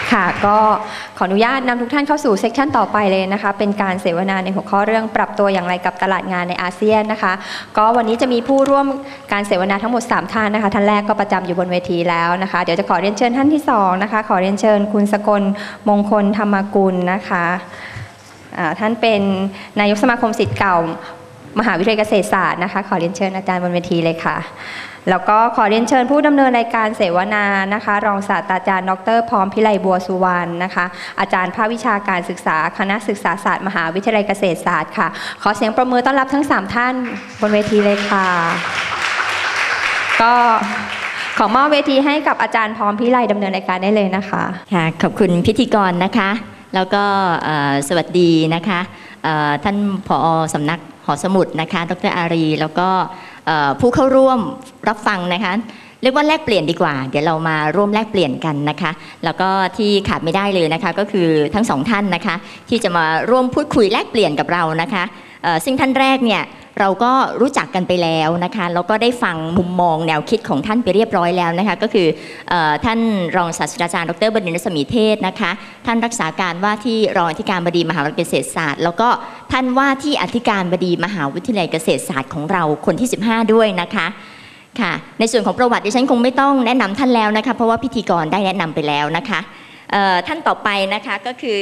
ค่ะก็ขออนุญาตนำทุกท่านเข้าสู่เซสชันต่อไปเลยนะคะเป็นการเสวนาในหัวข้อเรื่องปรับตัวอย่างไรกับตลาดงานในอาเซียนนะคะก็วันนี้จะมีผู้ร่วมการเสวนาทั้งหมด3ท่านนะคะท่านแรกก็ประจำอยู่บนเวทีแล้วนะคะเดี๋ยวจะขอเรียนเชิญท่านที่2นะคะขอเรียนเชิญคุณสกลมงคลธรรมกุลนะคะท่านเป็นนายกสมาคมศิษย์เก่ามหาวิทยาลัยเกษตรศาสตร์นะคะขอเรียนเชิญอาจารย์บนเวทีเลยค่ะแล้วก็ขอเรียนเชิญผู้ดำเนินรายการเสวนานะคะรองศาสตราจารย์ดร.พร้อมพิไลบัวสุวรรณนะคะอาจารย์ภาควิชาการศึกษาคณะศึกษาศาสตร์มหาวิทยาลัยเกษตรศาสตร์ค่ะขอเสียงประมือต้อนรับทั้ง3ท่านบนเวทีเลยค่ะก็ขอมอบเวทีให้กับอาจารย์พร้อมพิไลดำเนินรายการได้เลยนะคะค่ะขอบคุณพิธีกรนะคะแล้วก็สวัสดีนะคะท่านผอ.สำนักหอสมุดนะคะดร.อารีแล้วก็ผู้เข้าร่วมรับฟังนะคะเรียกว่าแลกเปลี่ยนดีกว่าเดี๋ยวเรามาร่วมแลกเปลี่ยนกันนะคะแล้วก็ที่ขาดไม่ได้เลยนะคะก็คือทั้ง2ท่านนะคะที่จะมาร่วมพูดคุยแลกเปลี่ยนกับเรานะคะซึ่งท่านแรกเนี่ยเราก็รู้จักกันไปแล้วนะคะแล้วก็ได้ฟังมุมมองแนวคิดของท่านไปเรียบร้อยแล้วนะคะก็คือท่านรองศาสตราจารย์ดร.บดินทร์ รัศมีเทศนะคะท่านรักษาการว่าที่รองอธิการบดีมหาวิทยาลัยเกษตรศาสตร์แล้วก็ท่านว่าที่อธิการบดีมหาวิทยาลัยเกษตรศาสตร์ของเราคนที่15ด้วยนะคะค่ะในส่วนของประวัติดิฉันคงไม่ต้องแนะนำท่านแล้วนะคะเพราะว่าพิธีกรได้แนะนำไปแล้วนะคะท่านต่อไปนะคะก็คือ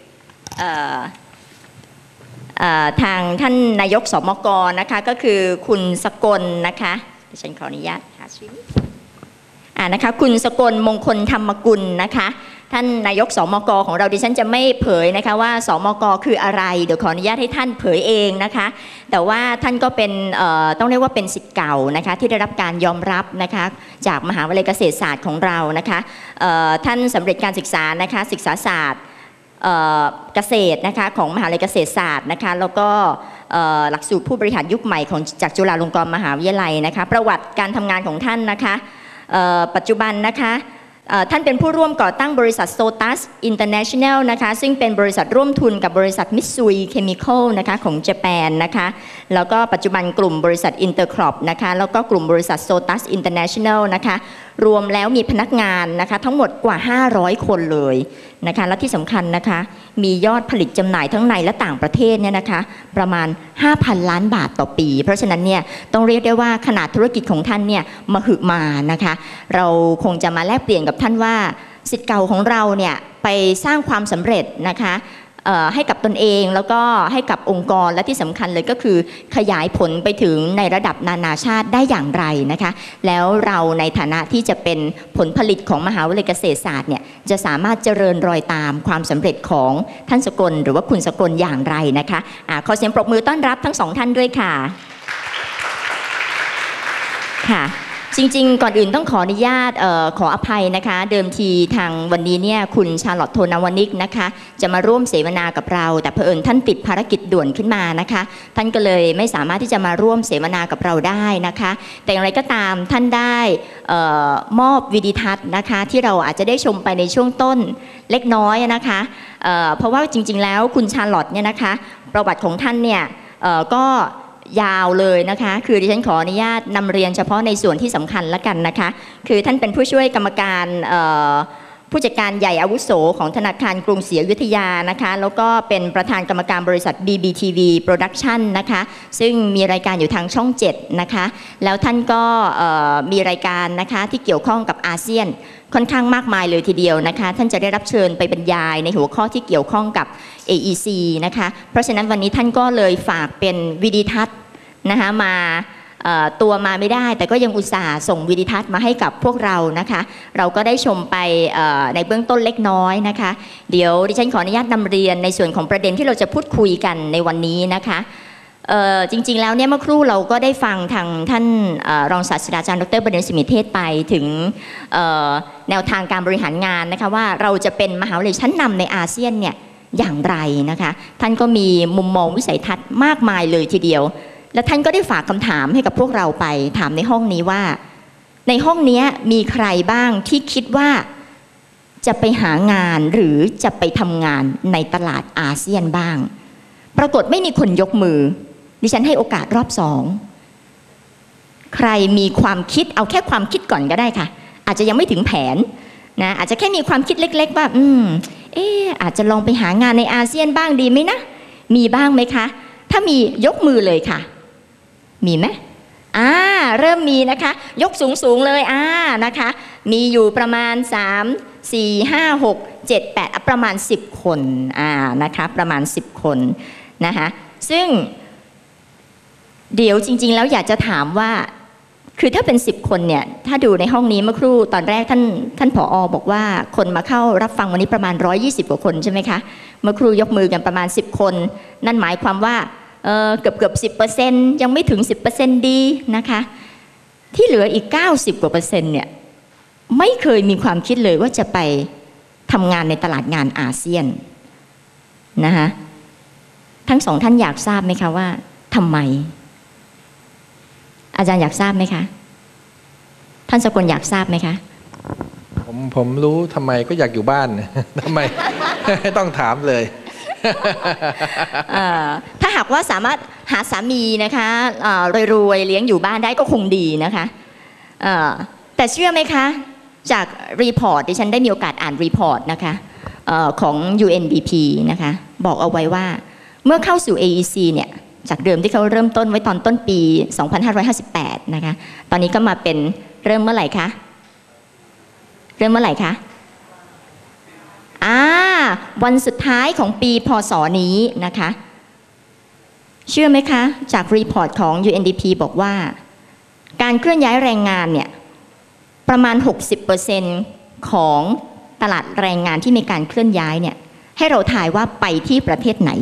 ทางท่านนายกสมก.นะคะก็คือคุณสกลนะคะดิฉันขออนุญาตหาชื่อนะคะคุณสกลมงคลธรรมกุลนะคะท่านนายกสมก.ของเราดิฉันจะไม่เผยนะคะว่าสมก.คืออะไรเดี๋ยวขออนุญาตให้ท่านเผยเองนะคะแต่ว่าท่านก็เป็นต้องเรียกว่าเป็นศิษย์เก่านะคะที่ได้รับการยอมรับนะคะจากมหาวิทยาลัยเกษตรศาสตร์ของเรานะคะท่านสำเร็จการศึกษานะคะศึกษาศาสตร์เกษตรนะคะของมหาวิทยาลัยเกษตรศาสตร์นะคะแล้วก็หลักสูตรผู้บริหารยุคใหม่ของจากจุฬาลงกรณ์มหาวิทยาลัยนะคะประวัติการทำงานของท่านนะคะปัจจุบันนะคะท่านเป็นผู้ร่วมก่อตั้งบริษัทโซตัสอินเตอร์เนชั่นแนลนะคะซึ่งเป็นบริษัทร่วมทุนกับบริษัทมิตซุยเคมีคอลนะคะของญี่ปุ่นนะคะแล้วก็ปัจจุบันกลุ่มบริษัทอินเตอร์ครอปนะคะแล้วก็กลุ่มบริษัทโซตัสอินเตอร์เนชั่นแนลนะคะรวมแล้วมีพนักงานนะคะทั้งหมดกว่า500คนเลยนะคะและที่สำคัญนะคะมียอดผลิตจำหน่ายทั้งในและต่างประเทศเนี่ยนะคะประมาณ 5,000 ล้านบาทต่อปีเพราะฉะนั้นเนี่ยต้องเรียกได้ว่าขนาดธุรกิจของท่านเนี่ยมหึมานะคะเราคงจะมาแลกเปลี่ยนกับท่านว่าศิษย์เก่าของเราเนี่ยไปสร้างความสำเร็จนะคะให้กับตนเองแล้วก็ให้กับองค์กรและที่สำคัญเลยก็คือขยายผลไปถึงในระดับนานาชาติได้อย่างไรนะคะแล้วเราในฐานะที่จะเป็นผลผลิตของมหาวิทยาลัยเกษตรศาสตร์เนี่ยจะสามารถเจริญรอยตามความสำเร็จของท่านสกลหรือว่าคุณสกลอย่างไรนะคะขอเสียงปรบมือต้อนรับทั้ง2ท่านด้วยค่ะค่ะจริงๆก่อนอื่นต้องขออนุญาตขออภัยนะคะเดิมทีทางวันนี้เนี่ยคุณชาร์ลอตโทนาวนิกนะคะจะมาร่วมเสวนากับเราแต่เผอิญท่านติดภารกิจด่วนขึ้นมานะคะท่านก็เลยไม่สามารถที่จะมาร่วมเสวนากับเราได้นะคะแต่อย่างไรก็ตามท่านได้มอบวิดีทัศน์นะคะที่เราอาจจะได้ชมไปในช่วงต้นเล็กน้อยนะคะเพราะว่าจริงๆแล้วคุณชาร์ลอตเนี่ยนะคะประวัติของท่านเนี่ยก็ยาวเลยนะคะคือดิฉันขออนุญาตนำเรียนเฉพาะในส่วนที่สำคัญละกันนะคะคือท่านเป็นผู้ช่วยกรรมการผู้จัดการใหญ่อาวุโสของธนาคารกรุงศรีอยุธยานะคะแล้วก็เป็นประธานกรรมการบริษัท BBTV Production นะคะซึ่งมีรายการอยู่ทางช่อง7นะคะแล้วท่านก็มีรายการนะคะที่เกี่ยวข้องกับอาเซียนค่อนข้างมากมายเลยทีเดียวนะคะท่านจะได้รับเชิญไปบรรยายในหัวข้อที่เกี่ยวข้องกับ AEC นะคะเพราะฉะนั้นวันนี้ท่านก็เลยฝากเป็นวิดีทัศน์นะคะมาตัวมาไม่ได้แต่ก็ยังอุตส่าห์ส่งวิดีทัศน์มาให้กับพวกเรานะคะเราก็ได้ชมไปในเบื้องต้นเล็กน้อยนะคะเดี๋ยวดิฉันขออนุญาตนำเรียนในส่วนของประเด็นที่เราจะพูดคุยกันในวันนี้นะคะจริงๆแล้วเนี่ยเมื่อครู่เราก็ได้ฟังทางท่านรองศาสตราจารย์ดร.บดินทร์ รัศมีเทศไปถึงแนวทางการบริหารงานนะคะว่าเราจะเป็นมหาวิทยาลัยชั้นนำในอาเซียนเนี่ยอย่างไรนะคะท่านก็มีมุมมองวิสัยทัศน์มากมายเลยทีเดียวและท่านก็ได้ฝากคำถามให้กับพวกเราไปถามในห้องนี้ว่าในห้องนี้มีใครบ้างที่คิดว่าจะไปหางานหรือจะไปทำงานในตลาดอาเซียนบ้างปรากฏไม่มีคนยกมือดิฉันให้โอกาสรอบ2ใครมีความคิดเอาแค่ความคิดก่อนก็ได้ค่ะอาจจะยังไม่ถึงแผนนะอาจจะแค่มีความคิดเล็กๆว่าอาจจะลองไปหางานในอาเซียนบ้างดีไหมนะมีบ้างไหมคะถ้ามียกมือเลยค่ะมีไหมเริ่มมีนะคะยกสูงเลยนะคะมีอยู่ประมาณ3 4 5 6 7 8ประมาณ10คนนะคะประมาณ10คนนะคะซึ่งเดี๋ยวจริงๆแล้วอยากจะถามว่าคือถ้าเป็น10คนเนี่ยถ้าดูในห้องนี้เมื่อครู่ตอนแรกท่านผอ.บอกว่าคนมาเข้ารับฟังวันนี้ประมาณ120กว่าคนใช่ไหมคะเมื่อครู่ยกมือกันประมาณ10คนนั่นหมายความว่าเกือบ 10% ยังไม่ถึง 10% ดีนะคะที่เหลืออีก90กว่า%เนี่ยไม่เคยมีความคิดเลยว่าจะไปทำงานในตลาดงานอาเซียนนะคะทั้งสองท่านอยากทราบไหมคะว่าทำไมอาจารย์อยากทราบไหมคะท่านสกลอยากทราบไหมคะผมรู้ทำไมก็อยากอยู่บ้านทำไม ต้องถามเลยถ้าหากว่าสามารถหาสามีนะคะรวยๆเลี้ยงอยู่บ้านได้ก็คงดีนะคะแต่เชื่อไหมคะจากรีพอร์ตดิฉันได้มีโอกาสอ่านรีพอร์ตนะคะของ UNDP นะคะบอกเอาไว้ว่าเมื่อเข้าสู่ AEC เนี่ยจากเดิมที่เขาเริ่มต้นไว้ตอนต้นปี 2558 นะคะตอนนี้ก็มาเป็นเริ่มเมื่อไหร่คะวันสุดท้ายของปีพ.ศ.นี้นะคะเชื่อไหมคะจากรีพอร์ตของ UNDP บอกว่าการเคลื่อนย้ายแรงงานเนี่ยประมาณ 60% ของตลาดแรงงานที่มีการเคลื่อนย้ายเนี่ยให้เราทายว่าไปที่ประเทศไหน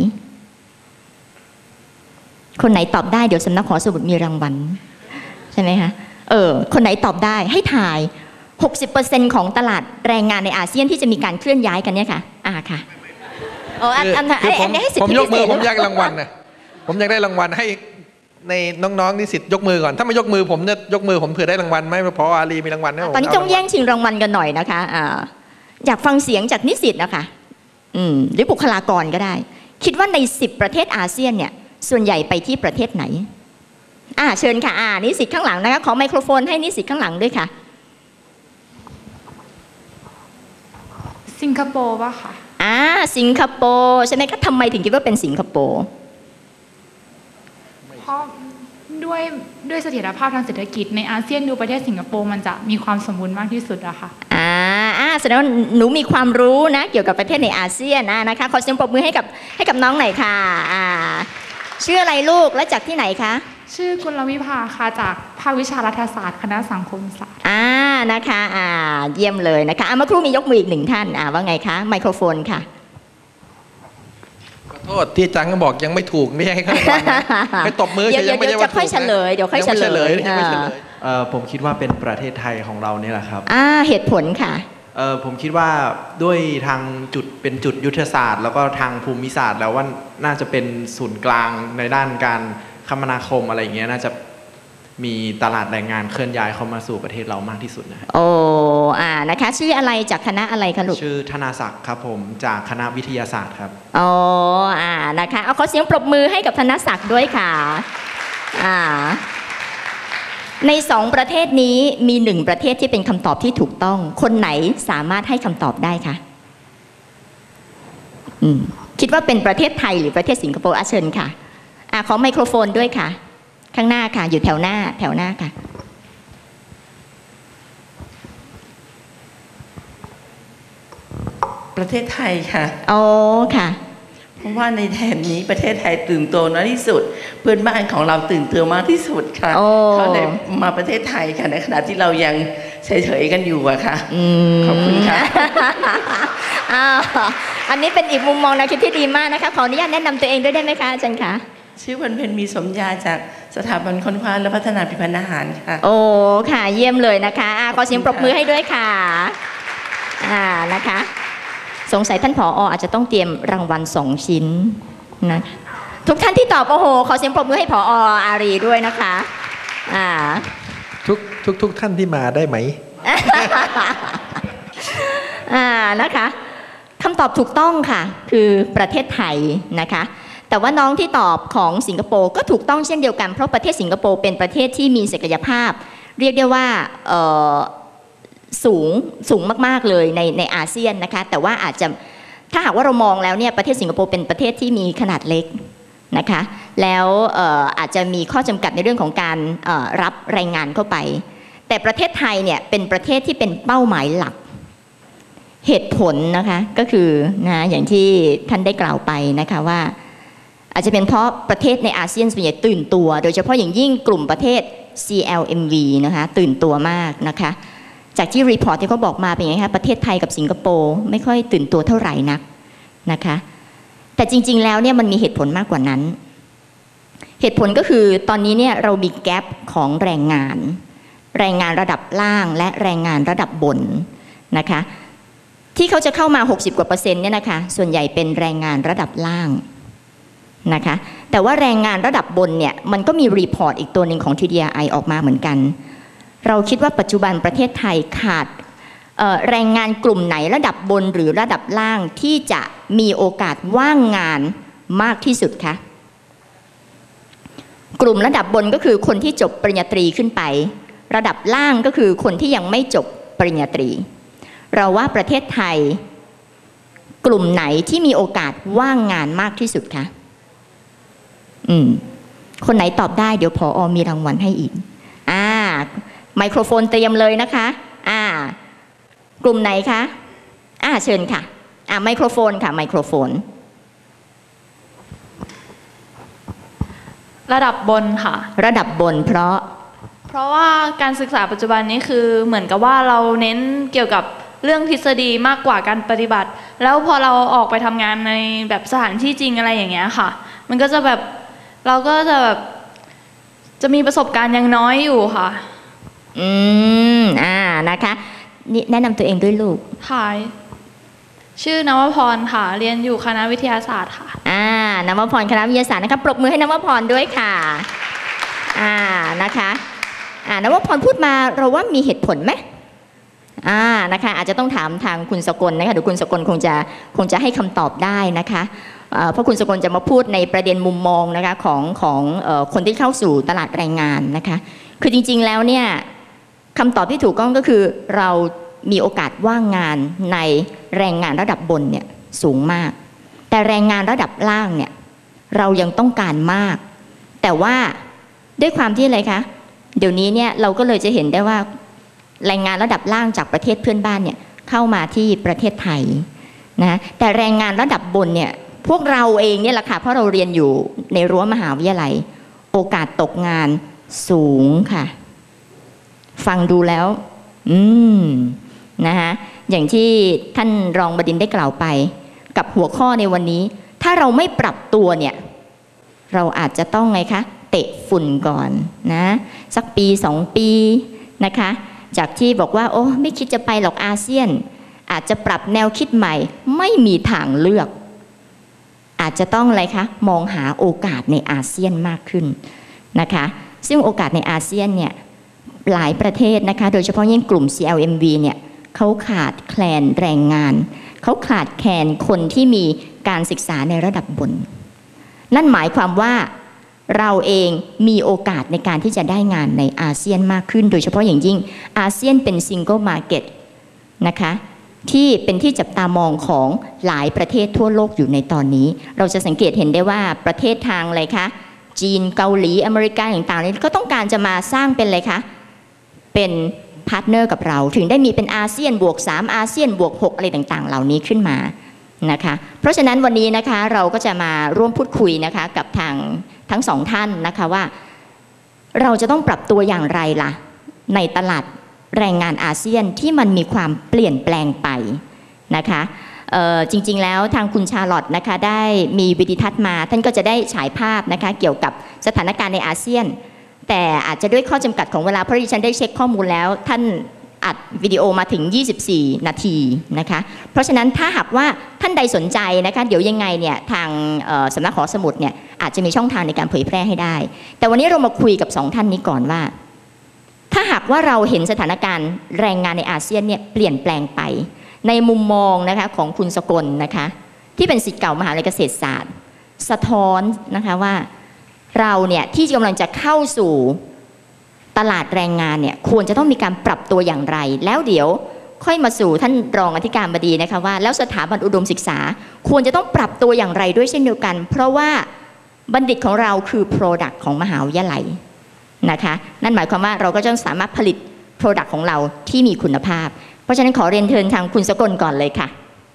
คนไหนตอบได้เดี๋ยวสำนักหอสมุดมีรางวัลใช่ไหมคะคนไหนตอบได้ให้ทาย60% ของตลาดแรงงานในอาเซียนที่จะมีการเคลื่อนย้ายกันเนี่ยค่ะค่ะผมยกมือผมอยากรางวัลนะผมอยากได้รางวัลให้ในน้องๆนิสิตยกมือก่อนถ้าไม่ยกมือผมจะยกมือผมเผื่อได้รางวัลไหมพออารีมีรางวัลนะตอนนี้ต้องแย่งชิงรางวัลกันหน่อยนะคะอยากฟังเสียงจากนิสิตนะคะหรือบุคลากรก็ได้คิดว่าใน10ประเทศอาเซียนเนี่ยส่วนใหญ่ไปที่ประเทศไหนเชิญค่ะนิสิตข้างหลังนะคะขอไมโครโฟนให้นิสิตข้างหลังด้วยค่ะสิงคโปร์ป่ะคะสิงคโปร์ใช่ไหมคะทำไมถึงคิดว่าเป็นสิงคโปร์เพราะด้วยเสถียรภาพทางเศรษฐกิจในอาเซียนดูประเทศสิงคโปร์มันจะมีความสมบูรณ์มากที่สุดอะค่ะแสดงว่าหนูมีความรู้นะเกี่ยวกับประเทศในอาเซียนนะคะขอเสียงปรบมือให้กับน้องหน่อยค่ะชื่ออะไรลูกและจากที่ไหนคะชื่อกุลวิภาค่ะจากภาควิชารัฐศาสตร์คณะสังคมศาสตร์นะคะเยี่ยมเลยนะคะเมื่อครู่มียกมืออีก1ท่านว่าไงคะไมโครโฟนค่ะขอโทษที่อาจารย์ก็บอกยังไม่ถูกไม่ให้ข้างวันให้ตบมือยังไม่ได้ว่าถูกนะเดี๋ยวค่อยเฉลยผมคิดว่าเป็นประเทศไทยของเราเนี่ยแหละครับเหตุผลค่ะผมคิดว่าด้วยทางจุดเป็นจุดยุทธศาสตร์แล้วก็ทางภูมิศาสตร์แล้วว่าน่าจะเป็นศูนย์กลางในด้านการคมนาคมอะไรอย่างเงี้ยน่าจะมีตลาดแรงงานเคลื่อนย้ายเข้ามาสู่ประเทศเรามากที่สุดนะนะคะชื่ออะไรจากคณะอะไรคะลูกชื่อธนาศักดิ์ครับผมจากคณะวิทยาศาสตร์ครับนะคะขอเสียงปรบมือให้กับธนศักดิ์ด้วยค่ะใน2ประเทศนี้มี1ประเทศที่เป็นคำตอบที่ถูกต้องคนไหนสามารถให้คำตอบได้คะคิดว่าเป็นประเทศไทยหรือประเทศสิงคโปร์เชิญค่ะขอไมโครโฟนด้วยค่ะข้างหน้าค่ะอยู่แถวหน้าค่ะประเทศไทยค่ะค่ะเพราะว่าในแถบนี้ประเทศไทยตื่นตัวน้อยที่สุดเพื่อนบ้านของเราตื่นตัวมากที่สุดค่ะเขาเลยมาประเทศไทยค่ะในขณะที่เรายังเฉยๆกันอยู่อะค่ะขอบคุณค่ะอันนี้เป็นอีกมุมมองแนวคิดที่ดีมากนะคะขออนุญาตแนะนำตัวเองด้วยได้ไหมคะอาจารย์คะชื่อวันเพ็ญมีสมญาจากสถาบันค้นคว้าและพัฒนาผลิตภัณฑ์อาหารค่ะค่ะเยี่ยมเลยนะคะขอเสียงปรบมือให้ด้วยค่ะนะคะสงสัยท่านผอ.อาจจะต้องเตรียมรางวัล2 ชิ้นนะทุกท่านที่ตอบขอเสียงปรบมือให้ผอ.อารีด้วยนะคะทุกท่านที่มาได้ไหมนะคะคำตอบถูกต้องค่ะคือประเทศไทยนะคะแต่ว่าน้องที่ตอบของสิงคโปร์ก็ถูกต้องเช่นเดียวกันเพราะประเทศสิงคโปร์เป็นประเทศที่มีศักยภาพเรียกได้ว่าสูงมากๆเลยในอาเซียนนะคะแต่ว่าอาจจะถ้าหากว่าเรามองแล้วเนี่ยประเทศสิงคโปร์เป็นประเทศที่มีขนาดเล็กนะคะแล้วอาจจะมีข้อจำกัดในเรื่องของการรับแรงงานเข้าไปแต่ประเทศไทยเนี่ยเป็นประเทศที่เป็นเป้าหมายหลักเหตุผลนะคะก็คือนะอย่างที่ท่านได้กล่าวไปนะคะว่าอาจจะเป็นเพราะประเทศในอาเซียนส่วนใหญ่ตื่นตัวโดยเฉพาะอย่างยิ่งกลุ่มประเทศ CLMV นะคะตื่นตัวมากนะคะจากที่รีพอร์ตที่เขาบอกมาเป็นยังไงคะประเทศไทยกับสิงคโปร์ไม่ค่อยตื่นตัวเท่าไหร่นักนะคะแต่จริงๆแล้วเนี่ยมันมีเหตุผลมากกว่านั้นเหตุผลก็คือตอนนี้เนี่ยเรามีแกปของแรงงานระดับล่างและแรงงานระดับบนนะคะที่เขาจะเข้ามา60%กว่าเนี่ยนะคะส่วนใหญ่เป็นแรงงานระดับล่างนะคะแต่ว่าแรงงานระดับบนเนี่ยมันก็มีรีพอร์ตอีกตัวหนึ่งของ TDI ออกมาเหมือนกันเราคิดว่าปัจจุบันประเทศไทยขาดแรงงานกลุ่มไหนระดับบนหรือระดับล่างที่จะมีโอกาสว่างงานมากที่สุดคะกลุ่มระดับบนก็คือคนที่จบปริญญาตรีขึ้นไประดับล่างก็คือคนที่ยังไม่จบปริญญาตรีเราว่าประเทศไทยกลุ่มไหนที่มีโอกาสว่างงานมากที่สุดคะคนไหนตอบได้เดี๋ยวผอ.มีรางวัลให้อีกไมโครโฟนเตรียมเลยนะคะกลุ่มไหนคะเชิญค่ะไมโครโฟนค่ะไมโครโฟนระดับบนค่ะระดับบนเพราะว่าการศึกษาปัจจุบันนี้คือเหมือนกับว่าเราเน้นเกี่ยวกับเรื่องทฤษฎีมากกว่าการปฏิบัติแล้วพอเราออกไปทำงานในแบบสถานที่จริงอะไรอย่างเงี้ยค่ะมันก็จะแบบเราก็จะแบบจะมีประสบการณ์ยังน้อยอยู่ค่ะนะคะนี่แนะนำตัวเองด้วยลูกค่ะชื่อนวพรค่ะเรียนอยู่คณะวิทยาศาสตร์ค่ะนวพรคณะวิทยาศาสตร์นะคะปรบมือให้นวพรด้วยค่ะนะคะนวพรพูดมาเราว่ามีเหตุผลไหมนะคะอาจจะต้องถามทางคุณสกลนะคะเดี๋ยวคุณสกลคงจะให้คำตอบได้นะคะเพราะคุณสกลจะมาพูดในประเด็นมุมมองนะคะของคนที่เข้าสู่ตลาดแรงงานนะคะคือจริงๆแล้วเนี่ยคำตอบที่ถูกต้องก็คือเรามีโอกาสว่างงานในแรงงานระดับบนเนี่ยสูงมากแต่แรงงานระดับล่างเนี่ยเรายังต้องการมากแต่ว่าด้วยความที่อะไรคะเดี๋ยวนี้เนี่ยเราก็เลยจะเห็นได้ว่าแรงงานระดับล่างจากประเทศเพื่อนบ้านเนี่ยเข้ามาที่ประเทศไทยนะแต่แรงงานระดับบนเนี่ยพวกเราเองเนี่ยแหละค่ะเพราะเราเรียนอยู่ในรั้วมหาวิทยาลัยโอกาสตกงานสูงค่ะฟังดูแล้วนะคะอย่างที่ท่านรองบดินทร์ได้กล่าวไปกับหัวข้อในวันนี้ถ้าเราไม่ปรับตัวเนี่ยเราอาจจะต้องไงคะเตะฝุ่นก่อนนะสักปี2 ปีนะคะจากที่บอกว่าโอ้ไม่คิดจะไปหรอกอาเซียนอาจจะปรับแนวคิดใหม่ไม่มีทางเลือกอาจจะต้องอะไรคะมองหาโอกาสในอาเซียนมากขึ้นนะคะซึ่งโอกาสในอาเซียนเนี่ยหลายประเทศนะคะโดยเฉพาะยิ่งกลุ่ม CLMV เนี่ยเขาขาดแคลนแรงงานเขาขาดแคลนคนที่มีการศึกษาในระดับบนนั่นหมายความว่าเราเองมีโอกาสในการที่จะได้งานในอาเซียนมากขึ้นโดยเฉพาะอย่างยิ่งอาเซียนเป็นซิงเกิลมาร์เก็ตนะคะที่เป็นที่จับตามองของหลายประเทศทั่วโลกอยู่ในตอนนี้เราจะสังเกตเห็นได้ว่าประเทศทางอะไรคะจีนเกาหลีอเมริกาต่างๆนี่ก็ต้องการจะมาสร้างเป็นอะไรคะเป็นพาร์ทเนอร์กับเราถึงได้มีเป็นอาเซียนบวก3อาเซียนบวก6อะไรต่างๆเหล่านี้ขึ้นมานะคะเพราะฉะนั้นวันนี้นะคะเราก็จะมาร่วมพูดคุยนะคะกับทั้งสองท่านนะคะว่าเราจะต้องปรับตัวอย่างไรล่ะในตลาดแรงงานอาเซียนที่มันมีความเปลี่ยนแปลงไปนะคะจริงๆแล้วทางคุณชาร์ลอตนะคะได้มีวิดีทัศน์มาท่านก็จะได้ฉายภาพนะคะเกี่ยวกับสถานการณ์ในอาเซียนแต่อาจจะด้วยข้อจำกัดของเวลาเพราะดิฉันได้เช็คข้อมูลแล้วท่านอัดวิดีโอมาถึง24 นาทีนะคะเพราะฉะนั้นถ้าหากว่าท่านใดสนใจนะคะเดี๋ยวยังไงเนี่ยทางสำนักหอสมุดเนี่ยอาจจะมีช่องทางในการเผยแพร่ให้ได้แต่วันนี้เรามาคุยกับ2ท่านนี้ก่อนว่าถ้าหากว่าเราเห็นสถานการณ์แรงงานในอาเซียนเนี่ยเปลี่ยนแปลงไปในมุมมองนะคะของคุณสกลนะคะที่เป็นศิษย์เก่ามหาวิทยาลัยเกษตรศาสตร์สะท้อนนะคะว่าเราเนี่ยที่กำลังจะเข้าสู่ตลาดแรงงานเนี่ยควรจะต้องมีการปรับตัวอย่างไรแล้วเดี๋ยวค่อยมาสู่ท่านรองอธิการบดีนะคะว่าแล้วสถาบันอุดมศึกษาควรจะต้องปรับตัวอย่างไรด้วยเช่นเดียวกันเพราะว่าบัณฑิตของเราคือ Product ของมหาวิทยาลัยนะคะนั่นหมายความว่าเราก็จะสามารถผลิต Product ของเราที่มีคุณภาพเพราะฉะนั้นขอเรียนเชิญทางคุณสกลก่อนเลยค่ะ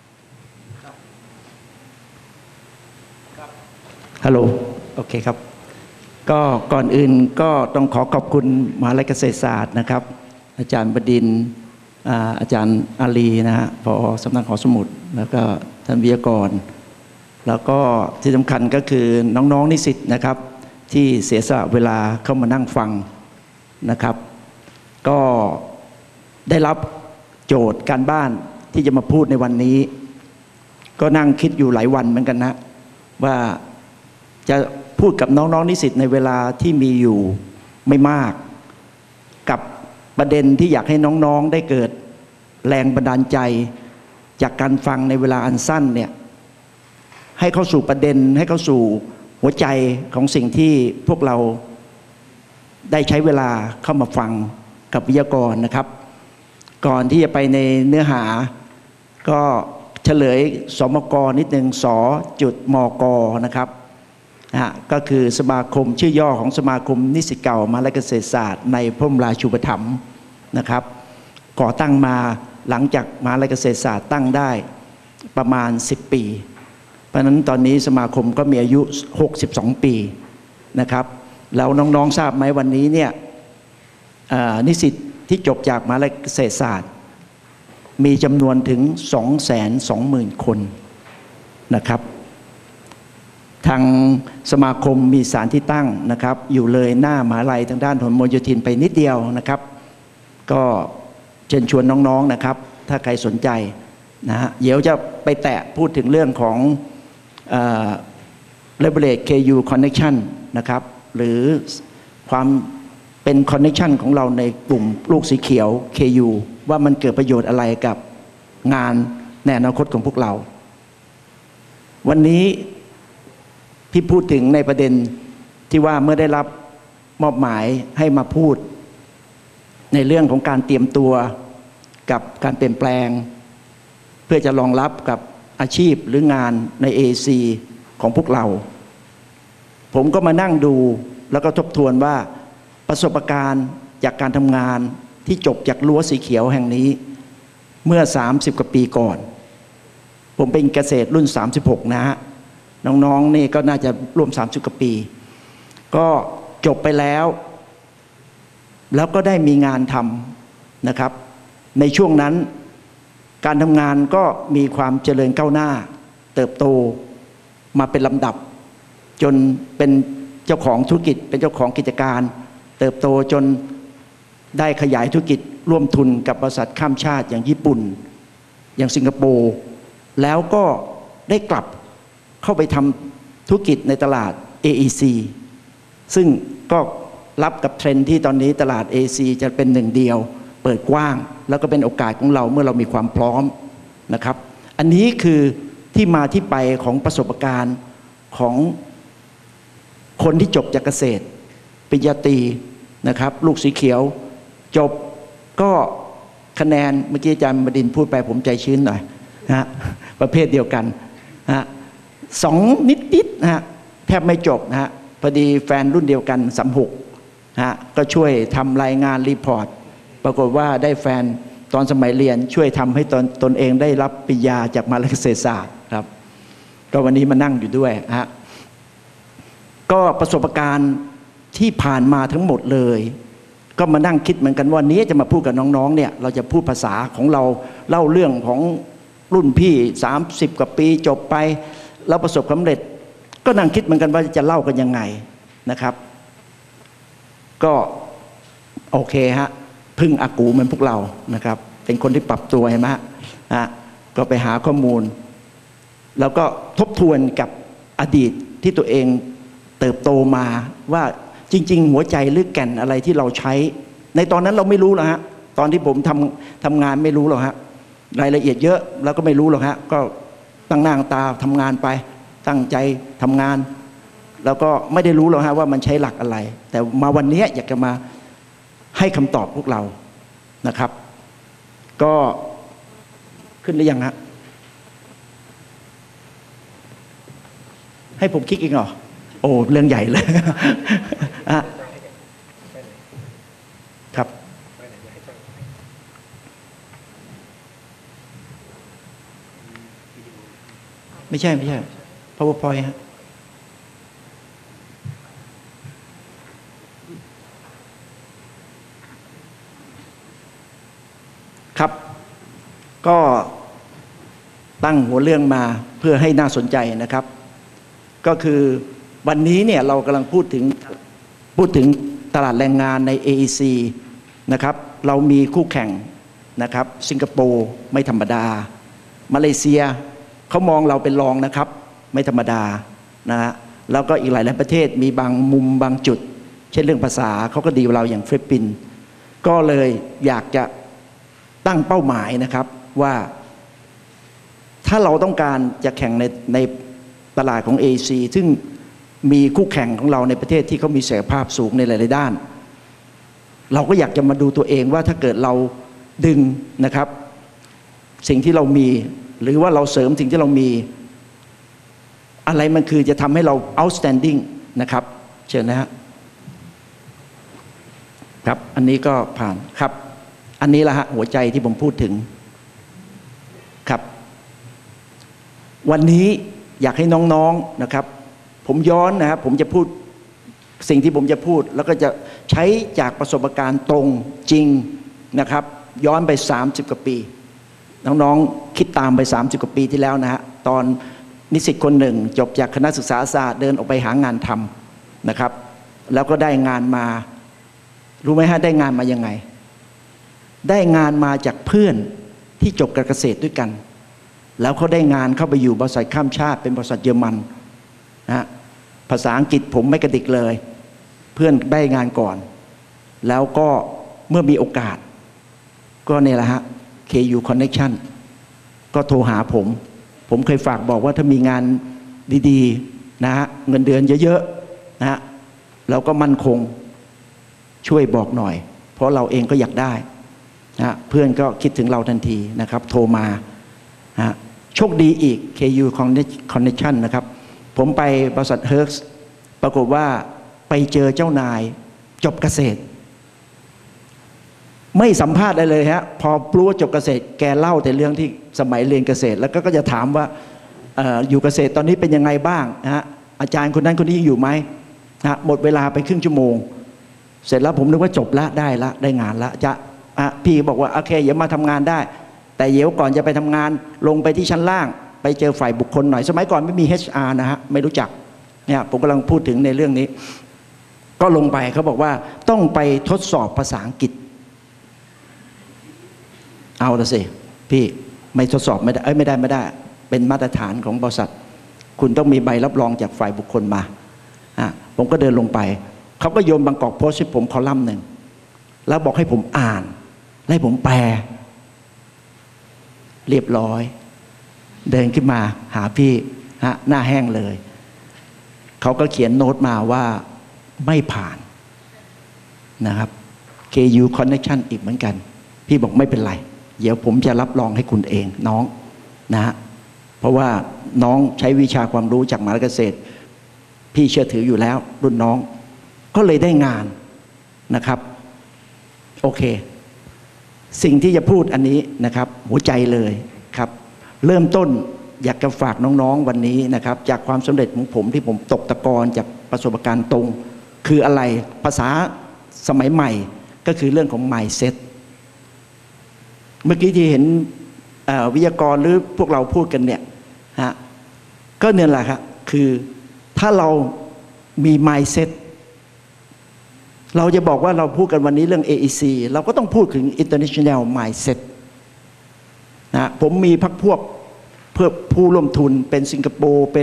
ฮัลโหลโอเคครับก็ก่อนอื่นก็ต้องขอบคุณมหาวิทยาลัยเกษตรศาสตร์นะครับอาจารย์บดินทร์อาจารย์อาลีนะฮะผอ.สำนักหอสมุดแล้วก็ท่านวิทยากรแล้วก็ที่สำคัญก็คือน้องๆนิสิตนะครับที่เสียสละเวลาเข้ามานั่งฟังนะครับก็ได้รับโจทย์การบ้านที่จะมาพูดในวันนี้ก็นั่งคิดอยู่หลายวันเหมือนกันนะว่าจะพูดกับน้องๆนิสิตในเวลาที่มีอยู่ไม่มากกับประเด็นที่อยากให้น้องๆได้เกิดแรงบันดาลใจจากการฟังในเวลาอันสั้นเนี่ยให้เข้าสู่ประเด็นให้เข้าสู่หัวใจของสิ่งที่พวกเราได้ใช้เวลาเข้ามาฟังกับวิทยากรนะครับก่อนที่จะไปในเนื้อหาก็เฉลยสมกนิดนึงสจุดมกนะครับก็คือสมาคมชื่อย่อของสมาคมนิสิตเก่ามหาวิทยาลัยเกษตรศาสตร์ในพระบรมราชูปถัมภ์นะครับก่อตั้งมาหลังจากมหาวิทยาลัยเกษตรศาสตร์ตั้งได้ประมาณ10 ปีเพราะฉะนั้นตอนนี้สมาคมก็มีอายุ62 ปีนะครับแล้วน้องๆทราบไหมวันนี้เนี่ยนิสิตที่จบจากมหาวิทยาลัยเกษตรศาสตร์มีจำนวนถึง 220,000 คนนะครับทางสมาคมมีสถานที่ตั้งนะครับอยู่เลยหน้ามหาวิทยาลัยทางด้านถนนมโยธินไปนิดเดียวนะครับก็เชิญชวนน้องๆนะครับถ้าใครสนใจนะฮะเดี๋ยวจะไปแตะพูดถึงเรื่องของLeverage KU Connection นะครับหรือความเป็น Connection ของเราในกลุ่มลูกสีเขียว KU ว่ามันเกิดประโยชน์อะไรกับงานในอนาคตของพวกเราวันนี้พี่พูดถึงในประเด็นที่ว่าเมื่อได้รับมอบหมายให้มาพูดในเรื่องของการเตรียมตัวกับการเปลี่ยนแปลงเพื่อจะรองรับกับอาชีพหรืองานใน AAC ของพวกเราผมก็มานั่งดูแล้วก็ทบทวนว่าประสบการณ์จากการทำงานที่จบจากรั้วสีเขียวแห่งนี้เมื่อ30 กว่าปีก่อนผมเป็นเกษตรรุ่น36นะฮะน้องๆนี่ก็น่าจะรวม30 กว่าปีก็จบไปแล้วก็ได้มีงานทำนะครับในช่วงนั้นการทำงานก็มีความเจริญก้าวหน้าเติบโตมาเป็นลำดับจนเป็นเจ้าของธุรกิจเป็นเจ้าของกิจการเติบโตจนได้ขยายธุรกิจร่วมทุนกับบริษัทข้ามชาติอย่างญี่ปุ่นอย่างสิงคโปร์แล้วก็ได้กลับเข้าไปทำธุรกิจในตลาด AEC ซึ่งก็รับกับเทรนด์ที่ตอนนี้ตลาด AEC จะเป็นหนึ่งเดียวเปิดกว้างแล้วก็เป็นโอกาสของเราเมื่อเรามีความพร้อมนะครับอันนี้คือที่มาที่ไปของประสบการณ์ของคนที่จบจากเกษตรปริญญาตรีนะครับลูกสีเขียวจบก็คะแนนเมื่อกี้อาจารย์บดินทร์พูดไปผมใจชื้นหน่อยนะฮะประเภทเดียวกันนะฮะ2 นิดๆนะฮะแทบไม่จบนะฮะพอดีแฟนรุ่นเดียวกัน36นะฮะก็ช่วยทำรายงานรีพอร์ตปรากฏว่าได้แฟนตอนสมัยเรียนช่วยทำให้ตนเองได้รับปริญญาจากมหาวิทยาลัยเกษตรศาสตร์ครับก็วันนี้มานั่งอยู่ด้วยฮะก็ประสบการณ์ที่ผ่านมาทั้งหมดเลยก็มานั่งคิดเหมือนกันว่านี้จะมาพูดกับน้องๆเนี่ยเราจะพูดภาษาของเราเล่าเรื่องของรุ่นพี่30 กว่าปีจบไปแล้วประสบความสำเร็จก็นั่งคิดเหมือนกันว่าจะเล่ากันยังไงนะครับก็โอเคฮะพึ่งอากูเหมือนพวกเรานะครับเป็นคนที่ปรับตัวใช่ไหมฮะก็ไปหาข้อมูลแล้วก็ทบทวนกับอดีตที่ตัวเองเติบโตมาว่าจริงๆหัวใจหรือแก่นอะไรที่เราใช้ในตอนนั้นเราไม่รู้หรอกฮะตอนที่ผมทำงานไม่รู้หรอกฮะรายละเอียดเยอะแล้วก็ไม่รู้หรอกฮะก็ตั้งหน้าตาทำงานไปตั้งใจทำงานแล้วก็ไม่ได้รู้หรอกฮะว่ามันใช้หลักอะไรแต่มาวันนี้อยากจะมาให้คำตอบพวกเรานะครับ ก็ขึ้นหรือยังฮะให้ผมคลิกเองเหรอโอ้เรื่องใหญ่เลย ครับไม่ใช่ PowerPoint ฮะครับก็ตั้งหัวเรื่องมาเพื่อให้น่าสนใจนะครับก็คือวันนี้เนี่ยเรากำลังพูดถึงตลาดแรงงานใน AEC นะครับเรามีคู่แข่งนะครับสิงคโปร์ไม่ธรรมดามาเลเซียเขามองเราเป็นรองนะครับไม่ธรรมดานะฮะแล้วก็อีกหลายประเทศมีบางมุมบางจุดเช่นเรื่องภาษาเขาก็ดีกว่าเราอย่างฟิลิปปินส์ก็เลยอยากจะตั้งเป้าหมายนะครับว่าถ้าเราต้องการจะแข่งในตลาดของ AEC ซึ่งมีคู่แข่งของเราในประเทศที่เขามีศักยภาพสูงในหลายๆด้านเราก็อยากจะมาดูตัวเองว่าถ้าเกิดเราดึงนะครับสิ่งที่เรามีหรือว่าเราเสริมสิ่งที่เรามีอะไรมันคือจะทำให้เรา outstanding นะครับเชิญนะฮะครับอันนี้ก็ผ่านครับอันนี้ละฮะหัวใจที่ผมพูดถึงครับวันนี้อยากให้น้องๆนะครับผมย้อนนะครับผมจะพูดสิ่งที่ผมจะพูดแล้วก็จะใช้จากประสบการณ์ตรงจริงนะครับย้อนไป30 กว่าปีน้องๆคิดตามไป30 กว่าปีที่แล้วนะฮะตอนนิสิตคนหนึ่งจบจากคณะศึกษาศาสตร์เดินออกไปหางานทำนะครับแล้วก็ได้งานมารู้ไหมฮะได้งานมายังไงได้งานมาจากเพื่อนที่จบการเกษตรด้วยกันแล้วเขาได้งานเข้าไปอยู่บริษัทข้ามชาติเป็นบริษัทเยอรมันนะภาษาอังกฤษผมไม่กระดิกเลยเพื่อนได้งานก่อนแล้วก็เมื่อมีโอกาสก็เนี่ยแหละฮะ KU Connection ก็โทรหาผมเคยฝากบอกว่าถ้ามีงานดีๆนะฮะเงินเดือนเยอะๆนะฮะแล้วก็มั่นคงช่วยบอกหน่อยเพราะเราเองก็อยากได้นะเพื่อนก็คิดถึงเราทันทีนะครับโทรมานะโชคดีอีก KU Connection นะครับผมไปบริษัทเฮิร์กส์ปรากฏว่าไปเจอเจ้านายจบเกษตรไม่สัมภาษณ์อะไรเลยฮะพอรู้ว่าจบเกษตรแกเล่าแต่เรื่องที่สมัยเรียนเกษตรแล้วก็จะถามว่าอยู่เกษตรตอนนี้เป็นยังไงบ้างนะฮะอาจารย์คนนั้นคนนี้ยังอยู่ไหมนะหมดเวลาไปครึ่งชั่วโมงเสร็จแล้วผมนึกว่าจบละได้งานละจะพี่บอกว่าโอเคอย่ามาทำงานได้แต่เดี๋ยวก่อนจะไปทำงานลงไปที่ชั้นล่างไปเจอฝ่ายบุคคลหน่อยสมัยก่อนไม่มี HR นะฮะไม่รู้จักเนี่ยผมกำลังพูดถึงในเรื่องนี้ก็ลงไปเขาบอกว่าต้องไปทดสอบภาษาอังกฤษเอาละสิพี่ไม่ทดสอบไม่ได้ไม่ได้เป็นมาตรฐานของบริษัทคุณต้องมีใบรับรองจากฝ่ายบุคคลมาผมก็เดินลงไปเขาก็โยนบางกอกโพสต์ให้ผมคอลัมน์หนึ่งแล้วบอกให้ผมอ่านให้ผมแปลเรียบร้อยเดินขึ้นมาหาพี่หน้าแห้งเลยเขาก็เขียนโน้ตมาว่าไม่ผ่านนะครับ KU Connection อีกเหมือนกันพี่บอกไม่เป็นไรเดี๋ยวผมจะรับรองให้คุณเองน้องนะฮะเพราะว่าน้องใช้วิชาความรู้จากมหาวิทยาลัยเกษตรพี่เชื่อถืออยู่แล้วรุ่นน้องก็เลยได้งานนะครับโอเคสิ่งที่จะพูดอันนี้นะครับหัวใจเลยครับเริ่มต้นอยากจะฝากน้องๆวันนี้นะครับจากความสำเร็จของผมที่ผมตกตะกอนจากประสบการณ์ตรงคืออะไรภาษาสมัยใหม่ก็คือเรื่องของ mindset เมื่อกี้ที่เห็นวิทยากรหรือพวกเราพูดกันเนี่ยฮะก็เนี่ยแหละครับคือถ้าเรามี mindset เราจะบอกว่าเราพูดกันวันนี้เรื่อง AEC เราก็ต้องพูดถึง international mindset นะผมมีพรรคพวกเพื่อผู้ร่วมทุนเป็นสิงคโปร์เป็น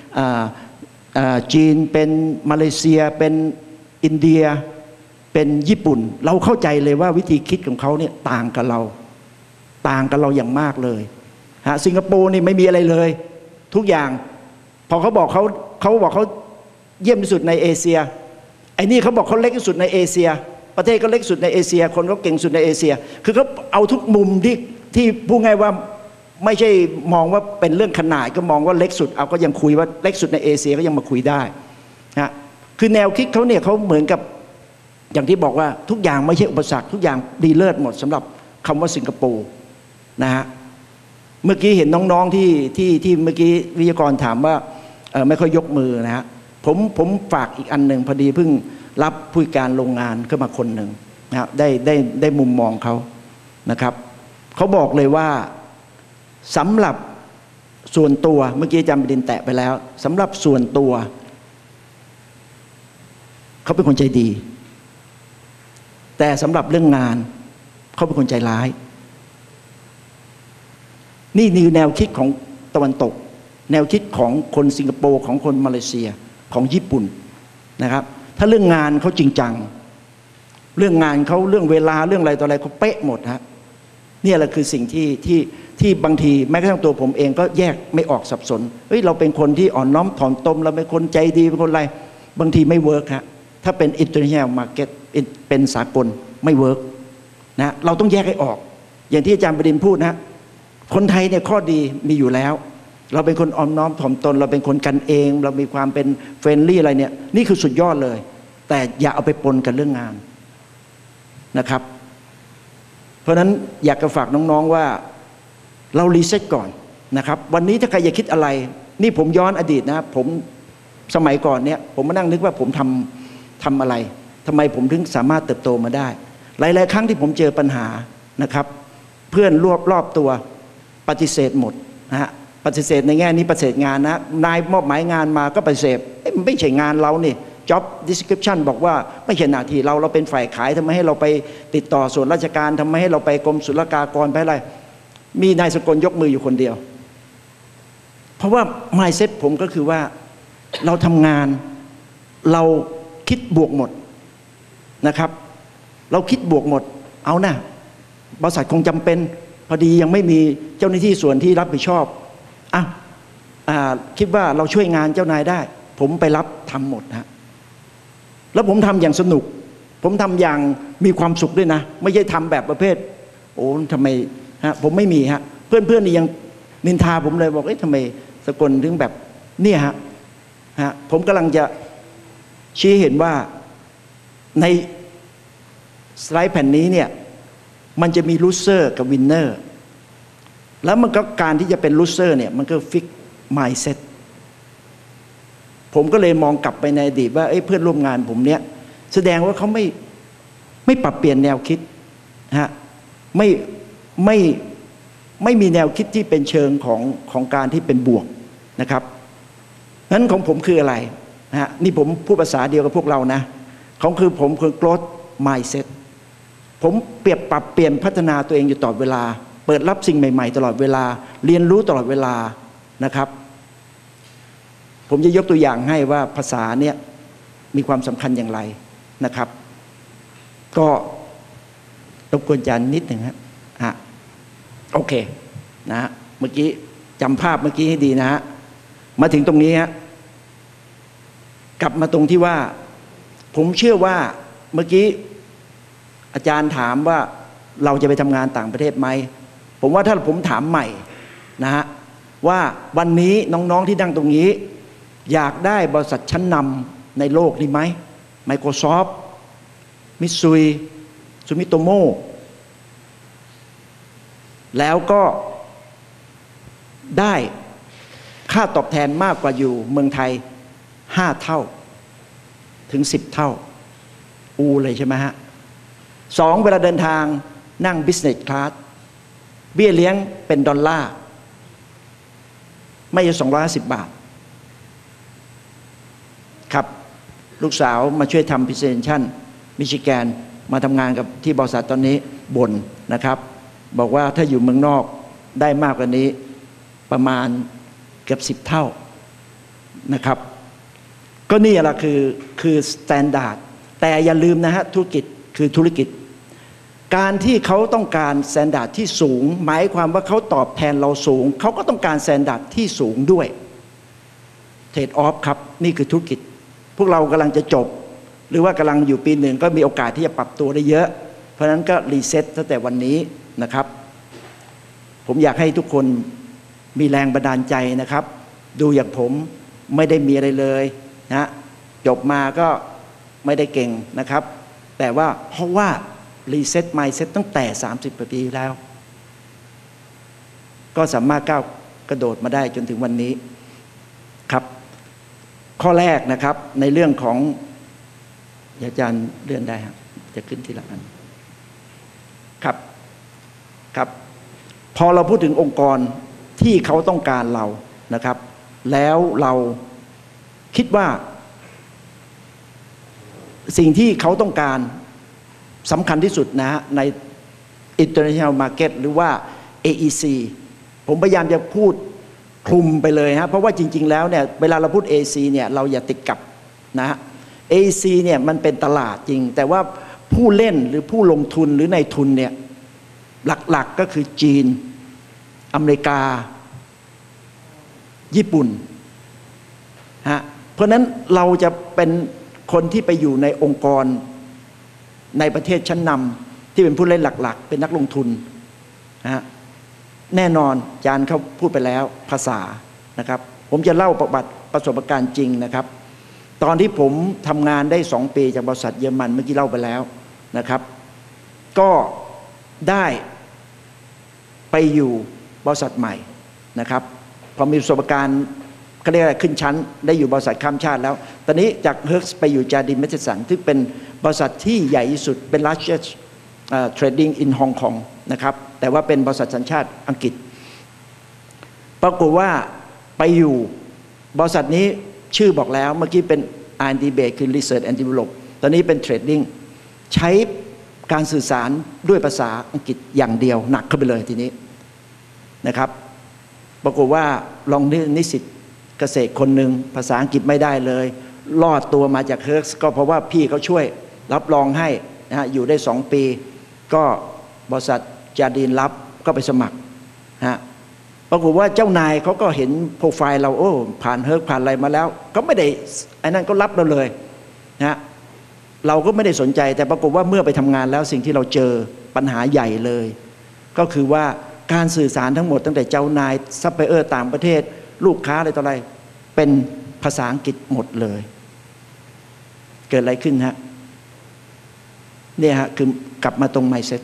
จีนเป็นมาเลเซียเป็นอินเดียเป็นญี่ปุ่นเราเข้าใจเลยว่าวิธีคิดของเขาเนี่ยต่างกับเราอย่างมากเลยสิงคโปร์นี่ไม่มีอะไรเลยทุกอย่างพอเขาบอกเขาเยี่ยมที่สุดในเอเชียไอ้นี่เขาบอกเขาเล็กที่สุดในเอเชียประเทศก็เล็กสุดในเอเชียคนก็เก่งสุดในเอเชียคือเขาเอาทุกมุมที่พูดง่ายว่าไม่ใช่มองว่าเป็นเรื่องขนาดก็มองว่าเล็กสุดเอาก็ยังคุยว่าเล็กสุดในเอเชียก็ยังมาคุยได้นะคือแนวคิดเขาเนี่ยเขาเหมือนกับอย่างที่บอกว่าทุกอย่างไม่ใช่อุปสรรคทุกอย่างดีเลิศหมดสำหรับคำว่าสิงคโปร์นะฮะเมื่อกี้เห็นน้องๆที่เมื่อกี้วิทยากรถามว่าไม่ค่อยยกมือนะฮะผมฝากอีกอันหนึ่งพอดีเพิ่งรับผู้การโรงงานขึ้นมาคนหนึ่งนะฮะได้มุมมองเขานะครับเขาบอกเลยว่าสำหรับส่วนตัวเมื่อกี้อาจารย์บดินทร์แตะไปแล้วสำหรับส่วนตัวเขาเป็นคนใจดีแต่สำหรับเรื่องงานเขาเป็นคนใจร้ายนี่แนวคิดของตะวันตกแนวคิดของคนสิงคโปร์ของคนมาเลเซียของญี่ปุ่นนะครับถ้าเรื่องงานเขาจริงจังเรื่องงานเขาเรื่องเวลาเรื่องอะไรต่ออะไรเขาเป๊ะหมดฮะนี่แหละคือสิ่งที่บางทีแม้กระทั่งตัวผมเองก็แยกไม่ออกสับสนเฮ้ยเราเป็นคนที่อ่อนน้อมถ่อมตนเราเป็นคนใจดีเป็นคนอะไรบางทีไม่เวิร์กฮะถ้าเป็น international market เป็นสากลไม่เวิร์กนะเราต้องแยกให้ออกอย่างที่อาจารย์บดินทร์พูดนะคนไทยเนี่ยข้อดีมีอยู่แล้วเราเป็นคนอ่อนน้อมถ่อมตนเราเป็นคนกันเองเรามีความเป็นเฟรนลี่อะไรเนี่ยนี่คือสุดยอดเลยแต่อย่าเอาไปปนกันเรื่องงานนะครับเพราะฉะนั้นอยากจะฝากน้องๆว่าเรารีเซ็ตก่อนนะครับวันนี้ถ้าใครอยากคิดอะไรนี่ผมย้อนอดีตนะผมสมัยก่อนเนี่ยผมมานั่งนึกว่าผมทำอะไรทำไมผมถึงสามารถเติบโตมาได้หลายๆครั้งที่ผมเจอปัญหานะครับเพื่อนรอบตัวปฏิเสธหมดนะฮะปฏิเสธในแง่นี้ปฏิเสธงานนะนายมอบหมายงานมาก็ปฏิเสธมันไม่ใช่งานเรานี่ job description บอกว่าไม่ใช่หน้าที่เราเป็นฝ่ายขายทำไมให้เราไปติดต่อส่วนราชการทำไมให้เราไปกรมศุลกากรไปอะไรมีนายสกลยกมืออยู่คนเดียวเพราะว่า mindset ผมก็คือว่าเราทำงานเราคิดบวกหมดนะครับเราคิดบวกหมดเอานะบริษัทคงจำเป็นพอดียังไม่มีเจ้าหน้าที่ส่วนที่รับผิดชอบคิดว่าเราช่วยงานเจ้านายได้ผมไปรับทำหมดฮะแล้วผมทำอย่างสนุกผมทำอย่างมีความสุขด้วยนะไม่ใช่ทำแบบประเภทโอ้ทำไมฮะผมไม่มีฮะเพื่อนๆนี่ยังนินทาผมเลยบอกทำไมสกลถึงแบบเนี่ยฮะผมกำลังจะชี้เห็นว่าในสไลด์แผ่นนี้เนี่ยมันจะมีลูเซอร์กับวินเนอร์แล้วมันก็การที่จะเป็นลูเซอร์เนี่ยมันก็ฟิกมายด์เซ็ตผมก็เลยมองกลับไปในอดีตว่าเพื่อนร่วมงานผมเนี่ยแสดงว่าเขาไม่ปรับเปลี่ยนแนวคิดฮะไม่มีแนวคิดที่เป็นเชิงของการที่เป็นบวกนะครับนั้นของผมคืออะไรนะฮะนี่ผมพูดภาษาเดียวกับพวกเรานะผมคือ growth mindset ผมปรับเปลี่ยนพัฒนาตัวเองอยู่ตลอดเวลาเปิดรับสิ่งใหม่ๆตลอดเวลาเรียนรู้ตลอดเวลานะครับผมจะยกตัวอย่างให้ว่าภาษาเนี่ยมีความสำคัญอย่างไรนะครับก็รบกวนอาจารย์นิดหนึ่งฮะโอเคนะฮะเมื่อกี้จำภาพเมื่อกี้ให้ดีนะฮะมาถึงตรงนี้ฮะกลับมาตรงที่ว่าผมเชื่อว่าเมื่อกี้อาจารย์ถามว่าเราจะไปทำงานต่างประเทศไหมผมว่าถ้าผมถามใหม่นะฮะว่าวันนี้น้องๆที่นั่งตรงนี้อยากได้บริษัทชั้นนำในโลกนี้ไหม Microsoft มิตซุยซูมิโตโมแล้วก็ได้ค่าตอบแทนมากกว่าอยู่เมืองไทย5 เท่าถึง10 เท่าเลยใช่ไหมฮะ2เวลาเดินทางนั่ง business class เบี้ยเลี้ยงเป็นดอลลาร์ไม่ใช่250 บาทครับลูกสาวมาช่วยทำ presentation มิชิแกนมาทำงานกับที่บริษัทตอนนี้บ่นนะครับบอกว่าถ้าอยู่เมืองนอกได้มากกว่านี้ประมาณเกือบ10 เท่านะครับก็นี่แหละคือ standard แต่อย่าลืมนะฮะธุรกิจคือธุรกิจการที่เขาต้องการสแตนดาร์ดที่สูงหมายความว่าเขาตอบแทนเราสูงเขาก็ต้องการสแตนดาร์ดที่สูงด้วยเทรดออฟครับนี่คือธุรกิจพวกเรากำลังจะจบหรือว่ากำลังอยู่ปีหนึ่งก็มีโอกาสที่จะปรับตัวได้เยอะเพราะฉะนั้นก็รีเซ็ตตั้งแต่วันนี้นะครับผมอยากให้ทุกคนมีแรงบันดาลใจนะครับดูอย่างผมไม่ได้มีอะไรเลยนะจบมาก็ไม่ได้เก่งนะครับแต่ว่าเพราะว่ารีเซ็ตไมซ์เซ็ตตั้งแต่30 ปีแล้วก็สามารถก้าวกระโดดมาได้จนถึงวันนี้ครับข้อแรกนะครับในเรื่องของอาจารย์เลื่อนได้ครับจะขึ้นทีละอันครับครับพอเราพูดถึงองค์กรที่เขาต้องการเรานะครับแล้วเราคิดว่าสิ่งที่เขาต้องการสำคัญที่สุดนะใน International Market หรือว่า AEC ผมพยายามจะพูดคลุมไปเลยฮะเพราะว่าจริงๆแล้วเนี่ยเวลาเราพูด AEC เนี่ยเราอย่าติดกับนะ AEC เนี่ยมันเป็นตลาดจริงแต่ว่าผู้เล่นหรือผู้ลงทุนหรือในทุนเนี่ยหลักๆก็คือจีนอเมริกาญี่ปุ่นฮะเพราะนั้นเราจะเป็นคนที่ไปอยู่ในองค์กรในประเทศชั้นนำที่เป็นผู้เล่นหลักๆเป็นนักลงทุนนะฮะแน่นอนอาจารย์เขาพูดไปแล้วภาษานะครับผมจะเล่าประสบการณ์จริงนะครับตอนที่ผมทำงานได้2 ปีจากบริษัทเยอรมันเมื่อกี้เล่าไปแล้วนะครับก็ได้ไปอยู่บริษัทใหม่นะครับพอมีประสบการณ์เขาเรียกอะไรขึ้นชั้นได้อยู่บริษัทข้ามชาติแล้วตอนนี้จากเฮิร์กไปอยู่จาร์ดินแมสสันที่เป็นบริษัทที่ใหญ่ที่สุดเป็น largest trading in Hong Kong นะครับแต่ว่าเป็นบริษัทสัญชาติอังกฤษปรากฏว่าไปอยู่บริษัทนี้ชื่อบอกแล้วเมื่อกี้เป็น R&D base คือ Research and Develop ตอนนี้เป็น Trading ใช้การสื่อสารด้วยภาษาอังกฤษอย่างเดียวหนักเข้าไปเลยทีนี้นะครับปรากฏว่าลองนิสิตเกษตรคนหนึ่งภาษาอังกฤษไม่ได้เลยรอดตัวมาจากเฮิร์กก็เพราะว่าพี่เขาช่วยรับรองให้นะฮะอยู่ได้2 ปีก็บริษัทจาร์ดินรับก็ไปสมัครฮะปรากฏว่าเจ้านายเขาก็เห็นโปรไฟล์เราโอ้ผ่านเฮิร์กผ่านอะไรมาแล้วก็ไม่ได้ไอ้นั่นก็รับเราเลยนะเราก็ไม่ได้สนใจแต่ปรากฏว่าเมื่อไปทำงานแล้วสิ่งที่เราเจอปัญหาใหญ่เลยก็คือว่าการสื่อสารทั้งหมดตั้งแต่เจ้านายซัพพลายเออร์ต่างประเทศลูกค้าอะไรต่ออะไรเป็นภาษาอังกฤษหมดเลยเกิดอะไรขึ้นฮะเนี่ยฮะคือกลับมาตรง mindset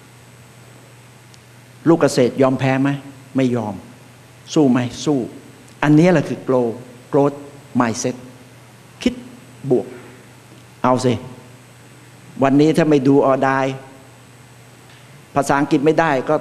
ลูกเกษตรยอมแพ้ไหมไม่ยอมสู้ไหมสู้อันนี้แหละคือ growth mindset คิดบวกเอาสิวันนี้ถ้าไม่ดูออดายภาษาอังกฤษไม่ได้ก็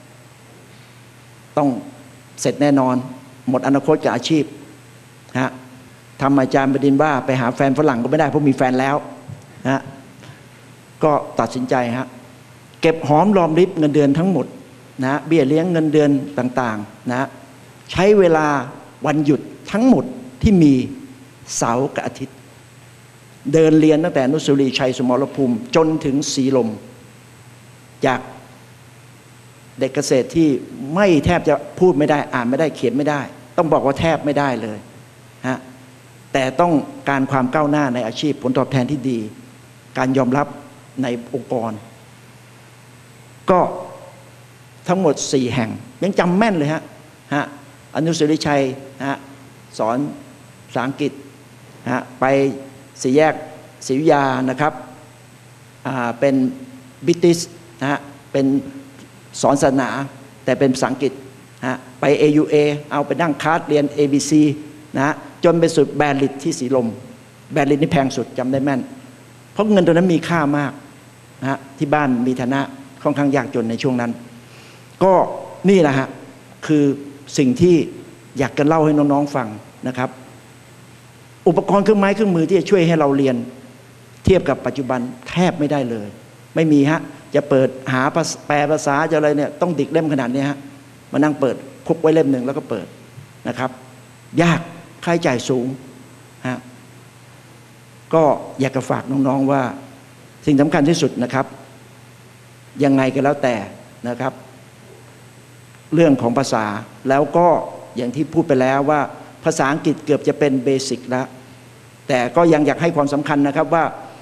ต้องเสร็จแน่นอนหมดอนาคตกับอาชีพฮะทำอาจารย์บดินทร์ว่าไปหาแฟนฝรั่งก็ไม่ได้เพราะมีแฟนแล้วนะก็ตัดสินใจฮะเก็บหอมรอมริบเงินเดือนทั้งหมดนะเบี้ยเลี้ยงเงินเดือนต่างๆนะใช้เวลาวันหยุดทั้งหมดที่มีเสาร์กับอาทิตย์เดินเรียนตั้งแต่อนุสาวรีย์ชัยสมรภูมิจนถึงสีลมจากเด็กเกษตรที่ไม่แทบจะพูดไม่ได้อ่านไม่ได้เขียนไม่ได้ต้องบอกว่าแทบไม่ได้เลยฮะแต่ต้องการความก้าวหน้าในอาชีพผลตอบแทนที่ดีการยอมรับในองค์กรก็ทั้งหมด4 แห่งยังจำแม่นเลยฮะอนุสาวรีย์ชัยสอนภาษาอังกฤษไป4 แยกศรีวิทยานะครับเป็นบิติสเป็นสอนศาสนาแต่เป็นภาษาอังกฤษไป AUA เอาไปนั่งคลาสเรียน ABC นะจนไปสุดแบรลิตที่สีลมแบรลิตนี่แพงสุดจำได้แม่นเพราะเงินตัวนั้นมีค่ามากที่บ้านมีฐานะค่อนข้างยากจนในช่วงนั้นก็นี่แหละฮะคือสิ่งที่อยากจะเล่าให้น้องๆฟังนะครับอุปกรณ์เครื่องไม้เครื่องมือที่จะช่วยให้เราเรียนเทียบกับปัจจุบันแทบไม่ได้เลยไม่มีฮะจะเปิดหาแปลภาษาจะอะไรเนี่ยต้องดิกเล่มขนาดนี้ฮะมานั่งเปิดพกไว้เล่มหนึ่งแล้วก็เปิดนะครับยากค่าใช้จ่ายสูงฮะก็อยากจะฝากน้องๆว่าสิ่งสำคัญที่สุดนะครับยังไงก็แล้วแต่นะครับเรื่องของภาษาแล้วก็อย่างที่พูดไปแล้วว่าภาษาอังกฤษเกือบจะเป็นเบสิกแล้วแต่ก็ยังอยากให้ความสำคัญนะครับว่า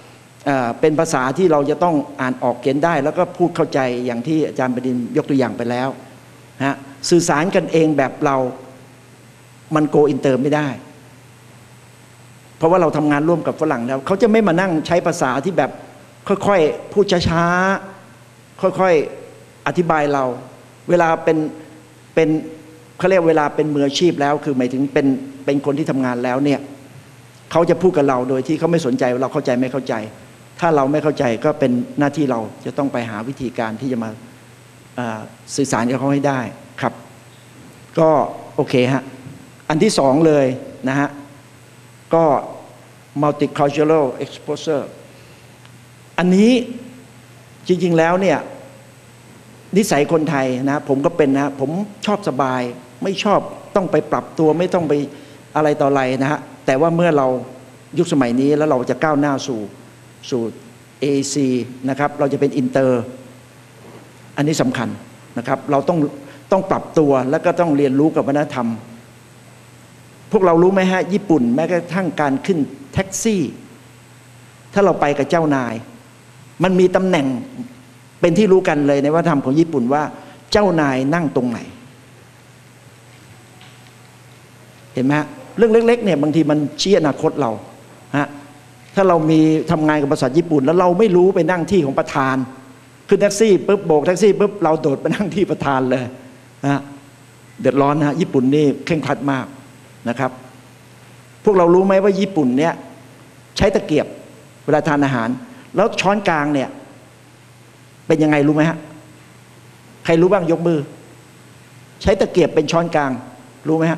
เป็นภาษาที่เราจะต้องอ่านออกเขียนได้แล้วก็พูดเข้าใจอย่างที่อาจารย์บดินทร์ยกตัวอย่างไปแล้วฮะสื่อสารกันเองแบบเรามันโกอินเตอร์ไม่ได้เพราะว่าเราทำงานร่วมกับฝรั่งแล้วเขาจะไม่มานั่งใช้ภาษาที่แบบค่อยๆพูดช้าๆค่อยๆอธิบายเราเวลาเป็นเขาเรียกเวลาเป็นมืออาชีพแล้วคือหมายถึงเป็นคนที่ทำงานแล้วเนี่ยเขาจะพูดกับเราโดยที่เขาไม่สนใจว่าเราเข้าใจไม่เข้าใจถ้าเราไม่เข้าใจก็เป็นหน้าที่เราจะต้องไปหาวิธีการที่จะมาสื่อสารกับเขาให้ได้ครับก็โอเคฮะอันที่สองเลยนะฮะก็ multicultural exposure อันนี้จริงๆแล้วเนี่ยนิสัยคนไทยนะผมก็เป็นนะผมชอบสบายไม่ชอบต้องไปปรับตัวไม่ต้องไปอะไรต่ออะไรนะฮะแต่ว่าเมื่อเรายุคสมัยนี้แล้วเราจะก้าวหน้าสู่ AAC นะครับเราจะเป็นอินเตอร์อันนี้สำคัญนะครับเราต้องปรับตัวแล้วก็ต้องเรียนรู้กับวัฒนธรรมพวกเรารู้ไหมฮะญี่ปุ่นแม้กระทั่งการขึ้นแท็กซี่ถ้าเราไปกับเจ้านายมันมีตำแหน่งเป็นที่รู้กันเลยในวัฒนธรรมของญี่ปุ่นว่าเจ้านายนั่งตรงไหนเห็นไหมฮะเรื่องเล็กๆเนี่ยบางทีมันชี้อนาคตเราฮะถ้าเรามีทำงานกับบริษัทญี่ปุ่นแล้วเราไม่รู้ไปนั่งที่ของประธานขึ้นแท็กซี่ปุ๊บโบกแท็กซี่ปุ๊บเราโดดไปนั่งที่ประธานเลยนะเดือดร้อนนะญี่ปุ่นนี่เคร่งครัดมากนะครับพวกเรารู้ไหมว่าญี่ปุ่นเนี่ยใช้ตะเกียบเวลาทานอาหารแล้วช้อนกลางเนี่ยเป็นยังไงรู้ไหมฮะใครรู้บ้างยกมือใช้ตะเกียบเป็นช้อนกลางรู้ไหมฮะ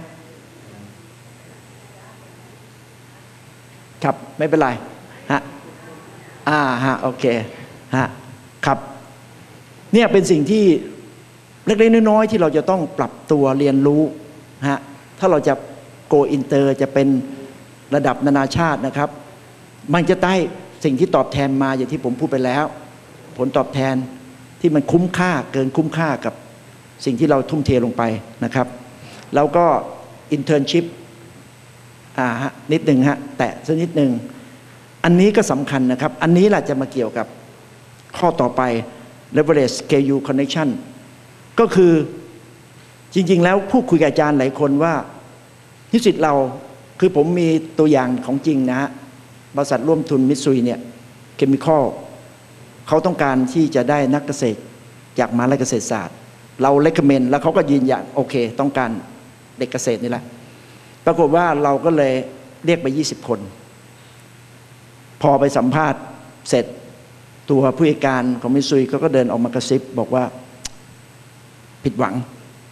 ครับไม่เป็นไรฮะฮะโอเคฮะครับเนี่ยเป็นสิ่งที่เล็กๆน้อยๆที่เราจะต้องปรับตัวเรียนรู้ฮะถ้าเราจะโกอินเตอร์จะเป็นระดับนานาชาตินะครับมันจะได้สิ่งที่ตอบแทนมาอย่างที่ผมพูดไปแล้วผลตอบแทนที่มันคุ้มค่าเกินคุ้มค่ากับสิ่งที่เราทุ่มเทลงไปนะครับแล้วก็อินเทอร์นชิพนิดหนึ่งฮะแตะสักนิดหนึ่งอันนี้ก็สำคัญนะครับอันนี้แหละจะมาเกี่ยวกับข้อต่อไป leverage KU connection ก็คือจริงๆแล้วพูดคุยกับอาจารย์หลายคนว่านิสิตเราคือผมมีตัวอย่างของจริงนะฮะบริษัทร่วมทุนมิตซุยเนี่ยเคมีคอลเขาต้องการที่จะได้นักเกษตรจากมหาวิทยาลัยเกษตรศาสตร์เราเลคเมนแล้วเขาก็ยืนยันโอเคต้องการเด็กเกษตรนี่แหละปรากฏว่าเราก็เลยเรียกไป20 คนพอไปสัมภาษณ์เสร็จตัวผู้จัดการของมิตซุยเขาก็เดินออกมากระซิบบอกว่าผิดหวัง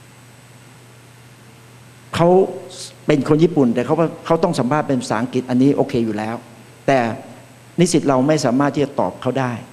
เขาเป็นคนญี่ปุ่นแต่เขาต้องสัมภาษณ์เป็นภาษาอังกฤษอันนี้โอเคอยู่แล้วแต่นิสิตเราไม่สามารถที่จะตอบเขาได้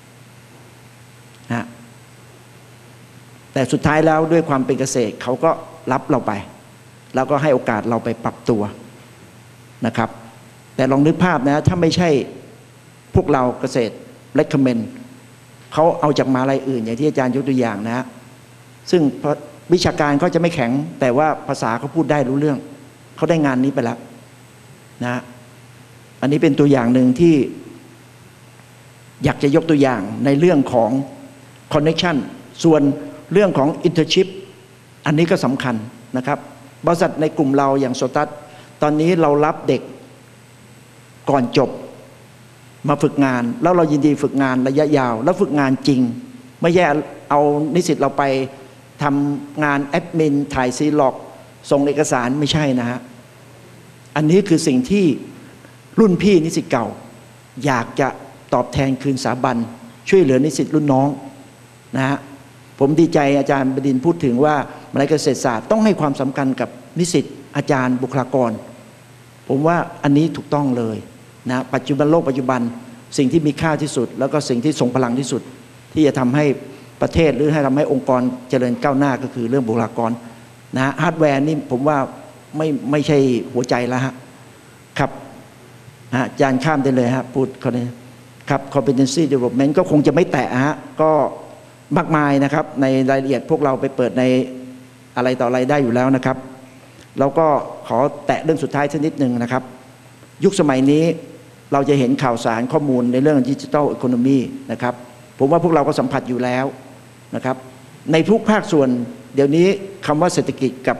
นะแต่สุดท้ายแล้วด้วยความเป็นเกษตรเขาก็รับเราไปแล้วก็ให้โอกาสเราไปปรับตัวนะครับแต่ลองนึกภาพนะถ้าไม่ใช่พวกเราเกษตร recommend เขาเอาจากมหาวิทยาลัยอื่นอย่างที่อาจารย์ยกตัวอย่างนะซึ่งวิชาการเขาจะไม่แข็งแต่ว่าภาษาเขาพูดได้รู้เรื่องเขาได้งานนี้ไปแล้วนะอันนี้เป็นตัวอย่างหนึ่งที่อยากจะยกตัวอย่างในเรื่องของ connection ส่วนเรื่องของ internship อันนี้ก็สำคัญนะครับบริษัทในกลุ่มเราอย่างโซตัสตอนนี้เรารับเด็กก่อนจบมาฝึกงานแล้วเรายินดีฝึกงานระยะยาวแล้วฝึกงานจริงไม่ใช่เอานิสิตเราไปทำงานแอดมินถ่ายซีล็อกส่งเอกสารไม่ใช่นะฮะอันนี้คือสิ่งที่รุ่นพี่นิสิตเก่าอยากจะตอบแทนคืนสถาบันช่วยเหลือนิสิตรุ่นน้องนะฮะผมดีใจอาจารย์บดินทร์พูดถึงว่ามหาวิทยาลัยเกษตรศาสตร์ต้องให้ความสำคัญกับนิสิตอาจารย์บุคลากรผมว่าอันนี้ถูกต้องเลยนะปัจจุบันโลกปัจจุบันสิ่งที่มีค่าที่สุดแล้วก็สิ่งที่ทรงพลังที่สุดที่จะทำให้ประเทศหรือให้ทำให้องค์กรเจริญก้าวหน้าก็คือเรื่องบุคลากรนะฮาร์ดแวร์นี่ผมว่าไม่ใช่หัวใจแล้วฮะครับอาจารย์ข้ามได้เลยฮะพูดคนนี้ครับ competency development ก็คงจะไม่แตะฮะก็มากมายนะครับในรายละเอียดพวกเราไปเปิดในอะไรต่ออะไรได้อยู่แล้วนะครับแล้วก็ขอแตะเรื่องสุดท้ายสักนิดหนึ่งนะครับยุคสมัยนี้เราจะเห็นข่าวสารข้อมูลในเรื่องดิจิทัลอีโคโนมีนะครับผมว่าพวกเราก็สัมผัสอยู่แล้วนะครับในทุกภาคส่วนเดี๋ยวนี้คำว่าเศรษฐกิจกับ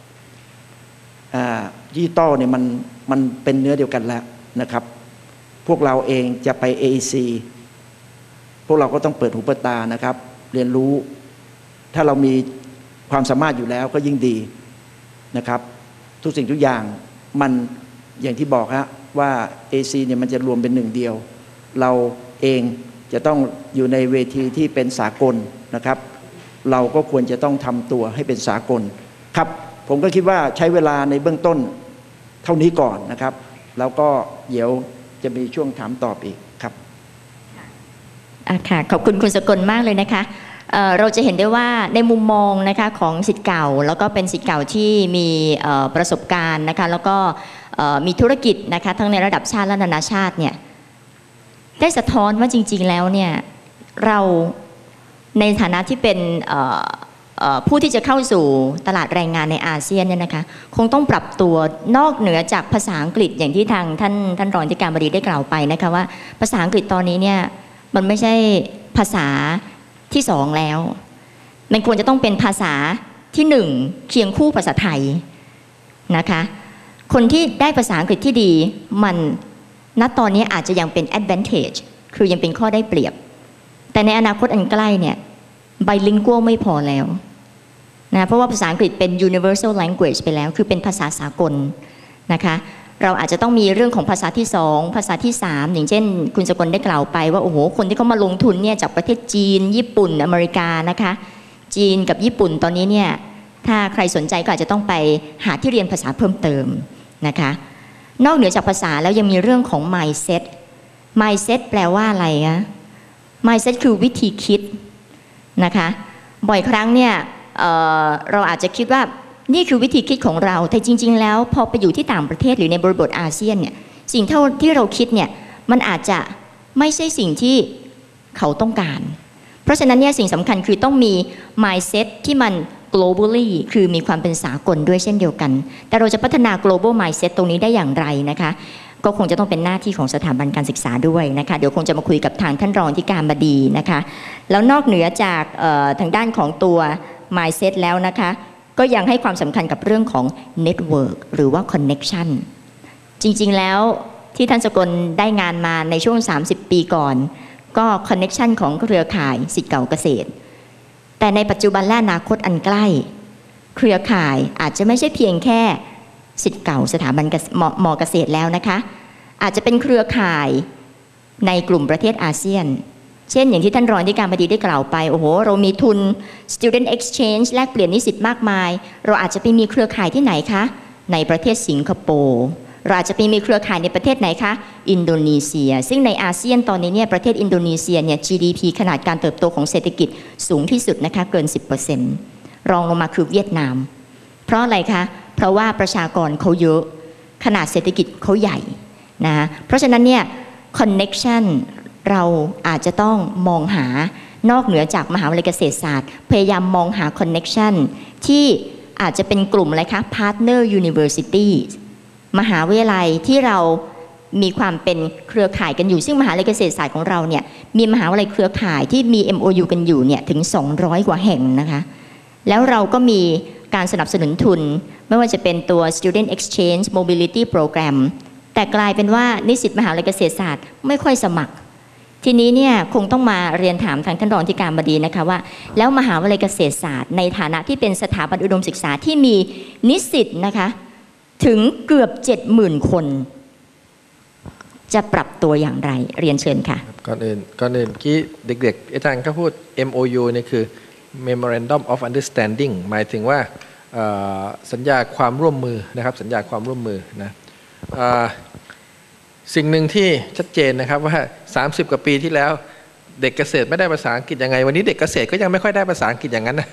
ดิจิทัลเนี่ยมันเป็นเนื้อเดียวกันแล้วนะครับพวกเราเองจะไป AEC พวกเราก็ต้องเปิดหูเปิดตานะครับเรียนรู้ถ้าเรามีความสามารถอยู่แล้วก็ยิ่งดีนะครับทุกสิ่งทุกอย่างมันอย่างที่บอกฮะว่า AEC เนี่ยมันจะรวมเป็นหนึ่งเดียวเราเองจะต้องอยู่ในเวทีที่เป็นสากลนะครับเราก็ควรจะต้องทำตัวให้เป็นสากลครับผมก็คิดว่าใช้เวลาในเบื้องต้นเท่านี้ก่อนนะครับแล้วก็เดี๋ยวจะมีช่วงถามตอบอีกครับค่ะขอบคุณคุณสกลมากเลยนะคะเราจะเห็นได้ว่าในมุมมองนะคะของศิษย์เก่าแล้วก็เป็นศิษย์เก่าที่มีประสบการณ์นะคะแล้วก็มีธุรกิจนะคะทั้งในระดับชาติและนานาชาติเนี่ยได้สะท้อนว่าจริงๆแล้วเนี่ยเราในฐานะที่เป็นผู้ที่จะเข้าสู่ตลาดแรงงานในอาเซียนเนี่ยนะคะคงต้องปรับตัวนอกเหนือจากภาษาอังกฤษอย่างที่ทางท่านรองอธิการบดีได้กล่าวไปนะคะว่าภาษาอังกฤษตอนนี้เนี่ยมันไม่ใช่ภาษาที่สองแล้วมันควรจะต้องเป็นภาษาที่หนึ่งเคียงคู่ภาษาไทยนะคะคนที่ได้ภาษาอังกฤษที่ดีมันณตอนนี้อาจจะยังเป็น advantage คือยังเป็นข้อได้เปรียบแต่ในอนาคตอันใกล้เนี่ย bilingual ไม่พอแล้วนะเพราะว่าภาษาอังกฤษเป็น universal language ไปแล้วคือเป็นภาษาสากลนะคะเราอาจจะต้องมีเรื่องของภาษาที่2ภาษาที่3อย่างเช่นคุณสกลได้กล่าวไปว่าโอ้โหคนที่เขามาลงทุนเนี่ยจากประเทศจีนญี่ปุ่นอเมริกานะคะจีนกับญี่ปุ่นตอนนี้เนี่ยถ้าใครสนใจก็อาจจะต้องไปหาที่เรียนภาษาเพิ่มเติมนะคะนอกเหนือจากภาษาแล้วยังมีเรื่องของ mindset mindset แปลว่าอะไรนะ mindset คือวิธีคิดนะคะบ่อยครั้งเนี่ยเราอาจจะคิดว่านี่คือวิธีคิดของเราแต่จริงๆแล้วพอไปอยู่ที่ต่างประเทศหรือในบริบทอาเซียนเนี่ยสิ่งที่เราคิดเนี่ยมันอาจจะไม่ใช่สิ่งที่เขาต้องการเพราะฉะนั้นเนี่ยสิ่งสำคัญคือต้องมี mindset ที่มัน globally คือมีความเป็นสากลด้วยเช่นเดียวกันแต่เราจะพัฒนา global mindset ตรงนี้ได้อย่างไรนะคะก็คงจะต้องเป็นหน้าที่ของสถาบันการศึกษาด้วยนะคะเดี๋ยวคงจะมาคุยกับทางท่านรองที่การบดีนะคะแล้วนอกเหนือจากทางด้านของตัว mindset แล้วนะคะก็ยังให้ความสำคัญกับเรื่องของ network หรือว่า connection จริงๆแล้วที่ท่านสกลได้งานมาในช่วง30ปีก่อนก็ connection ของเครือข่ายศิษย์เก่าเกษตรแต่ในปัจจุบันและอนาคตอันใกล้เครือข่ายอาจจะไม่ใช่เพียงแค่ศิษย์เก่าสถาบันม.เกษตรแล้วนะคะอาจจะเป็นเครือข่ายในกลุ่มประเทศอาเซียนเช่นอย่างที่ท่านรองอธิการบดีได้กล่าวไปโอ้โหเรามีทุน student exchange แลกเปลี่ยนนิสิตมากมายเราอาจจะไปมีเครือข่ายที่ไหนคะในประเทศสิงคโปร์เราอาจจะไปมีเครือข่ายในประเทศไหนคะอินโดนีเซียซึ่งในอาเซียนตอนนี้เนี่ยประเทศอินโดนีเซียเนี่ย GDP ขนาดการเติบโตของเศรษฐกิจสูงที่สุดนะคะเกิน 10% รองลงมาคือเวียดนามเพราะอะไรคะเพราะว่าประชากรเขาเยอะขนาดเศรษฐกิจเขาใหญ่นะเพราะฉะนั้นเนี่ย connection เราอาจจะต้องมองหานอกเหนือจากมหาวิทยาลัยเกษตรศาสตร์พยายามมองหา connection ที่อาจจะเป็นกลุ่มอะไรคะ partner university มหาวิทยาลัยที่เรามีความเป็นเครือข่ายกันอยู่ซึ่งมหาวิทยาลัยเกษตรศาสตร์ของเราเนี่ยมีมหาวิทยาลัยเครือข่ายที่มี MOU กันอยู่เนี่ยถึง200กว่าแห่งนะคะแล้วเราก็มีการสนับสนุนทุนไม่ว่าจะเป็นตัว student exchange mobility program แต่กลายเป็นว่านิสิตมหาวิทยาลัยเกษตรศาสตร์ไม่ค่อยสมัครทีนี้เนี่ยคงต้องมาเรียนถามทางท่านรองอธิการบดีนะคะว่าแล้วมหาวิทยาลัยเกษตรศาสตร์ในฐานะที่เป็นสถาบันอุดมศึกษาที่มีนิสิตนะคะถึงเกือบ 70,000 คนจะปรับตัวอย่างไรเรียนเชิญค่ะก่อนอื่นกี้เด็กๆอาจารย์ก็พูด MOU นี่คือ Memorandum of Understanding หมายถึงว่าสัญญาความร่วมมือนะครับสัญญาความร่วมมือนะสิ่งหนึ่งที่ชัดเจนนะครับว่า30กว่าปีที่แล้วเด็กเกษตรไม่ได้ภาษาอังกฤษยังไงวันนี้เด็กเกษตรก็ยังไม่ค่อยได้ภาษาอังกฤษอย่างนั้นนะ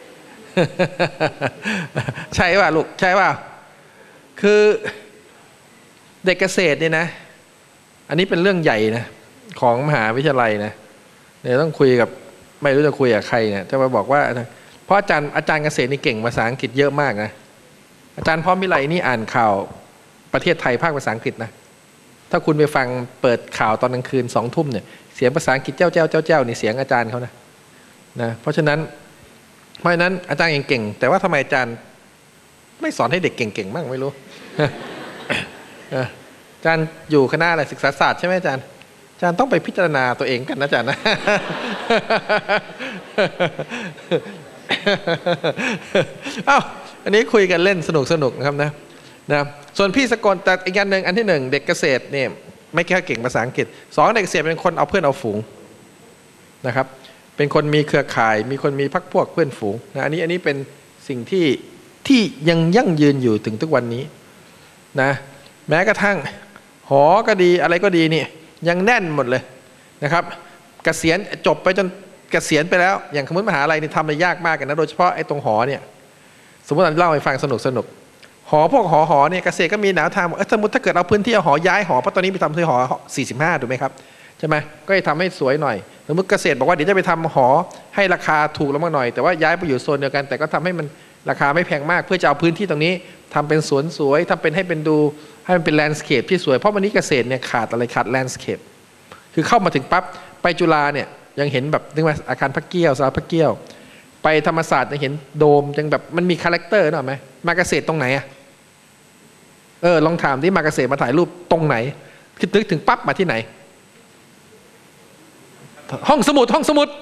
ใช่ป่ะลูกใช่ป่ะคือเด็กเกษตรเนี่ยนะอันนี้เป็นเรื่องใหญ่นะของมหาวิทยาลัยนะเดี๋ยวต้องคุยกับไม่รู้จะคุยกับใครเนี่ยจะมาบอกว่าเพราะอาจารย์เกษตรนี่เก่งภาษาอังกฤษเยอะมากนะอาจารย์พร้อมวิไลนี่อ่านข่าวประเทศไทยภาคภาษาอังกฤษนะถ้าคุณไปฟังเปิดข่าวตอนกลางคืน2 ทุ่มเนี่ยเสียงภาษาอังกฤษเจ้านี่เสียงอาจารย์เขานะเพราะฉะนั้นอาจารย์เก่งๆแต่ว่าทำไมอาจารย์ไม่สอนให้เด็กเก่งๆบ้างไม่รู้ อาจารย์อยู่คณะอะไรศึกษาศาสตร์ใช่ไหมอาจารย์ต้องไปพิจารณาตัวเองกันนะอาจารย์นะ อ้าวอันนี้คุยกันเล่นสนุกนะครับนะส่วนพี่สกลแต่อีกอย่างหนึ่งอันที่1เด็กเกษตรเนี่ยไม่แค่เก่งภาษาอังกฤษ2เด็กเกษตรเป็นคนเอาเพื่อนเอาฝูงนะครับเป็นคนมีเครือข่ายมีคนมีพรรคพวกเพื่อนฝูงนะอันนี้เป็นสิ่งที่ยังยั่งยืนอยู่ถึงทุกวันนี้นะแม้กระทั่งหอก็ดีอะไรก็ดีนี่ยังแน่นหมดเลยนะครับเกษียณจบไปจนเกษียณไปแล้วอย่างสมมติมหาลัยนี่ทำได้ยากมากกันนะโดยเฉพาะไอ้ตรงหอเนี่ยสมมติเราเล่าให้ฟังสนุกหอพวกหอเนี่ยเกษตรก็มีแนวทางสมมติถ้าเกิดเอาพื้นที่เอาหอย้ายหอเพราะตอนนี้ไปทำที่หอ45ถูกไหมครับใช่ไหมก็จะทำให้สวยหน่อยสมมติเกษตรบอกว่าเดี๋ยวจะไปทำหอให้ราคาถูกลงมาหน่อยแต่ว่าย้ายไปอยู่โซนเดียวกันแต่ก็ทำให้มันราคาไม่แพงมากเพื่อจะเอาพื้นที่ตรงนี้ทำเป็นสวนสวยทำเป็นให้เป็นดูให้มันเป็นแลนด์สเคปที่สวยเพราะวันนี้เกษตรเนี่ยขาดอะไรขาดแลนด์สเคปคือเข้ามาถึงปั๊บไปจุฬาเนี่ยยังเห็นแบบนึกว่าอาคารพระเกี้ยวสาพระเกี้ยวไปธรรมศาสตร์ยังเห็นโดมยังแบบมันมีคาแรคเตอร์หน่อยไหมมาเกษตรตรงไหนอะลองถามที่มาเกษตรมาถ่ายรูปตรงไหนคิดนึกถึงปั๊บมาที่ไหนห้องสมุด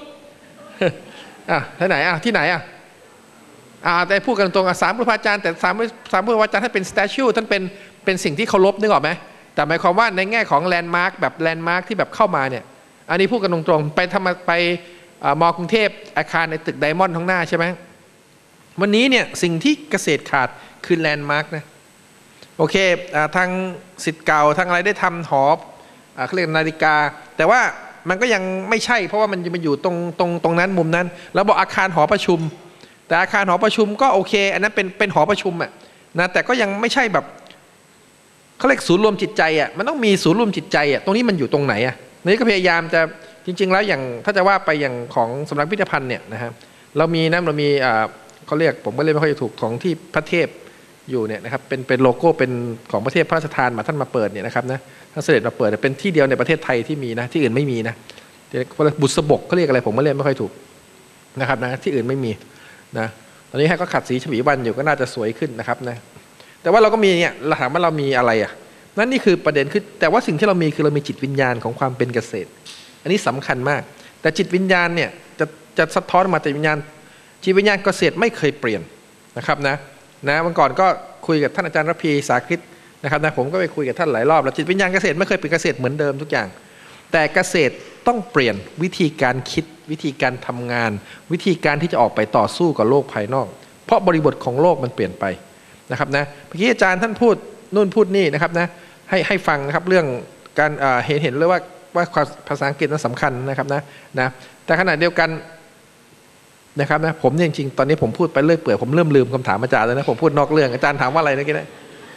ที่ไหนที่ไหนแต่พูดกันตรง3 ครูบาอาจารย์แต่3 ครูบาอาจารย์ท่านเป็นสแตชูท่านเป็นสิ่งที่เคารพนึกออกไหมแต่หมายความว่าในแง่ของแลนด์มาร์คแบบแลนด์มาร์คที่แบบเข้ามาเนี่ยอันนี้พูดกันตรงๆไปมกรุงเทพอาคารในตึกไดมอนด์ข้างหน้าใช่ไหมวันนี้เนี่ยสิ่งที่เกษตรขาดคือแลนด์มาร์คนะโอเคทางศิษย์เก่าทางอะไรได้ทำหอเขาเรียกนาฬิกาแต่ว่ามันก็ยังไม่ใช่เพราะว่ามันอยู่ตรงนั้นมุมนั้นแล้วบอกอาคารหอประชุมแต่อาคารหอประชุมก็โอเคอันนั้นเป็นหอประชุมนะแต่ก็ยังไม่ใช่แบบเขาเรียกศูนย์รวมจิตใจมันต้องมีศูนย์รวมจิตใจตรงนี้มันอยู่ตรงไหนนี่ก็พยายามจะจริงๆแล้วอย่างถ้าจะว่าไปอย่างของสำนักพิพิธภัณฑ์เนี่ยนะครับเรามีเขาเรียกผมก็เรียกไม่ค่อยถูกของที่พระเทพอยู่เนี่ยนะครับเป็นโลโก้เป็นของประเทศพระราชทานมาท่านมาเปิดเนี่ยนะครับนะท่านเสด็จมาเปิดเป็นที่เดียวในประเทศไทยที่มีนะที่อื่นไม่มีนะบุษบกเขาเรียกอะไรผมก็เรียกไม่ค่อยถูกนะครับนะที่อื่นไม่มีนะตอนนี้ให้ก็ขัดสีฉวีวันอยู่ก็น่าจะสวยขึ้นนะครับนะแต่ว่าเราก็มีเนี่ยเราถามว่าเรามีอะไรนั่นนี่คือประเด็นคือแต่ว่าสิ่งที่เรามีคือเรามีจิตวิญญาณของความเป็นเกษตรอันนี้สำคัญมากแต่จิตวิญญาณเนี่ยจะสะท้อนมาแต่จิตวิญญาณเกษตรไม่เคยเปลี่ยนนะครับนะวันก่อนก็คุยกับท่านอาจารย์ระพีสาคริตนะครับนะผมก็ไปคุยกับท่านหลายรอบแล้วจิตวิญญาณเกษตรไม่เคยเป็นเกษตรเหมือนเดิมทุกอย่างแต่เกษตรต้องเปลี่ยนวิธีการคิดวิธีการทำงานวิธีการที่จะออกไปต่อสู้กับโลกภายนอกเพราะบริบทของโลกมันเปลี่ยนไปนะครับนะเมื่อกี้อาจารย์ท่านพูดนู่นพูดนี่นะครับนะให้ฟังนะครับเรื่องการเห็นเลยว่าภาษาอังกฤษนั้นสำคัญนะครับนะแต่ขณะเดียวกันนะครับนะผมจริงๆตอนนี้ผมพูดไปเรื่อยเปื่อยผมเริ่มลืมคำถามอาจารย์แล้วนะผมพูดนอกเรื่องอาจารย์ถามว่าอะไรนะกี้นะ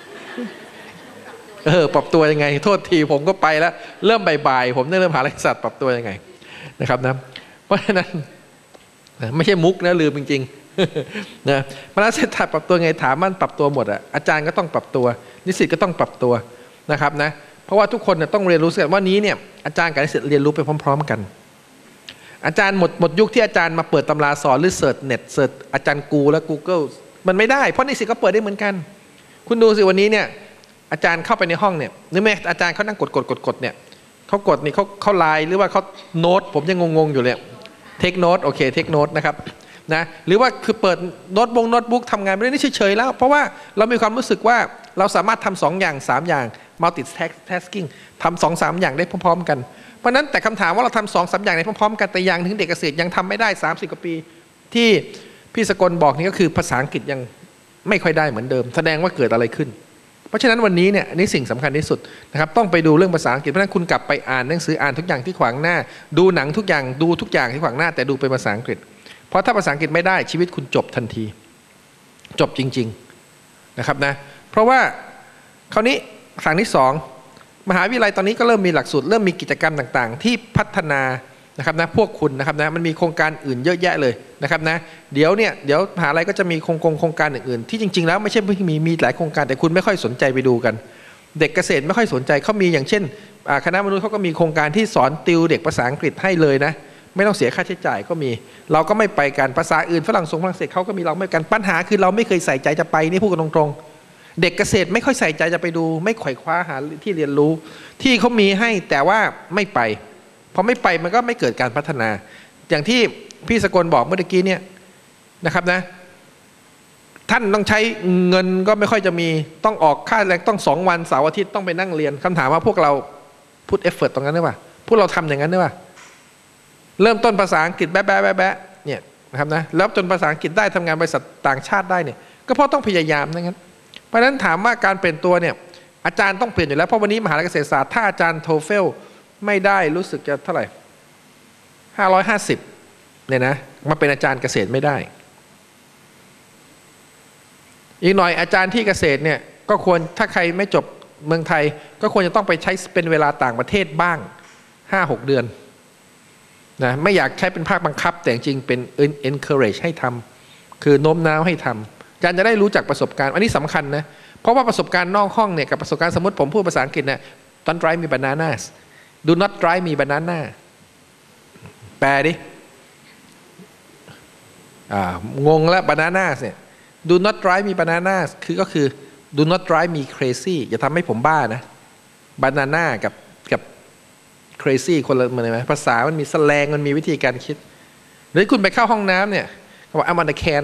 ปรับตัวยังไงโทษทีผมก็ไปแล้วเริ่มบ่ายๆผมเริ่มหาอะไรสัตว์ปรับตัวยังไงนะครับนะเพราะฉะนั้นไม่ใช่มุกนะลืมจริงๆนะมนัสเศรษฐปรับตัวไงถามมันปรับตัวหมดอาจารย์ก็ต้องปรับตัวนิสิตก็ต้องปรับตัวนะครับนะเพราะว่าทุกคนต้องเรียนรู้กันว่านี้เนี่ยอาจารย์กับนิสิตเรียนรู้ไปพร้อมๆกันอาจารย์หมดยุคที่อาจารย์มาเปิดตำราสอนหรือเสิร์ชเน็ตเสิร์ชอาจารย์กูและ Google มันไม่ได้เพราะนิสิตก็เปิดได้เหมือนกันคุณดูสิวันนี้เนี่ยอาจารย์เข้าไปในห้องเนี่ยนึกไหมอาจารย์เขานั่งกดเนี่ยเขากดนี่เขาไลน์หรือว่าเขาโน้ตผมยังงงอยู่เลยเทคโน้ตโอเคเทคโน้ตนะครับนะหรือว่าคือเปิดโน้ตบุ๊กทำงานไม่ได้นี่เฉยๆแล้วเพราะว่าเรามีความรู้สึกว่าเราสามารถทำ2 อย่าง3 อย่าง multitasking ทำ2-3 อย่างได้พร้อมๆกันเพราะนั้นแต่คำถามว่าเราทำ2-3 อย่างในพร้อมๆกันแต่อย่างถึงเด็กเกษตรยังทำไม่ได้30 กว่าปีที่พี่สกลบอกนี่ก็คือภาษาอังกฤษยังไม่ค่อยได้เหมือนเดิมแสดงว่าเกิดอะไรขึ้นเพราะฉะนั้นวันนี้เนี่ยนี่สิ่งสำคัญที่สุดนะครับต้องไปดูเรื่องภาษาอังกฤษเพราะฉะนั้นคุณกลับไปอ่านหนังสืออ่านทุกอย่างที่ขวางหน้าดูหนังทุกอย่างดูทุกอย่างที่ขวางหน้าแต่ดูเป็นภาษาอังกฤษเพราะถ้าภาษาอังกฤษไม่ได้ชีวิตคุณจบทันทีจบจริงๆนะครับนะเพราะว่าคราวนี้ฝั่งที่2มหาวิทยาลัยตอนนี้ก็เริ่มมีหลักสูตรเริ่มมีกิจกรรมต่างๆที่พัฒนานะครับนะพวกคุณนะครับนะมันมีโครงการอื่นเยอะแยะเลยนะครับนะเดี๋ยวมหาลัยก็จะมีโครงการอื่นๆที่จริงๆแล้วไม่ใช่มีหลายโครงการแต่คุณไม่ค่อยสนใจไปดูกันเด็กเกษตรไม่ค่อยสนใจเขามีอย่างเช่นคณะมนุษย์เขาก็มีโครงการที่สอนติวเด็กภาษาอังกฤษให้เลยนะไม่ต้องเสียค่าใช้จ่ายก็มีเราก็ไม่ไปกันภาษาอื่นฝรั่งเศสเขาก็มีเราไม่กันปัญหาคือเราไม่เคยใส่ใจจะไปนี่พูดกันตรงๆเด็กเกษตรไม่ค่อยใส่ใจจะไปดูไม่ไขว่คว้าหาที่เรียนรู้ที่เขามีให้แต่ว่าไม่ไปพอไม่ไปมันก็ไม่เกิดการพัฒนาอย่างที่พี่สกลบอกเมื่อกี้เนี่ยนะครับนะท่านต้องใช้เงินก็ไม่ค่อยจะมีต้องออกค่าแรงต้อง2 วันเสาร์อาทิตย์ต้องไปนั่งเรียนคำถามว่าพวกเราพุทเอฟเฟิร์ตตรงนั้นได้ป่ะพวกเราทำอย่างนั้นได้ป่ะเริ่มต้นภาษาอังกฤษแบ๊ะเนี่ยนะครับนะแล้วจนภาษาอังกฤษได้ทำงานบริษัทต่างชาติได้เนี่ยก็เพราะต้องพยายามนั่นงั้นเพราะฉะนั้นถามว่าการเปลี่ยนตัวเนี่ยอาจารย์ต้องเปลี่ยนอยู่แล้วเพราะวันนี้มหาวิทยาลัยเกษตรศาสตร์ถ้าอาจารย์โทเฟลไม่ได้รู้สึกจะเท่าไหร่550เนี่ยนะมาเป็นอาจารย์เกษตรไม่ได้อีกหน่อยอาจารย์ที่เกษตรเนี่ยก็ควรถ้าใครไม่จบเมืองไทยก็ควรจะต้องไปใช้เป็นเวลาต่างประเทศบ้าง 5-6 เดือนนะไม่อยากใช้เป็นภาคบังคับแต่จริงเป็น encourage ให้ทำคือโน้มน้าวให้ทำอาจารย์จะได้รู้จักประสบการณ์อันนี้สำคัญนะเพราะว่าประสบการณ์นอกห้องเนี่ยกับประสบการณ์สมมติผมพูดภาษาอังกฤษเนี่ย Don't drive me bananas Do not drive me banana แปลดิงงแล้ว bananas เนี่ยDo not drive me bananas ก็คือ Do not drive me crazy อย่าทำให้ผมบ้านะ banana กับ crazy คนละมันเลยไหมภาษามันมีแสแลงมันมีวิธีการคิดหรือคุณไปเข้าห้องน้ำเนี่ยเขาบอก I'm on the can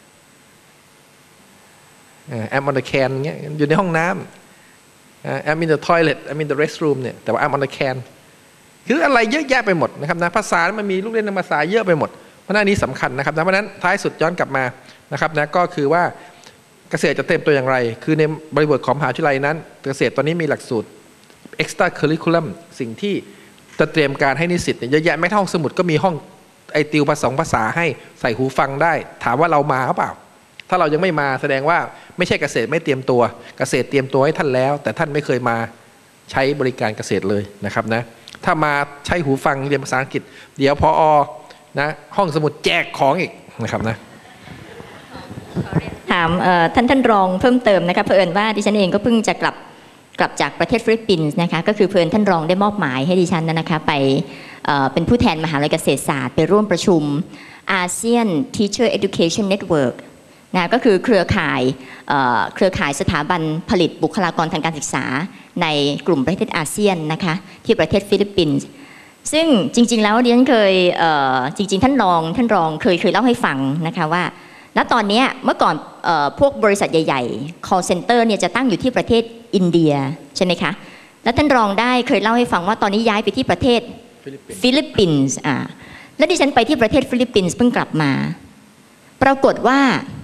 I'm on the can เงี้ยอยู่ในห้องน้ำI'm in the toilet I'm in the restroom เนี่ยแต่ว่า I'm on the can คืออะไรเยอะแยะไปหมดนะครับนะภาษามันมีลูกเล่นภาษาเยอะไปหมดเพราะนั้นนี้สำคัญนะครับนะเพราะนั้นท้ายสุดย้อนกลับมานะครับนะก็คือว่าเกษตรจะเต็มตัวอย่างไรคือในบริบทของมหาวิทยาลัยนั้นเกษตรตอนนี้มีหลักสูตร extra curriculum สิ่งที่จะเตรียมการให้นิสิตเนี่ยเยอะแยะไม่เท่าห้องสมุดก็มีห้องติวภาษาให้ใส่หูฟังได้ถามว่าเรามาหรือเปล่าถ้าเรายังไม่มาแสดงว่าไม่ใช่เกษตรไม่เตรียมตัวเกษตรเตรียมตัวให้ท่านแล้วแต่ท่านไม่เคยมาใช้บริการเกษตรเลยนะครับนะถ้ามาใช้หูฟังเรียนภาษาอังกฤษเดี๋ยวพอนะห้องสมุดแจกของอีกนะครับนะถามท่านรองเพิ่มเติมนะคะเผอิญว่าดิฉันเองก็เพิ่งจะกลับจากประเทศฟิลิปปินส์นะคะก็คือเผอิญท่านรองได้มอบหมายให้ดิฉันนะคะไปเป็นผู้แทนมหาวิทยาลัยเกษตรศาสตร์ไปร่วมประชุม ASEAN Teacher Education Network นะก็คือเครือข่ายสถาบันผลิตบุคลากรทางการศึกษาในกลุ่มประเทศอาเซียนนะคะที่ประเทศฟิลิปปินส์ซึ่งจริงๆแล้วดิฉันเคยจริงๆท่านรองเคยเล่าให้ฟังนะคะว่าณตอนนี้เมื่อก่อนพวกบริษัทใหญ่ๆ call center เนี่ยจะตั้งอยู่ที่ประเทศอินเดียใช่ไหมคะแล้วท่านรองได้เคยเล่าให้ฟังว่าตอนนี้ย้ายไปที่ประเทศฟิลิปปินส์แล้วดิฉันไปที่ประเทศฟิลิปปินส์เพิ่งกลับมาปรากฏว่า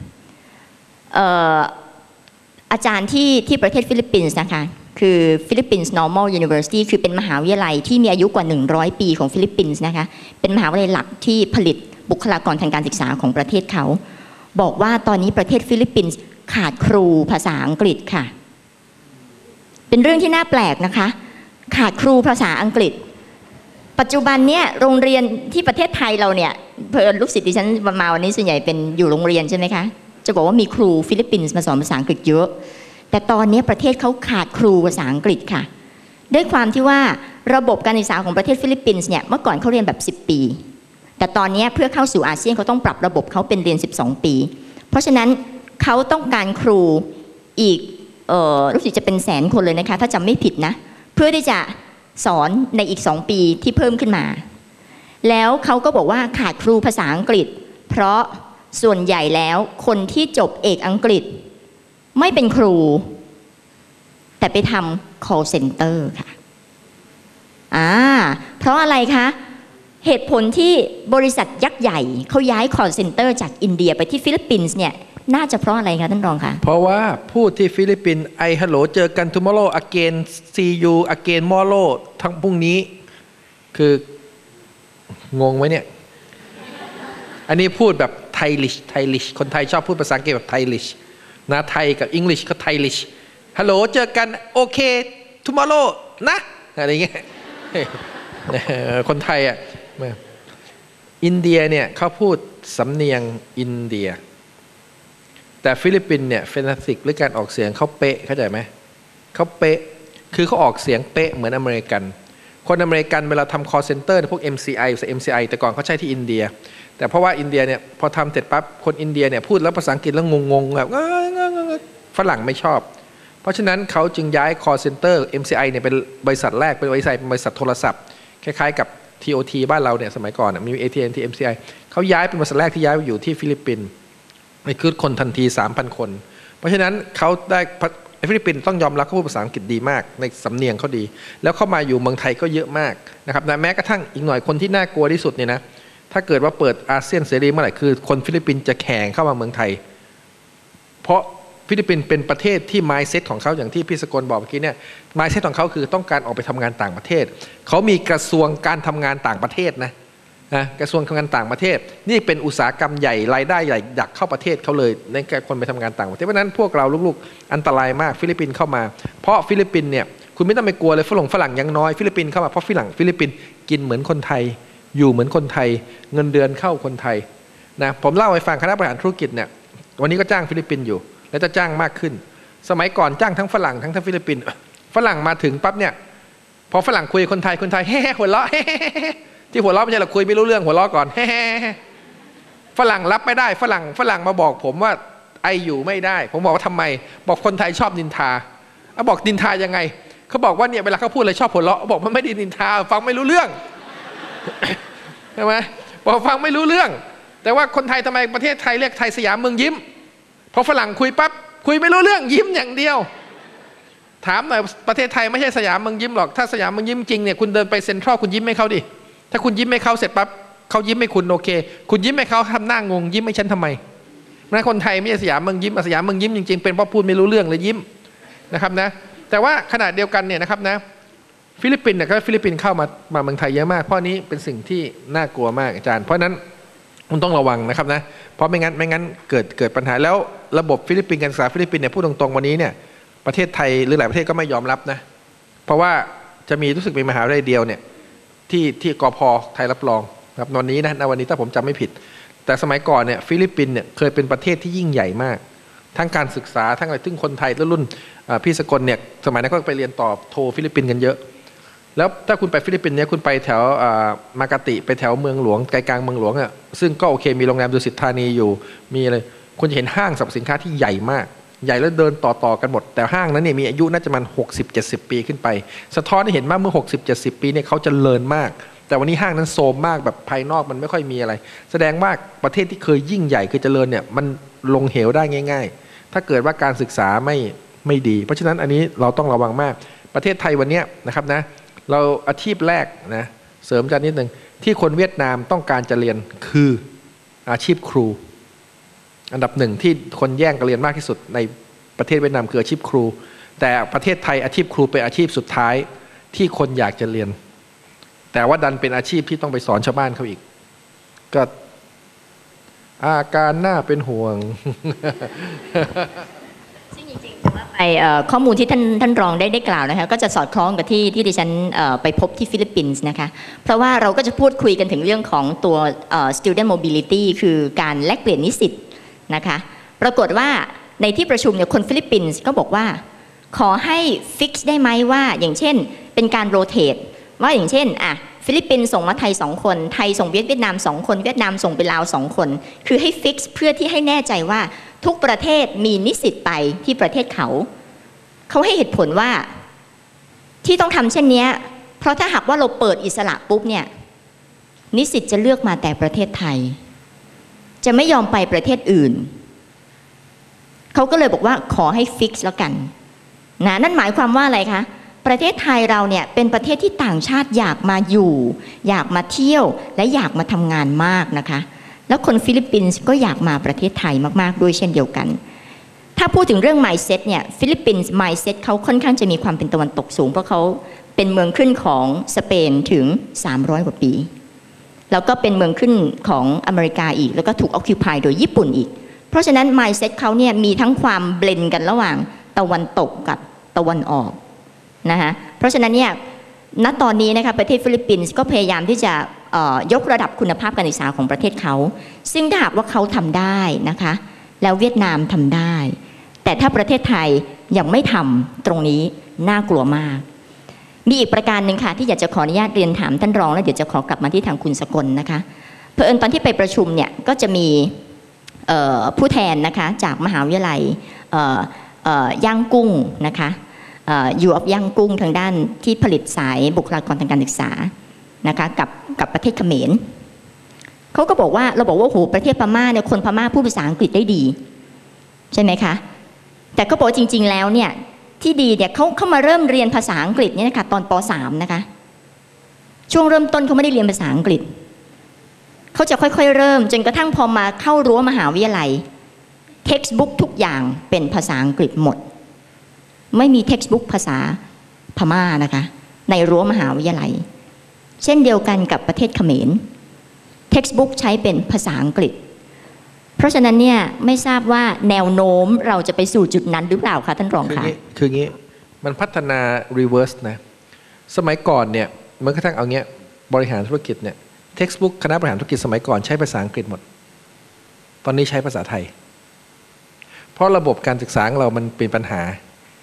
อาจารย์ที่ประเทศฟิลิปปินส์นะคะคือ Philippines Normal University คือเป็นมหาวิทยาลัยที่มีอายุกว่า100 ปีของฟิลิปปินส์นะคะเป็นมหาวิทยาลัยหลักที่ผลิตบุคลากรทางการศึกษาของประเทศเขาบอกว่าตอนนี้ประเทศฟิลิปปินส์ขาดครูภาษาอังกฤษค่ะเป็นเรื่องที่น่าแปลกนะคะขาดครูภาษาอังกฤษปัจจุบันเนี่ยโรงเรียนที่ประเทศไทยเราเนี่ยเพิ่นลูกศิษย์ดิฉันมาวันนี้ส่วนใหญ่เป็นอยู่โรงเรียนใช่ไหมคะจะบอกว่ามีครูฟิลิปปินส์มาสอนภาษาอังกฤษเยอะแต่ตอนนี้ประเทศเขาขาดครูภาษาอังกฤษค่ะด้วยความที่ว่าระบบการศึกษาของประเทศฟิลิปปินส์เนี่ยเมื่อก่อนเขาเรียนแบบ10 ปีแต่ตอนนี้เพื่อเข้าสู่อาเซียนเขาต้องปรับระบบเขาเป็นเรียน12 ปีเพราะฉะนั้นเขาต้องการครูอีกรู้สึกจะเป็น100,000 คนเลยนะคะถ้าจำไม่ผิดนะเพื่อที่จะสอนในอีก2 ปีที่เพิ่มขึ้นมาแล้วเขาก็บอกว่าขาดครูภาษาอังกฤษเพราะส่วนใหญ่แล้วคนที่จบเอกอังกฤษไม่เป็นครูแต่ไปทำ call center ค่ะเพราะอะไรคะเหตุผลที่บริษัทยักษ์ใหญ่เขาย้าย call center จากอินเดียไปที่ฟิลิปปินส์เนี่ยน่าจะเพราะอะไรคะท่านรองคะเพราะว่าพูดที่ฟิลิปปินส์ฮัลโหลเจอกัน tomorrow again see you again tomorrow ทั้งพรุ่งนี้คืองงไหมเนี่ยอันนี้พูดแบบไทลิชคนไทยชอบพูดภาษาอังกฤษแบบไทลิชนะไทยกับอังกฤษก็ไทลิชฮัลโหลเจอกันโอเค tomorrow นะอะไรเงี้ยคนไทยอินเดียเนี่ยเขาพูดสำเนียงอินเดียแต่ฟิลิปปินส์เนี่ยเฟนัติกหรือการออกเสียงเขาเป๊ะเข้าใจไหมเขาเป๊ะคือเขาออกเสียงเป๊ะเหมือนอเมริกันคนอเมริกันเวลาทำ call center พวก MCI แต่ก่อนเขาใช้ที่อินเดียแต่เพราะว่าอินเดียเนี่ยพอทำเสร็จปั๊บคนอินเดียเนี่ยพูดแล้วภาษาอังกฤษแล้วงงๆแบบฝรั่งไม่ชอบเพราะฉะนั้นเขาจึงย้าย call center MCI เนี่ยเป็นบริษัทแรกเป็นบริษัทโทรศัพท์คล้ายๆกับ TOT บ้านเราเนี่ยสมัยก่อนมี AT&T MCI เขาย้ายเป็นบริษัทแรกที่ย้ายไปอยู่ที่ฟิลิปปินส์นี่คือคนทันที 3,000 คนเพราะฉะนั้นเขาได้ฟิลิปปินส์ต้องยอมรับเขาพูดภาษาอังกฤษดีมากในสำเนียงเขาดีแล้วเข้ามาอยู่เมืองไทยก็เยอะมากนะครับนะแม้กระทั่งอีกหน่อยคนที่น่ากลัวที่สุดเนี่ยนะถ้าเกิดว่าเปิดอาเซียนเสรีเมื่อไหร่คือคนฟิลิปปินส์จะแข่งเข้ามาเมืองไทยเพราะฟิลิปปินส์เป็นประเทศที่ mindset ของเขาอย่างที่พี่สกลบอกเมื่อกี้เนี่ย mindset ของเขาคือต้องการออกไปทำงานต่างประเทศเขามีกระทรวงการทำงานต่างประเทศนะกระทรวงทำงานต่างประเทศนี่เป็นอุตสาหกรรมใหญ่รายได้ใหญ่อยากเข้าประเทศเขาเลยในการคนไปทำงานต่างประเทศเพราะนั้นพวกเราลูกๆอันตรายมากฟิลิปปินส์เข้ามาเพราะฟิลิปปินส์เนี่ยคุณไม่ต้องไปกลัวเลยฝรั่งยังน้อยฟิลิปปินส์เข้ามาเพราะฟิลิปปินส์กินเหมือนคนไทยอยู่เหมือนคนไทยเงินเดือนเข้าคนไทยนะผมเล่าให้ฟังคณะบริหารธุรกิจเนี่ยวันนี้ก็จ้างฟิลิปปินส์อยู่และจะจ้างมากขึ้นสมัยก่อนจ้างทั้งฝรั่งทั้งฟิลิปปินส์ฝรั่งมาถึงปั๊บเนี่ยพอฝรั่งคุยคนไทยเฮ้หัวเราะที่หัวเราะไม่ใช่หรอกคุยไม่รู้เรื่องหัวเราะก่อนฝรั่งรับไม่ได้ฝรั่งมาบอกผมว่าไออยู่ไม่ได้ผมบอกว่าทำไมบอกคนไทยชอบนินทาบอกนินทายังไงเขาบอกว่าเนี่ยเวลาเขาพูดอะไรชอบหัวเราะบอกมันไม่ได้นินทาฟังไม่รู้เรื่องใช่ไหมบอกฟังไม่รู้เรื่องแต่ว่าคนไทยทำไมประเทศไทยเรียกไทยสยามเมืองยิ้มพอฝรั่งคุยปั๊บคุยไม่รู้เรื่องยิ้มอย่างเดียวถามหน่อยประเทศไทยไม่ใช่สยามเมืองยิ้มหรอกถ้าสยามเมืองยิ้มจริงเนี่ยคุณเดินไปเซ็นทรัลคุณยิ้มให้เขาดิถ้าคุณยิ้มให้เขาเสร็จปั๊บเขายิ้มให้คุณโอเคคุณยิ้มให้เขาทำหน้างงยิ้มให้ฉันทำไมนะคนไทยไม่ใช่สยามเมืองยิ้มสยามเมืองยิ้มจริงๆเป็นเพราะพูดไม่รู้เรื่องเลยยิ้มนะครับนะแต่ว่าขณะเดียวกันเนี่ยนะครับนะฟิลิปปินส์เนี่ยก็ฟิลิปปินส์เข้ามาเมืองไทยเยอะมากเพราะนี้เป็นสิ่งที่น่ากลัวมากอาจารย์เพราะนั้นคุณต้องระวังนะครับนะเพราะไม่งั้นเกิดปัญหาแล้วระบบฟิลิปปินส์การศึกษาฟิลิปปินส์เนี่ยพูดตรงๆวันนี้เนี่ยประเทศไทยหรือหลายประเทศก็ไม่ยอมรับนะเพราะว่าจะมีรู้สึกเป็นมหาวิทยาลัยเดียวเนี่ยที่กพ.ไทยรับรองครับวันนี้นะวันนี้ถ้าผมจำไม่ผิดแต่สมัยก่อนเนี่ยฟิลิปปินส์เนี่ยเคยเป็นประเทศที่ยิ่งใหญ่มากทั้งการศึกษาทั้งอะไรซึ่งคนไทยรุ่นพี่สกลเนี่ยสมัยนั้นก็ไปเรียนต่อโทฟิลิปปินส์กันเยอะแล้วถ้าคุณไปฟิลิปปินส์เนี่ยคุณไปแถวมากาติไปแถวเมืองหลวงใจกลางเมืองหลวงอ่ะซึ่งก็โอเคมีโรงแรมดุสิตธานีอยู่มีอะไรคุณจะเห็นห้างสรรพสินค้าที่ใหญ่มากใหญ่แล้วเดินต่อกันหมดแต่ห้างนั้นเนี่ยมีอายุน่าจะมัน 60-70 ปีขึ้นไปสะท้อนให้เห็นว่าเมื่อ 60-70 ปีเนี่ยเขาเจริญมากแต่วันนี้ห้างนั้นโทรมมากแบบภายนอกมันไม่ค่อยมีอะไรแสดงว่าประเทศที่เคยยิ่งใหญ่เคยเจริญเนี่ยมันลงเหวได้ง่ายๆถ้าเกิดว่าการศึกษาไม่ดีเพราะฉะนั้นอันนี้เราต้องระวังมากประเทศไทยวันนี้นะครับนะเราอาชีพแรกนะเสริมจานนิดนึงที่คนเวียดนามต้องการจะเรียนคืออาชีพครูอันดับหนึ่งที่คนแย่งกันเรียนมากที่สุดในประเทศเวียดนามคืออาชีพครูแต่ประเทศไทยอาชีพครูเป็นอาชีพสุดท้ายที่คนอยากจะเรียนแต่ว่าดันเป็นอาชีพที่ต้องไปสอนชาวบ้านเขาอีกก็อาการน่าเป็นห่วงซึ่งจริงๆว่าไปข้อมูลที่ท่านรองได้กล่าวนะคะก็จะสอดคล้องกับที่ดิฉันไปพบที่ฟิลิปปินส์นะคะเพราะว่าเราก็จะพูดคุยกันถึงเรื่องของตัว student mobility คือการแลกเปลี่ยนนิสิตนะคะปรากฏว่าในที่ประชุมเนี่ยคนฟิลิปปินส์ก็บอกว่าขอให้ฟิกซ์ได้ไหมว่าอย่างเช่นเป็นการโรเตทว่าอย่างเช่นฟิลิปปินส์ส่งมาไทย2คนไทยส่งเวียดนาม2คนเวียดนามส่งไปลาว2คนคือให้ฟิกซ์เพื่อที่ให้แน่ใจว่าทุกประเทศมีนิสิตไปที่ประเทศเขาให้เหตุผลว่าที่ต้องทำเช่นนี้เพราะถ้าหากว่าเราเปิดอิสระปุ๊บเนี่ยนิสิตจะเลือกมาแต่ประเทศไทยจะไม่ยอมไปประเทศอื่นเขาก็เลยบอกว่าขอให้ฟิกซ์แล้วกันนะนั่นหมายความว่าอะไรคะประเทศไทยเราเนี่ยเป็นประเทศที่ต่างชาติอยากมาอยู่อยากมาเที่ยวและอยากมาทำงานมากนะคะแล้วคนฟิลิปปินส์ก็อยากมาประเทศไทยมากๆด้วยเช่นเดียวกันถ้าพูดถึงเรื่อง mindset เนี่ยฟิลิปปินส์ mindset เขาค่อนข้างจะมีความเป็นตะวันตกสูงเพราะเขาเป็นเมืองขึ้นของสเปนถึง300 กว่าปีแล้วก็เป็นเมืองขึ้นของอเมริกาอีกแล้วก็ถูก occupy โดยญี่ปุ่นอีกเพราะฉะนั้น mindset เขาเนี่ยมีทั้งความเบลนกันระหว่างตะวันตกกับตะวันออกนะคะเพราะฉะนั้นเนี่ยณตอนนี้นะคะประเทศฟิลิปปินส์ก็พยายามที่จะยกระดับคุณภาพการศึกษาของประเทศเขาซึ่งถ้าหากว่าเขาทำได้นะคะแล้วเวียดนามทำได้แต่ถ้าประเทศไทยยังไม่ทำตรงนี้น่ากลัวมากมีอีกประการหนึ่งค่ะที่อยากจะขออนุญาตเรียนถามท่านรองแล้วเดี๋ยวจะขอกลับมาที่ทางคุณสกลนะคะเผอิญตอนที่ไปประชุมเนี่ยก็จะมีผู้แทนนะคะจากมหาวิทยาลัยย่างกุ้งนะคะอยู่ย่างกุ้งทางด้านที่ผลิตสายบุคลากรทางการศึกษานะคะกับประเทศเขมรเขาก็บอกว่าเราบอกว่าโหประเทศพม่าเนี่ยคนพม่าพูดภาษาอังกฤษได้ดีใช่ไหมคะแต่เขาบอกจริงๆแล้วเนี่ยที่ดีเนี่ยเขามาเริ่มเรียนภาษาอังกฤษเนี่ยนะคะตอนป.3 นะคะช่วงเริ่มต้นเขาไม่ได้เรียนภาษาอังกฤษเขาจะค่อยๆเริ่มจนกระทั่งพอมาเข้ารั้วมหาวิทยาลัย textbook ทุกอย่างเป็นภาษาอังกฤษหมดไม่มี textbook ภาษาพม่านะคะในรั้วมหาวิทยาลัยเช่นเดียวกันกับประเทศเขมร textbook ใช้เป็นภาษาอังกฤษเพราะฉะนั้นเนี่ยไม่ทราบว่าแนวโน้มเราจะไปสู่จุดนั้นหรือเปล่าคะท่านรองคะคืองี้มันพัฒนา reverse นะสมัยก่อนเนี่ยเมื่อกระทั่งเอาเงี้ยบริหารธุรกิจเนี่ย textbook คณะบริหารธุรกิจสมัยก่อนใช้ภาษาอังกฤษหมดตอนนี้ใช้ภาษาไทยเพราะระบบการศึกษาของเรามันเป็นปัญหา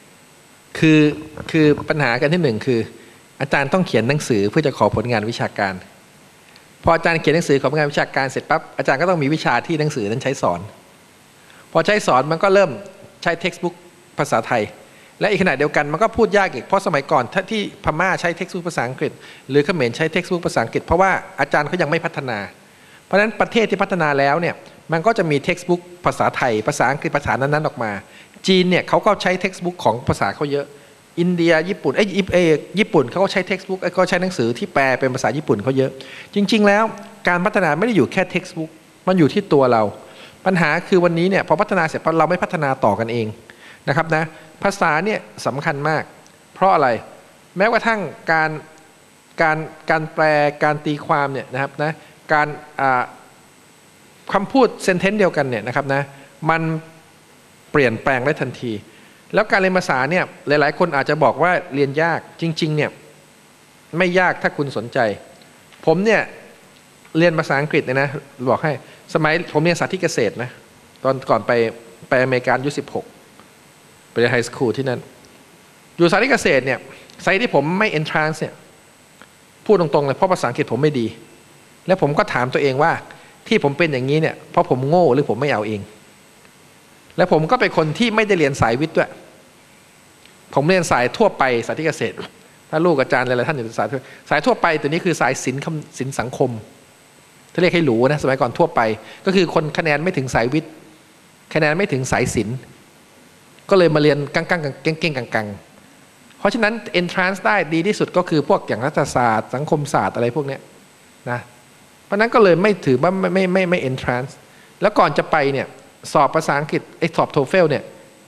คือปัญหากันที่หนึ่งคืออาจารย์ต้องเขียนหนังสือเพื่อจะขอผลงานวิชาการพออาจารย์เขียนหนังสือขอผลงานวิชาการเสร็จปั๊บอาจารย์ก็ต้องมีวิชาที่หนังสือนั้นใช้สอนพอใช้สอนมันก็เริ่มใช้ textbook ภาษาไทยและอีกขณะเดียวกันมันก็พูดยากอีกเพราะสมัยก่อนถ้าที่พม่าใช้ textbook ภาษาอังกฤษหรือเขมรใช้ textbook ภาษาอังกฤษเพราะว่าอาจารย์เขายังไม่พัฒนาเพราะฉะนั้นประเทศที่พัฒนาแล้วเนี่ยมันก็จะมี textbook ภาษาไทยภาษาอังกฤษภาษานั้นๆออกมาจีนเนี่ยเขาก็ใช้ textbook ของภาษาเขาเยอะอินเดียญี่ปุ่นญี่ปุ่นเขาก็ใช้ textbook ก็ใช้หนังสือที่แปลเป็นภาษาญี่ปุ่นเขาเยอะจริงๆแล้วการพัฒนาไม่ได้อยู่แค่ textbook มันอยู่ที่ตัวเราปัญหาคือวันนี้เนี่ยพอพัฒนาเสร็จเราไม่พัฒนาต่อกันเองนะครับนะภาษาเนี่ยสำคัญมากเพราะอะไรแม้กระทั่งการแปลการตีความเนี่ยนะครับนะการคำพูดเซนเทนซ์เดียวกันเนี่ยนะครับนะมันเปลี่ยนแปลงได้ทันทีแล้วการเรียนภาษาเนี่ยหลายๆคนอาจจะบอกว่าเรียนยากจริงๆเนี่ยไม่ยากถ้าคุณสนใจผมเนี่ยเรียนภาษาอังกฤษเนี่ยนะบอกให้สมัยผมเรียนสาธิตเกษตรนะตอนก่อนไปอเมริกาอายุ16ไปเรียนไฮสคูลที่นั่นอยู่สาธิตเกษตรเนี่ยไซต์ที่ผมไม่ entrance เนี่ยพูดตรงๆเลยเพราะภาษาอังกฤษผมไม่ดีแล้วผมก็ถามตัวเองว่าที่ผมเป็นอย่างนี้เนี่ยเพราะผมโง่หรือผมไม่เอาเองแล้วผมก็เป็นคนที่ไม่ได้เรียนสายวิทย์ด้วยผมเรียนสายทั่วไปสาธิตเกษตรถ้าลูกอาจารย์อะไรท่านอยู่สายทั่วไปตัวนี้คือสายศิลป์สังคมถ้าเรียกให้หรูนะสมัยก่อนทั่วไปก็คือคนคะแนนไม่ถึงสายวิทย์คะแนนไม่ถึงสายศิลป์ก็เลยมาเรียนเก่งกังเพราะฉะนั้น entrance ได้ดีที่สุดก็คือพวกอย่างรัฐศาสตร์สังคมศาสตร์อะไรพวกนี้นะเพราะนั้นก็เลยไม่ถือว่าไม่ entrance แล้วก่อนจะไปเนี่ยสอบภาษาอังกฤษสอบ TOEFL เนี่ย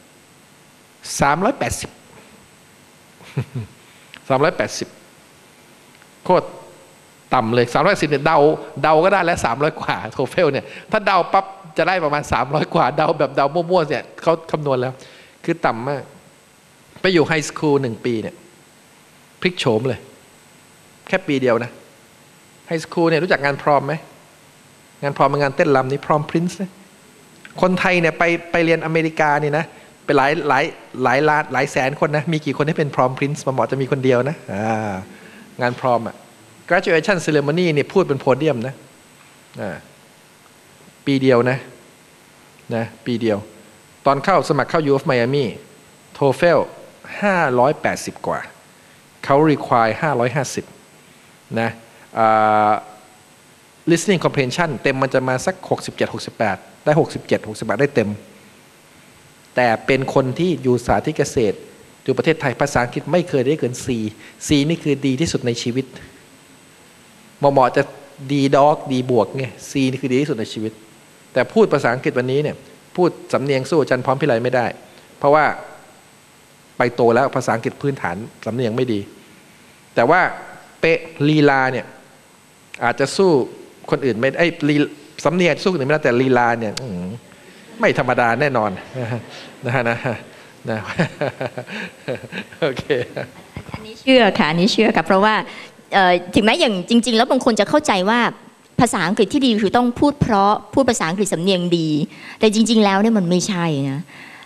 380โคตรต่ำเลย310เนี่ยเดาก็ได้แล้ว300กว่า TOEFL เนี่ยถ้าเดาปั๊บจะได้ประมาณ300กว่าเดาแบบเดามั่วๆเนี่ยเขาคำนวณแล้วคือต่ำมากไปอยู่ไฮสคูล1ปีเนี่ยพลิกโฉมเลยแค่ปีเดียวนะไฮสคูลเนี่ยรู้จักงานพรอมไหมงานพรอมเป็นงานเต้นรำนี่พรอมพรินซ์คนไทยเนี่ยไปเรียนอเมริกานี่นะเป็นหลายล้านหลายแสนคนนะมีกี่คนที่เป็นพรอมพรินซ์มาหมอจะมีคนเดียวนะงานพรอมอ่ะ graduation ceremony เนี่ยพูดเป็นโพเดียมนะปีเดียวนะปีเดียวตอนเข้าสมัครเข้า U of Miami TOEFL 580กว่าเขา require 550นะlistening comprehension เต็มมันจะมาสัก67-68ได้67-68ได้เต็มแต่เป็นคนที่อยู่สาธิตเกษตรอยู่ประเทศไทยภาษาอังกฤษไม่เคยได้เกิน C นี่คือดีที่สุดในชีวิตหมอจะดีด็อกดีบวกไง C นี่คือดีที่สุดในชีวิตแต่พูดภาษาอังกฤษวันนี้เนี่ยพูดสำเนียงสู้อาจารย์พร้อมพิไลไม่ได้เพราะว่าไปโตแล้วภาษาอังกฤษพื้นฐานสำเนียงไม่ดีแต่ว่าเป๊ะลีลาเนี่ยอาจจะสู้คนอื่นไม่ไอ้สำเนียงสู้คนอื่นไม่ได้แต่ลีลาเนี่ยไม่ธรรมดาแน่นอนนะโอเคอันนี้เชื่อค่ะเพราะว่าถึงแม้อย่างจริงๆแล้วบางคนจะเข้าใจว่าภาษาอังกฤษที่ดีคือต้องพูดเพราะพูดภาษาอังกฤษสำเนียงดีแต่จริงๆแล้วเนี่ยมันไม่ใช่นะ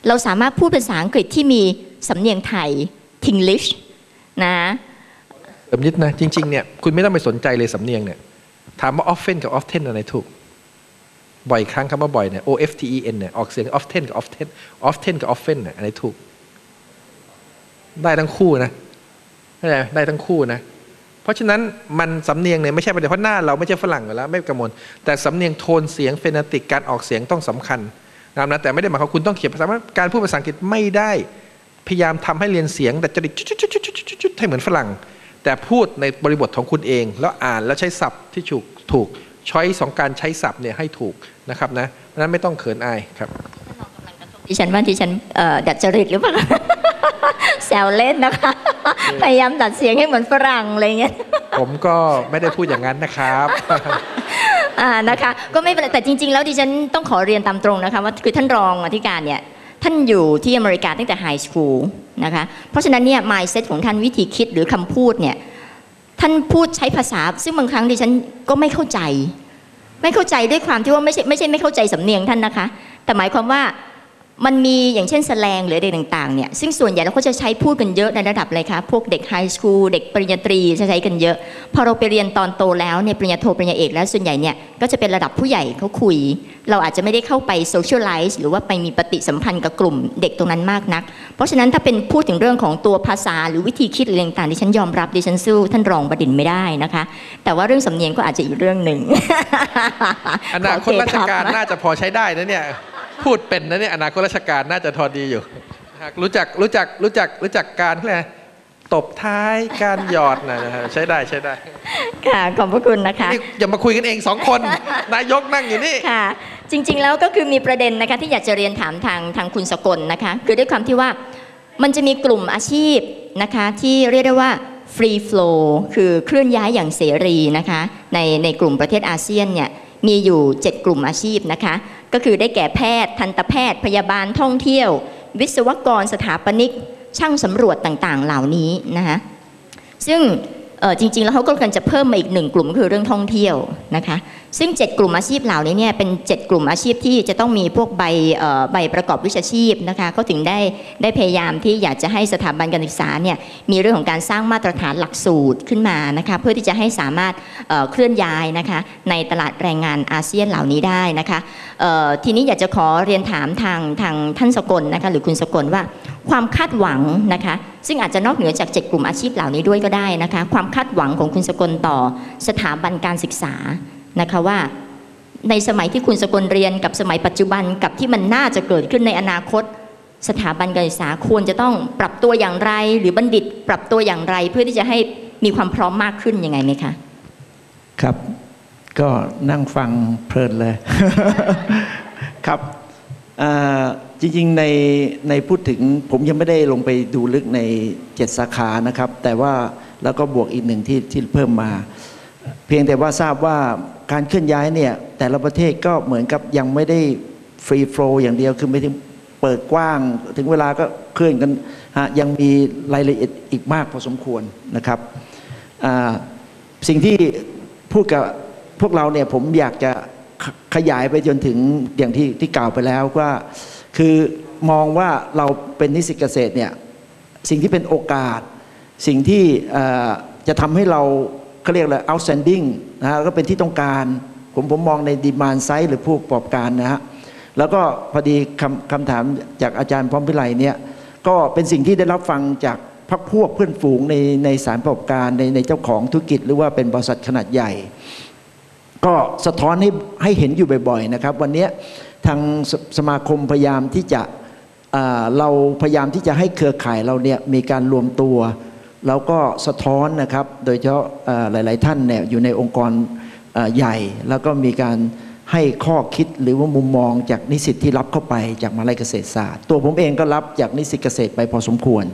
เราสามารถพูดภาษาอังกฤษที่มีสำเนียงไทย Tinglish นะเติมนิดนะจริงๆเนี่ยคุณไม่ต้องไปสนใจเลยสำเนียงเนี่ยถามว่า often กับ often อะไรถูกบ่อยครั้งคำว่าบ่อยเนี่ย often เนี่ยออกเสียง often กับ often กับ often เนี่ยอะไรถูกได้ทั้งคู่นะได้ทั้งคู่นะเพราะฉะนั้นมันสำเนียงเนี่ยไม่ใช่ประเด็นเพราะหน้าเราไม่ใช่ฝรั่งอยู่แล้วไม่กังวลแต่สำเนียงโทนเสียงเฟนัติกการออกเสียงต้องสำคัญนะแต่ไม่ได้หมายความคุณต้องเขียนภาษาการพูดภาษาอังกฤษไม่ได้พยายามทำให้เรียนเสียงแต่จริตจุดให้เหมือนฝรั่งแต่พูดในบริบทของคุณเองแล้วอ่านแล้วใช้ศัพท์ที่ถูกช้อยของการใช้ศัพท์เนี่ยให้ถูกนะครับนะเพราะนั้นไม่ต้องเขินอายครับดิฉันว่าดิฉันดัดจริตหรือเปล่า แซวเล่นนะคะ พยายามดัดเสียงให้เหมือนฝรั่งอะไรเงี้ยผมก็ไม่ได้พูดอย่างนั้นนะครับนะคะก็ไม่เป็นไรแต่จริงๆแล้วดิฉันต้องขอเรียนตามตรงนะคะว่าคือท่านรองอธิการเนี่ยท่านอยู่ที่อเมริกาตั้งแต่ไฮสคูลนะคะเพราะฉะนั้นเนี่ย mindset ของท่านวิธีคิดหรือคำพูดเนี่ยท่านพูดใช้ภาษาซึ่งบางครั้งดิฉันก็ไม่เข้าใจด้วยความที่ว่าไม่ใช่ไม่เข้าใจสำเนียงท่านนะคะแต่หมายความว่ามันมีอย่างเช่นแสแลงหรืออะไรต่างๆเนี่ยซึ่งส่วนใหญ่เราก็จะใช้พูดกันเยอะในระดับอะไรคะพวกเด็กไฮสคูลเด็กปริญญาตรีจะใช้กันเยอะพอเราไปเรียนตอนโตแล้วเนี่ยปริญญาโทปริญญาเอกแล้วส่วนใหญ่เนี่ยก็จะเป็นระดับผู้ใหญ่เขาคุยเราอาจจะไม่ได้เข้าไปโซเชียลไลซ์หรือว่าไปมีปฏิสัมพันธ์กับกลุ่มเด็กตรงนั้นมากนักเพราะฉะนั้นถ้าเป็นพูดถึงเรื่องของตัวภาษาหรือวิธีคิดอะไรต่างๆดิฉันยอมรับดิฉันสู้ท่านรองบดินทร์ไม่ได้นะคะแต่ว่าเรื่องสำเนียงก็อาจจะอีกเรื่องหนึ่งอนาคตราชการน่าจะพอใช้ได้นะเนี่ยพูดเป็นนะเนี่ยอนาคตราชการน่าจะทอดีอยู่รู้จักการอะไรตบท้ายการหยอดนะใช้ได้ค่ะขอบพระคุณนะคะอย่ามาคุยกันเอง2 คนนายกนั่งอยู่นี่ค่ะจริงๆแล้วก็คือมีประเด็นนะคะที่อยากจะเรียนถามทางคุณสกลนะคะคือด้วยความที่ว่ามันจะมีกลุ่มอาชีพนะคะที่เรียกได้ว่า free flow คือเคลื่อนย้ายอย่างเสรีนะคะในกลุ่มประเทศอาเซียนเนี่ยมีอยู่7กลุ่มอาชีพนะคะก็คือได้แก่แพทย์ทันตแพทย์พยาบาลท่องเที่ยววิศวกรสถาปนิกช่างสำรวจต่างๆเหล่านี้นะคะซึ่งจริงๆแล้วเขาก็กำลังจะเพิ่มมาอีก1กลุ่มก็คือเรื่องท่องเที่ยวนะคะซึ่ง7กลุ่มอาชีพเหล่านี้เนี่ยเป็น7กลุ่มอาชีพที่จะต้องมีพวกใบประกอบวิชาชีพนะคะเขาถึงได้พยายามที่อยากจะให้สถาบันการศึกษาเนี่ยมีเรื่องของการสร้างมาตรฐานหลักสูตรขึ้นมานะคะเพื่อที่จะให้สามารถเคลื่อนย้ายนะคะในตลาดแรงงานอาเซียนเหล่านี้ได้นะคะทีนี้อยากจะขอเรียนถามทางท่านสกลนะคะหรือคุณสกลว่าความคาดหวังนะคะซึ่งอาจจะนอกเหนือจาก7กลุ่มอาชีพเหล่านี้ด้วยก็ได้นะคะความคาดหวังของคุณสกลต่อสถาบันการศึกษานะคะว่าในสมัยที่คุณสกลเรียนกับสมัยปัจจุบันกับที่มันน่าจะเกิดขึ้นในอนาคตสถาบันการศึกษาควรจะต้องปรับตัวอย่างไรหรือบัณฑิตปรับตัวอย่างไรเพื่อที่จะให้มีความพร้อมมากขึ้นยังไงไหมคะครับก็นั่งฟังเพลินเลย ครับจริงๆในพูดถึงผมยังไม่ได้ลงไปดูลึกใน7สาขานะครับแต่ว่าแล้วก็บวกอีกหนึ่งที่เพิ่มมาเพียงแต่ว่าทราบว่าการเคลื่อนย้ายเนี่ยแต่ละประเทศก็เหมือนกับยังไม่ได้ฟรีโฟลว์อย่างเดียวคือไม่ถึงเปิดกว้างถึงเวลาก็เคลื่อนกันยังมีรายละเอียดอีกมากพอสมควรนะครับสิ่งที่พูดกับพวกเราเนี่ยผมอยากจะขยายไปจนถึงอย่างที่กล่าวไปแล้วว่าคือมองว่าเราเป็นนิสิตเกษตรเนี่ยสิ่งที่เป็นโอกาสสิ่งที่จะทำให้เราเขาเรียกอะไร outstanding นะฮะก็เป็นที่ต้องการผมมองใน demand side หรือผู้ประกอบการนะฮะแล้วก็พอดีคำถามจากอาจารย์พร้อมพิไลเนี่ยก็เป็นสิ่งที่ได้รับฟังจากพรรคพวกเพื่อนฝูงในสารประกอบการในเจ้าของธุรกิจหรือว่าเป็นบริษัทขนาดใหญ่ก็สะท้อนให้เห็นอยู่บ่อยๆนะครับวันนี้ทางสมาคมพยายามที่จะเราพยายามที่จะให้เครือข่ายเราเนี่ยมีการรวมตัวแล้วก็สะท้อนนะครับโดยเฉพาะหลายๆท่านเนี่ยอยู่ในองค์กรใหญ่แล้วก็มีการให้ข้อคิดหรือว่ามุมมองจากนิสิตที่รับเข้าไปจากมหาวิทยาลัยเกษตรศาสตร์ตัวผมเองก็รับจากนิสิตเกษตรไปพอสมควร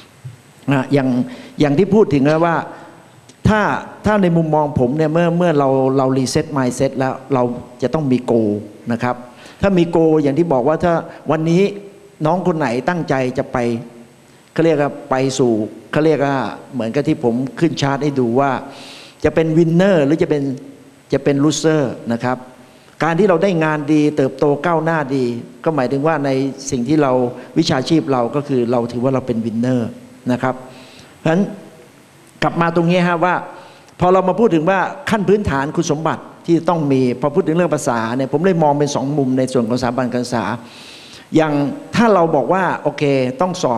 อย่างที่พูดถึงแล้วว่าถ้าในมุมมองผมเนี่ยเมื่อเรารีเซ็ตมายด์เซ็ตแล้วเราจะต้องมีโกนะครับถ้ามีโกอย่างที่บอกว่าถ้าวันนี้น้องคนไหนตั้งใจจะไปเขาเรียกว่าไปสู่เขาเรียกว่าเหมือนกับที่ผมขึ้นชาร์ตให้ดูว่าจะเป็นวินเนอร์หรือจะเป็นลูเซอร์นะครับการที่เราได้งานดีเติบโตก้าวหน้าดี ก็หมายถึงว่าในสิ่งที่เราวิชาชีพเราก็คือเราถือว่าเราเป็นวินเนอร์นะครับเพราะฉะนั้นกลับมาตรงนี้ฮะว่าพอเรามาพูดถึงว่าขั้นพื้นฐานคุณสมบัติที่ต้องมีพอพูดถึงเรื่องภาษาเนี่ยผมเลยมองเป็น2 มุมในส่วนของสถาบันการศึกษาอย่างถ้าเราบอกว่าโอเคต้องสอบ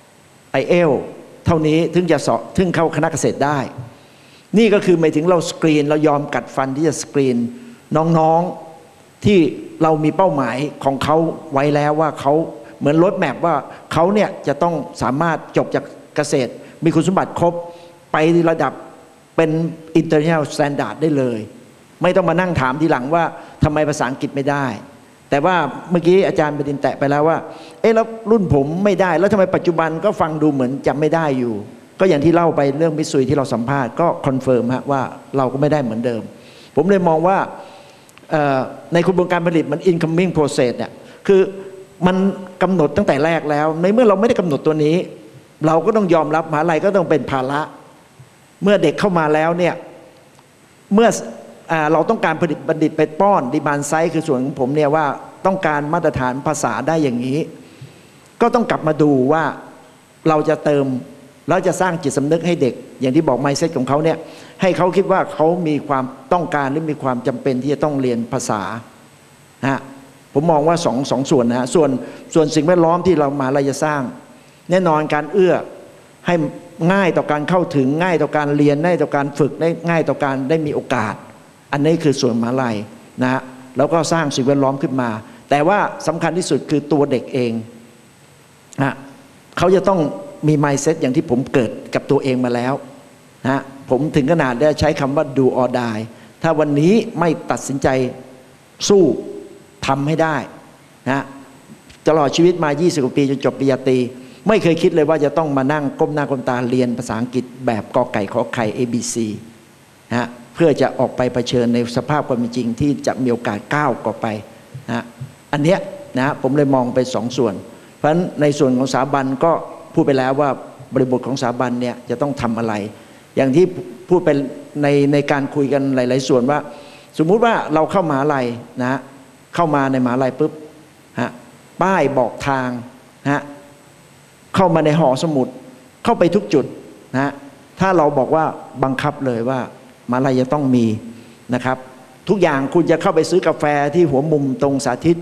IELTS เท่านี้ถึงจะสอบถึงเข้าคณะเกษตรได้นี่ก็คือหมายถึงเราสกรีนเรายอมกัดฟันที่จะสกรีนน้องๆที่เรามีเป้าหมายของเขาไว้แล้วว่าเขาเหมือนรถแมพว่าเขาเนี่ยจะต้องสามารถจบจากเกษตรมีคุณสมบัติครบไประดับเป็น international standard ได้เลยไม่ต้องมานั่งถามทีหลังว่าทำไมภาษาอังกฤษไม่ได้แต่ว่าเมื่อกี้อาจารย์บดินทร์แตะไปแล้วว่าแล้วรุ่นผมไม่ได้แล้วทำไมปัจจุบันก็ฟังดูเหมือนจะไม่ได้อยู่ก็อย่างที่เล่าไปเรื่องมิตซุยที่เราสัมภาษณ์ก็คอนเฟิร์มฮะว่าเราก็ไม่ได้เหมือนเดิมผมเลยมองว่าในกระบวนการผลิตมัน incoming process เนี่ยคือมันกำหนดตั้งแต่แรกแล้วในเมื่อเราไม่ได้กำหนดตัวนี้เราก็ต้องยอมรับมหาลัยก็ต้องเป็นภาระเมื่อเด็กเข้ามาแล้วเนี่ยเมื่อเราต้องการผลิตบัณฑิตไปป้อนดีมานด์ไซส์คือส่วนของผมเนี่ยว่าต้องการมาตรฐานภาษาได้อย่างนี้ก็ต้องกลับมาดูว่าเราจะเติมแล้วจะสร้างจิตสำนึกให้เด็กอย่างที่บอก mindset ของเขาเนี่ยให้เขาคิดว่าเขามีความต้องการหรือมีความจำเป็นที่จะต้องเรียนภาษานะผมมองว่าสองส่วนนะส่วนสิ่งแวดล้อมที่เรามาเราจะสร้างแน่นอนการเอื้อให้ง่ายต่อการเข้าถึงง่ายต่อการเรียนง่ายต่อการฝึกได้ง่ายต่อการได้มีโอกาสอันนี้คือส่วนมหาลัยนะแล้วก็สร้างสิ่งแวดล้อมขึ้นมาแต่ว่าสำคัญที่สุดคือตัวเด็กเองนะเขาจะต้องมี mindset อย่างที่ผมเกิดกับตัวเองมาแล้วนะผมถึงขนาดได้ใช้คำว่า do or die ถ้าวันนี้ไม่ตัดสินใจสู้ทำให้ได้นะตลอดชีวิตมา20 กว่าปีจนจบปริญญาตรีไม่เคยคิดเลยว่าจะต้องมานั่งก้มหน้าก้มตาเรียนภาษาอังกฤษแบบกอไก่ขอไข่ ABC นะเพื่อจะออกไปเผชิญในสภาพความเป็นจริงที่จะมีโอกาสก้าวต่อไปนะอันเนี้ยนะผมเลยมองไป2 ส่วนเพราะฉะนั้นในส่วนของสถาบันก็พูดไปแล้วว่าบริบทของสถาบันเนี่ยจะต้องทำอะไรอย่างที่พูดไปในการคุยกันหลายๆส่วนว่าสมมุติว่าเราเข้ามหาลัยนะเข้ามาในมหาลัยปุ๊บฮะป้ายบอกทางฮะเข้ามาในหอสมุดเข้าไปทุกจุดนะถ้าเราบอกว่าบังคับเลยว่ามหาลัยจะต้องมีนะครับทุกอย่างคุณจะเข้าไปซื้อกาแฟที่หัวมุมตรงสาธิต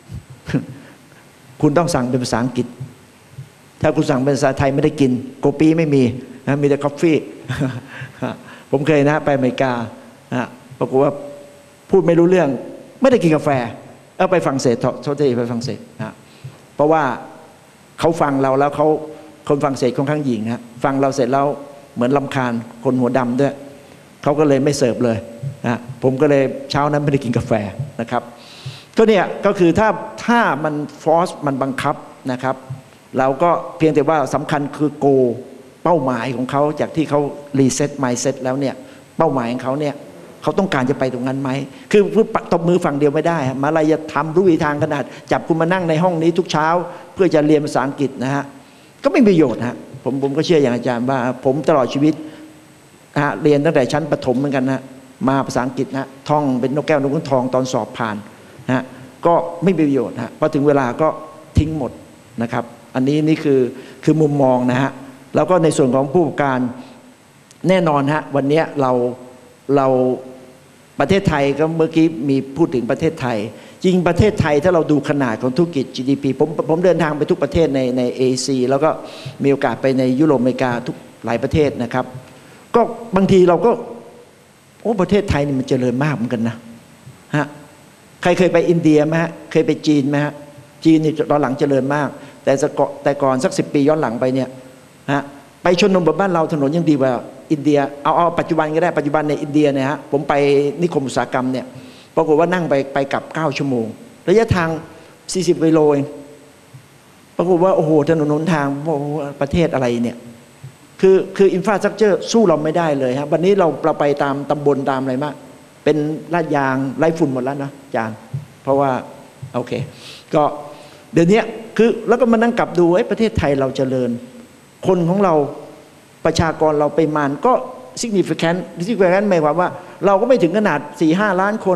คุณต้องสั่งเป็นภาษาอังกฤษถ้าคุณสั่งเป็นภาษาไทยไม่ได้กินโกปีไม่มีนะมีแต่กาแฟ ผมเคยนะไปอเมริกาปรากฏว่าพูดไม่รู้เรื่องไม่ได้กินกาแฟไปฝรั่งเศสเขาจะไปฝรั่งเศสนะเพราะว่าเขาฟังเราแล้วเขาคนฝรั่งเศสค่อนข้างหญิงนะฟังเราเสร็จแล้วเหมือนรำคาญคนหัวดำด้วยเขาก็เลยไม่เสิร์ฟเลยนะผมก็เลยเช้านั้นไม่ได้กินกาแฟนะครับก็เนี่ยก็คือถ้ามันฟอร์สมันบังคับนะครับเราก็เพียงแต่ว่าสำคัญคือโกเป้าหมายของเขาจากที่เขารีเซ็ตไมซ์เซ็ตแล้วเนี่ยเป้าหมายของเขาเนี่ยเขาต้องการจะไปตรงนั้นไหมคือตบมือฝั่งเดียวไม่ได้มหาลัยจะทำรู้วิธีทางขนาดจับคุณมานั่งในห้องนี้ทุกเช้าเพื่อจะเรียนภาษาอังกฤษนะฮะก็ไม่มีประโยชน์ฮะผมก็เชื่ออย่างอาจารย์ว่าผมตลอดชีวิตเรียนตั้งแต่ชั้นประถมเหมือนกันนะมาภาษาอังกฤษนะท่องเป็นนกแก้วนกขุนทองตอนสอบผ่านนะก็ไม่มีประโยชน์ฮะพอถึงเวลาก็ทิ้งหมดนะครับอันนี้นี่คือมุมมองนะฮะแล้วก็ในส่วนของผู้ประกอบการแน่นอนฮะวันนี้เราประเทศไทยก็เมื่อกี้มีพูดถึงประเทศไทยจริงประเทศไทยถ้าเราดูขนาดของธุรกิจ GDP ผมเดินทางไปทุกประเทศใน ASEAN แล้วก็มีโอกาสไปในยุโรปอเมริกาทุกหลายประเทศนะครับก็บางทีเราก็ประเทศไทยนี่มันเจริญมากเหมือนกันนะฮะใครเคยไปอินเดียไหมฮะเคยไปจีนไหมฮะจีนนี่ตอนหลังเจริญมากแต่ก่อนสัก10 ปีย้อนหลังไปเนี่ยฮะไปชนบทบ้านเราถนนยังดีกว่าอินเดียเอาปัจจุบันก็ได้ปัจจุบันในอินเดียเนี่ยฮะผมไปนิคมอุตสาหกรรมเนี่ยปรากฏว่านั่งไปกลับ9 ชั่วโมงระยะทาง40 กิโลเองปรากฏว่าโอ้โหถนนหนทางประเทศอะไรเนี่ยคืออินฟราสตรัคเจอร์สู้เราไม่ได้เลยฮะวันนี้เราไปตามตำบลตามอะไรมากเป็นลาดยางไร้ฝุ่นหมดแล้วนะอาจารย์เพราะว่าโอเคก็เดี๋ยวนี้คือแล้วก็มานั่งกลับดูประเทศไทยเราเจริญคนของเราประชากรเราไปมานก็ significant หมายความว่าเราก็ไม่ถึงขนาด 4-5 ล้านคน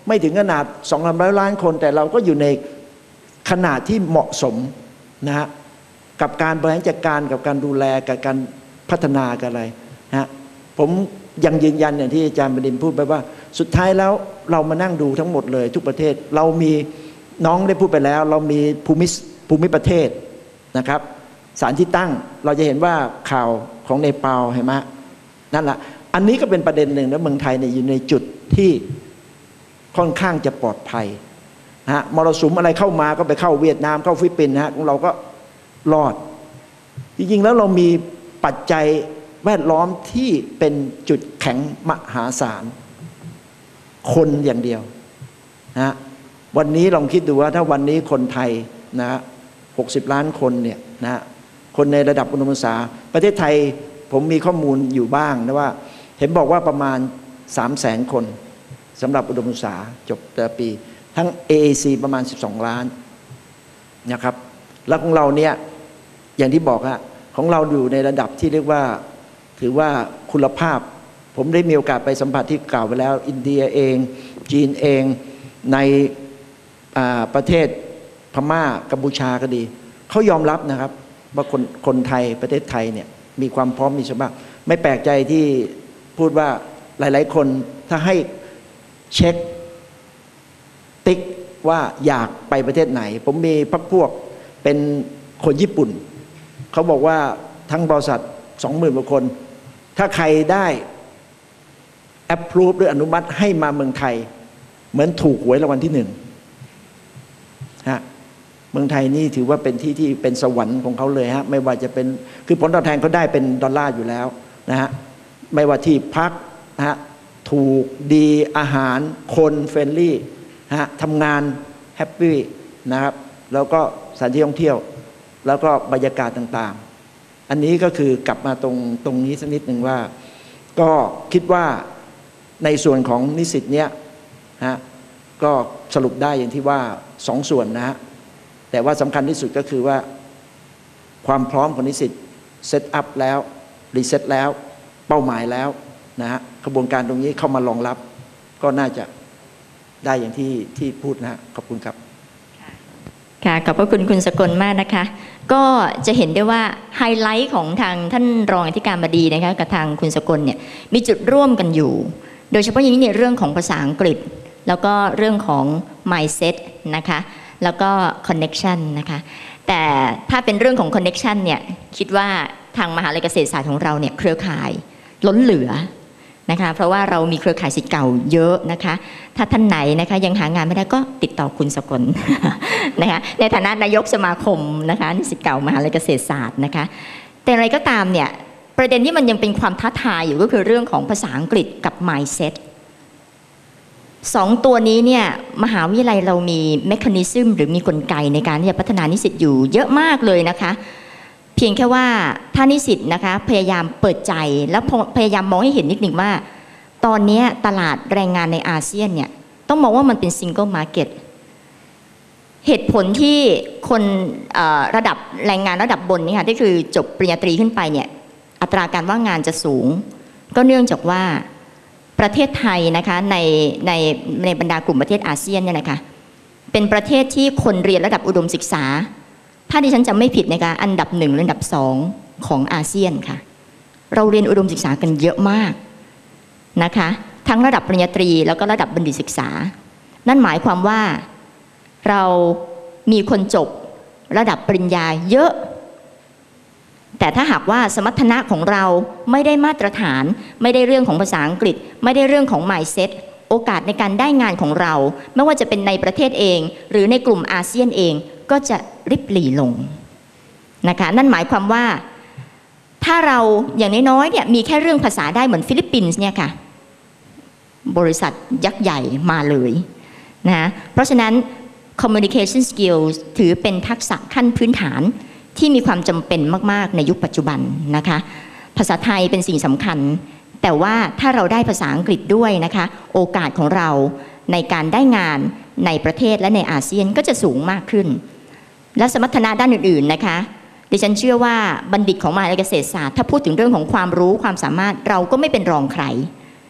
ไม่ถึงขนาด200 ล้านคนแต่เราก็อยู่ในขนาดที่เหมาะสมนะฮะกับการบริหารจัดการกับการดูแลกับการพัฒนากันอะไรนะฮะผมยังยืนยันอย่างที่อาจารย์บดินทร์พูดไปว่าสุดท้ายแล้วเรามานั่งดูทั้งหมดเลยทุกประเทศเรามีน้องได้พูดไปแล้วเรามีภูมิประเทศนะครับสารที่ตั้งเราจะเห็นว่าข่าวของเนปาลเห็นไหมนั่นแหละอันนี้ก็เป็นประเด็นหนึ่งนะเมืองไทยเนี่ยอยู่ในจุดที่ค่อนข้างจะปลอดภัยนะฮะมรสุมอะไรเข้ามาก็ไปเข้าเวียดนามเข้าฟิลิปปินส์นะฮะของเราก็รอดจริงๆแล้วเรามีปัจจัยแวดล้อมที่เป็นจุดแข็งมหาศาลคนอย่างเดียวนะวันนี้ลองคิดดูว่าถ้าวันนี้คนไทยนะ60 ล้านคนเนี่ยนะคนในระดับอุดมศึกษาประเทศไทยผมมีข้อมูลอยู่บ้างนะว่าเห็นบอกว่าประมาณ 300,000 คนสำหรับอุดมศึกษาจบแต่ปีทั้ง AAC ประมาณ12 ล้านนะครับแล้วของเราเนี่ยอย่างที่บอกฮะของเราอยู่ในระดับที่เรียกว่าถือว่าคุณภาพผมได้มีโอกาสไปสัมผัสที่กล่าวไปแล้วอินเดียเองจีนเองในประเทศพม่ากัมพูชาก็ดีเขายอมรับนะครับว่าคนไทยประเทศไทยเนี่ยมีความพร้อมมีสมบัติไม่แปลกใจที่พูดว่าหลายๆคนถ้าให้เช็คติ๊กว่าอยากไปประเทศไหนผมมีพรรคพวกเป็นคนญี่ปุ่นเขาบอกว่าทั้งบริษัท 20,000 กว่าคนถ้าใครได้approve หรืออนุมัติให้มาเมืองไทยเหมือนถูกหวยรางวัลที่ 1ฮะเมืองไทยนี่ถือว่าเป็นที่ที่เป็นสวรรค์ของเขาเลยฮะไม่ว่าจะเป็นคือผลตอบแทนเขาได้เป็นดอลลาร์อยู่แล้วนะฮะไม่ว่าที่พักนะฮะถูกดีอาหารคนเฟรนลี่นะฮะทำงานแฮปปี้นะครับแล้วก็สถานที่ท่องเที่ยวแล้วก็บรรยากาศต่างๆอันนี้ก็คือกลับมาตรงนี้สักนิดหนึ่งว่าก็คิดว่าในส่วนของนิสิตเนี้ยฮะก็สรุปได้อย่างที่ว่า2 ส่วนนะฮะแต่ว่าสำคัญที่สุดก็คือว่าความพร้อมของนิสิตเซตอัพแล้วรีเซ็ตแล้วเป้าหมายแล้วนะฮะกระบวนการตรงนี้เข้ามารองรับก็น่าจะได้อย่างที่พูดนะฮะขอบคุณครับค่ะขอบพระคุณคุณสกลมากนะคะก็จะเห็นได้ว่าไฮไลท์ของทางท่านรองอธิการบดีนะคะกับทางคุณสกลเนี่ยมีจุดร่วมกันอยู่โดยเฉพาะอย่างนี้ในเรื่องของภาษาอังกฤษแล้วก็เรื่องของ mindset นะคะแล้วก็ connection นะคะแต่ถ้าเป็นเรื่องของ connection เนี่ยคิดว่าทางมหาวิทยาลัยเกษตรศาสตร์ของเราเนี่ยเครือข่ายล้นเหลือนะคะเพราะว่าเรามีเครือข่ายศิษย์เก่าเยอะนะคะถ้าท่านไหนนะคะยังหางานไม่ได้ก็ติดต่อคุณสกลนะคะในฐานะนายกสมาคมนะคะนิสิตเก่ามหาวิทยาลัยเกษตรศาสตร์นะคะแต่อะไรก็ตามเนี่ยประเด็นที่มันยังเป็นความท้าทายอยู่ก็คือเรื่องของภาษาอังกฤษกับ mindset 2 ตัวนี้เนี่ยมหาวิทยาลัยเรามีเมคานิซึมหรือมีกลไกในการที่จะพัฒนานิสิตอยู่เยอะมากเลยนะคะเพียงแค่ว่าถ้านิสิตนะคะพยายามเปิดใจแล้วพยายามมองให้เห็นนิดหนึ่งว่าตอนนี้ตลาดแรงงานในอาเซียนเนี่ยต้องมองว่ามันเป็นซิงเกิลมาร์เก็ตเหตุผลที่คนระดับแรงงานระดับบนนี่ค่ะที่คือจบปริญญาตรีขึ้นไปเนี่ยอัตราการว่างงานจะสูงก็เนื่องจากว่าประเทศไทยนะคะในบรรดากลุ่มประเทศอาเซียนเนี่ยนะคะเป็นประเทศที่คนเรียนระดับอุดมศึกษาถ้าดิฉันจำไม่ผิดนะคะอันดับ1หรืออันดับ2ของอาเซียนค่ะเราเรียนอุดมศึกษากันเยอะมากนะคะทั้งระดับปริญญาตรีแล้วก็ระดับบัณฑิตศึกษานั่นหมายความว่าเรามีคนจบระดับปริญญาเยอะแต่ถ้าหากว่าสมรรถนะของเราไม่ได้มาตรฐานไม่ได้เรื่องของภาษาอังกฤษไม่ได้เรื่องของ mindset โอกาสในการได้งานของเราไม่ว่าจะเป็นในประเทศเองหรือในกลุ่มอาเซียนเองก็จะริบหรี่ลงนะคะนั่นหมายความว่าถ้าเราอย่างน้อยๆเนี่ยมีแค่เรื่องภาษาได้เหมือนฟิลิปปินส์เนี่ยค่ะบริษัทยักษ์ใหญ่มาเลยนะเพราะฉะนั้น communication skills ถือเป็นทักษะขั้นพื้นฐานที่มีความจำเป็นมากๆในยุคปัจจุบันนะคะภาษาไทยเป็นสิ่งสำคัญแต่ว่าถ้าเราได้ภาษาอังกฤษด้วยนะคะโอกาสของเราในการได้งานในประเทศและในอาเซียนก็จะสูงมากขึ้นและสมรรถนะด้านอื่นๆนะคะดิฉันเชื่อว่าบัณฑิตของมหาวิทยาลัยเกษตรศาสตร์ถ้าพูดถึงเรื่องของความรู้ความสามารถเราก็ไม่เป็นรองใคร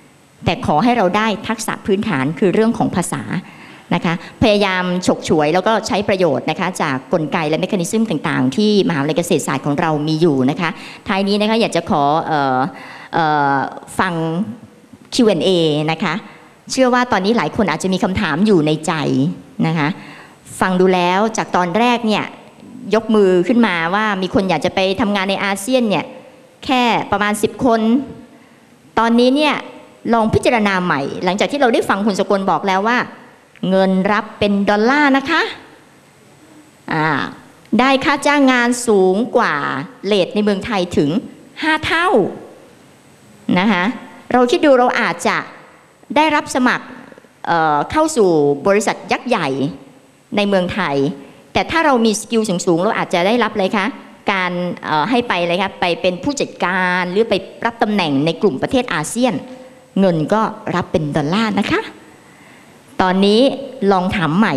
แต่ขอให้เราได้ทักษะพื้นฐานคือเรื่องของภาษานะคะพยายามฉกฉวยแล้วก็ใช้ประโยชน์นะคะจากกลไกและเมคานิซึมต่างๆที่มหาวิทยาลัยเกษตรศาสตร์ของเรามีอยู่นะคะท้ายนี้นะคะอยากจะขอฟัง Q&A นะคะเชื่อว่าตอนนี้หลายคนอาจจะมีคำถามอยู่ในใจนะคะฟังดูแล้วจากตอนแรกเนี่ยยกมือขึ้นมาว่ามีคนอยากจะไปทำงานในอาเซียนเนี่ยแค่ประมาณ10 คนตอนนี้เนี่ยลองพิจารณาใหม่หลังจากที่เราได้ฟังคุณสกลบอกแล้วว่าเงินรับเป็นดอลลาร์นะคะได้ค่าจ้างงานสูงกว่าเรทในเมืองไทยถึง5 เท่านะคะเราคิดดูเราอาจจะได้รับสมัครเข้าสู่บริษัทยักษ์ใหญ่ในเมืองไทยแต่ถ้าเรามีสกิลสูงๆเราอาจจะได้รับเลยคะการให้ไปเลยครับไปเป็นผู้จัดการหรือไปรับตำแหน่งในกลุ่มประเทศอาเซียนเงินก็รับเป็นดอลลาร์นะคะตอนนี้ลองถามใหม่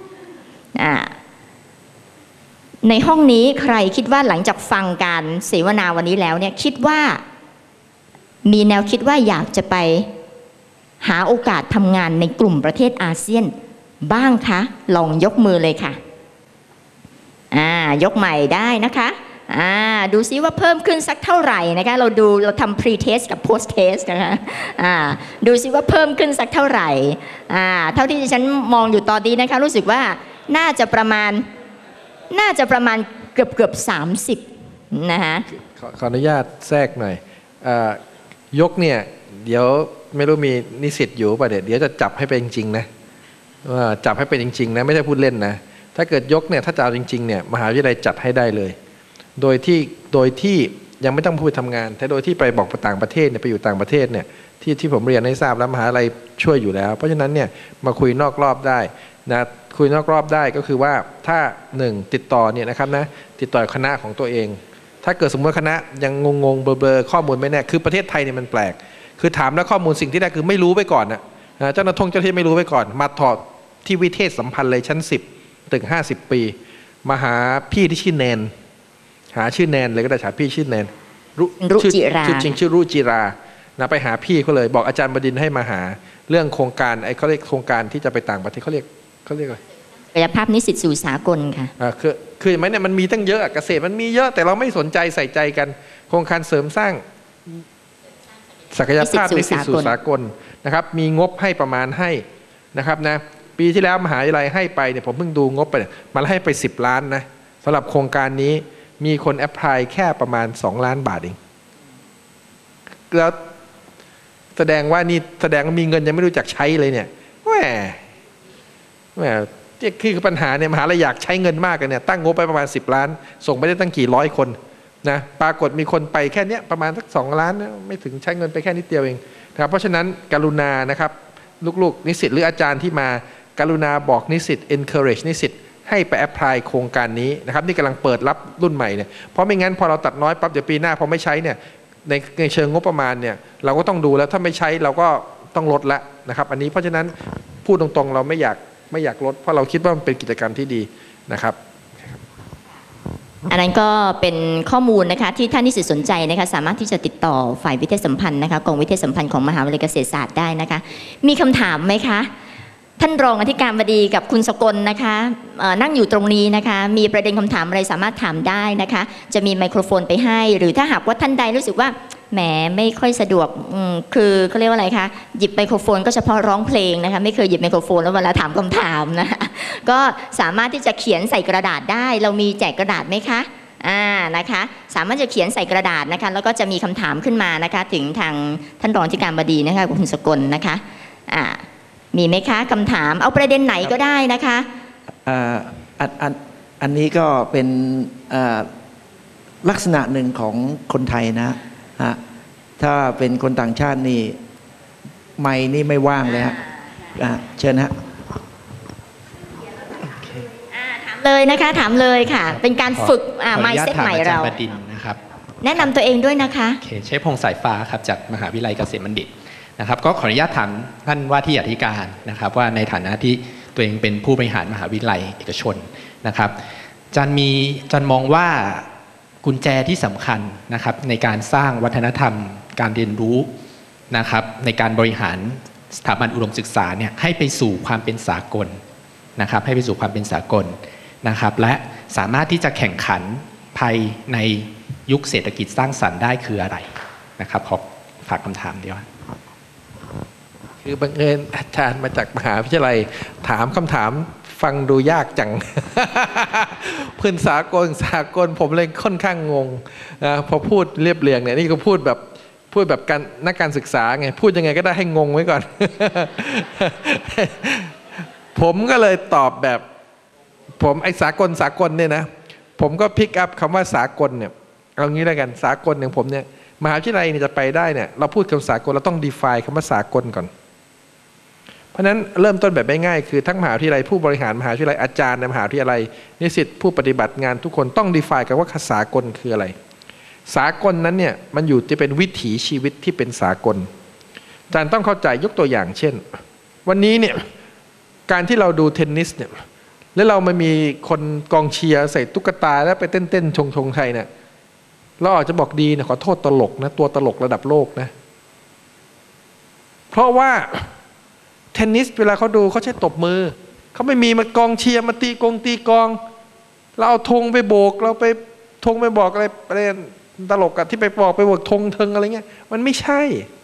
ในห้องนี้ใครคิดว่าหลังจากฟังการเสวนาวันนี้แล้วเนี่ยคิดว่ามีแนวคิดว่าอยากจะไปหาโอกาสทำงานในกลุ่มประเทศอาเซียนบ้างคะลองยกมือเลยค่ะยกใหม่ได้นะคะดูซิว่าเพิ่มขึ้นสักเท่าไหร่นะคะเราทำ pre test กับ post test นะคะดูซิว่าเพิ่มขึ้นสักเท่าไหร่เท่าที่ดิฉันมองอยู่ตอนนี้นะคะรู้สึกว่าน่าจะประมาณเกือบ30นะคะขออนุญาตแทรกหน่อยยกเนี่ยเดี๋ยวไม่รู้มีนิสิตอยู่ป่ะเดี๋ยวจะจับให้เป็นจริงๆนะจับให้เป็นจริงๆนะไม่ใช่พูดเล่นนะถ้าเกิดยกเนี่ยถ้าจะเอาจริงๆเนี่ยมหาวิทยาลัยจัดให้ได้เลยโดยที่ยังไม่ต้องพูดทำงานแต่โดยที่ไปบอกต่างประเทศเนี่ยไปอยู่ต่างประเทศเนี่ยที่ผมเรียนให้ทราบแล้วมหาวิทยาลัยช่วยอยู่แล้วเพราะฉะนั้นเนี่ยมาคุยนอกรอบได้นะคุยนอกรอบได้ก็คือว่าถ้า1ติดต่อเนี่ยนะครับนะติดต่อคณะของตัวเองถ้าเกิดสมมติคณะยังงงเบลอข้อมูลไม่แน่คือประเทศไทยเนี่ยมันแปลกคือถามแล้วข้อมูลสิ่งที่ได้คือไม่รู้ไปก่อนนะเจ้าหน้าที่ไม่รู้ไปก่อนมาถอดที่วิเทศสัมพันธ์เลยชั้น10ตึก50 ปีมาหาพี่ที่ชื่อแนนหาชื่อแนนเลยก็ได้หาพี่ชื่อแนนรุจิราชื่อจริงชื่อรุจิรานะไปหาพี่เขาเลยบอกอาจารย์บดินทร์ให้มาหาเรื่องโครงการเขาเรียกโครงการที่จะไปต่างประเทศเขาเรียกอะไรกายภาพนิสิตสู่สากลค่ะคือไหมเนี่ยมันมีตั้งเยอะเกษตรมันมีเยอะแต่เราไม่สนใจใส่ใจกันโครงการเสริมสร้างศักยภาพนิสิตสู่สากลนะครับมีงบให้ประมาณให้นะครับนะปีที่แล้วมหาวิทยาลัยให้ไปเนี่ยผมเพิ่งดูงบไปมันให้ไป10 ล้านนะสำหรับโครงการนี้มีคนแอพพลายแค่ประมาณ2 ล้านบาทเองแล้วแสดงว่ามีเงินยังไม่รู้จักใช้เลยเนี่ยแหมคือปัญหาเนี่ยมหาวิทยาลัยอยากใช้เงินมากกันเนี่ยตั้งงบไปประมาณ10 ล้านส่งไปได้ตั้งกี่ร้อยคนนะปรากฏมีคนไปแค่นี้ประมาณสัก2 ล้านนะไม่ถึงใช้เงินไปแค่นิดเดียวเองนะครับเพราะฉะนั้นกรุณานะครับลูกๆนิสิตหรืออาจารย์ที่มากรุณาบอกนิสิต encourage นิสิตให้ไปแอพพลายโครงการนี้นะครับนี่กำลังเปิดรับรุ่นใหม่เนี่ยเพราะไม่งั้นพอเราตัดน้อยปั๊บเดี๋ยวปีหน้าพอไม่ใช้เนี่ยในเชิงงบประมาณเนี่ยเราก็ต้องดูแล้วถ้าไม่ใช้เราก็ต้องลดละนะครับอันนี้เพราะฉะนั้นพูดตรงๆเราไม่อยากลดเพราะเราคิดว่ามันเป็นกิจกรรมที่ดีนะครับอันนั้นก็เป็นข้อมูลนะคะที่ท่านนิสิตสนใจนะคะสามารถที่จะติดต่อฝ่ายวิทยาสัมพันธ์นะคะกองวิทยาสัมพันธ์ของมหาวิทยาลัยเกษตรศาสตร์ได้นะคะมีคำถามไหมคะท่านรองอธิการบดีกับคุณสกลนะคะนั่งอยู่ตรงนี้นะคะมีประเด็นคำถามอะไรสามารถถามได้นะคะจะมีไมโครโฟนไปให้หรือถ้าหากว่าท่านใดรู้สึกว่าแหมไม่ค่อยสะดวกคือเขาเรียกว่าอะไรคะหยิบไมโครโฟนก็เฉพาะร้องเพลงนะคะไม่เคยหยิบไมโครโฟนแล้วเวลาถามคำถามนะคะก็สามารถที่จะเขียนใส่กระดาษได้เรามีแจกกระดาษไหมคะนะคะสามารถจะเขียนใส่กระดาษนะคะแล้วก็จะมีคำถามขึ้นมานะคะถึงทางท่านรองอธิการบดีนะคะคุณสกลนะคะมีไหมคะคำถามเอาประเด็นไหนก็ได้นะคะอันนี้ก็เป็นลักษณะหนึ่งของคนไทยนะถ้าเป็นคนต่างชาตินี่ไมค์นี่ไม่ว่างเลยฮะเชิญฮะถามเลยนะคะถามเลยค่ะเป็นการฝึกไมค์เซ็ตใหม่เราแนะนำตัวเองด้วยนะคะใช้พงษ์สายฟ้าครับจากมหาวิทยาลัยเกษตรบัณฑิตนะครับก็ขออนุญาตถามท่านว่าที่อธิการนะครับว่าในฐานะที่ตัวเองเป็นผู้บริหารมหาวิทยาลัยเอกชนนะครับอาจารย์มองว่ากุญแจที่สำคัญนะครับในการสร้างวัฒนธรรมการเรียนรู้นะครับในการบริหารสถาบันอุดมศึกษาเนี่ยให้ไปสู่ความเป็นสากลนะครับให้ไปสู่ความเป็นสากลนะครับและสามารถที่จะแข่งขันภายในยุคเศรษฐกิจสร้างสรรค์ได้คืออะไรนะครับขอฝากคำถามเดียวคือบังเอิญอาจารย์มาจากมหาวิทยาลัยถามคำถามฟังดูยากจัง พื้นสากลผมเลยค่อนข้างงงพอพูดเรียบเรียงเนี่ยนี่ก็พูดแบบการนักการศึกษาไงพูดยังไงก็ได้ให้งงไว้ก่อน ผมก็เลยตอบแบบผมไอ้สากลเนี่ยนะผมก็พิกอัพคำว่าสากลเนี่ยเอางี้แล้วกันสากลอย่างผมเนี่ยมหาวิทยาลัยเนี่ยจะไปได้เนี่ยเราพูดคำสากลเราต้อง define คำว่าสากลก่อนเพราะฉะนั้นเริ่มต้นแบบง่ายๆคือทั้งมหาวิทยาลัยผู้บริหารมหาวิทยาลัยอาจารย์ในมหาวิทยาลัยนิสิตผู้ปฏิบัติงานทุกคนต้อง define กันว่าสากลคืออะไรสากลนั้นเนี่ยมันอยู่จะเป็นวิถีชีวิตที่เป็นสากลอาจารย์ต้องเข้าใจยกตัวอย่างเช่นวันนี้เนี่ยการที่เราดูเทนนิสเนี่ยแล้วเรามามีคนกองเชียร์ใส่ตุ๊กตาแล้วไปเต้นชงไทยเนี่ยเราอาจจะบอกดีนะขอโทษตลกนะตัวตลกระดับโลกนะเพราะว่าเทนนิสเวลาเขาดูเขาใช้ตบมือเขาไม่มีมากองเชียร์มาตีกองเราเอาธงไปโบกเราไปธงไปบอกอะไรตลกอะที่ไปบอกไปโบกธงเทิงอะไรเงี้ยมันไม่ใช่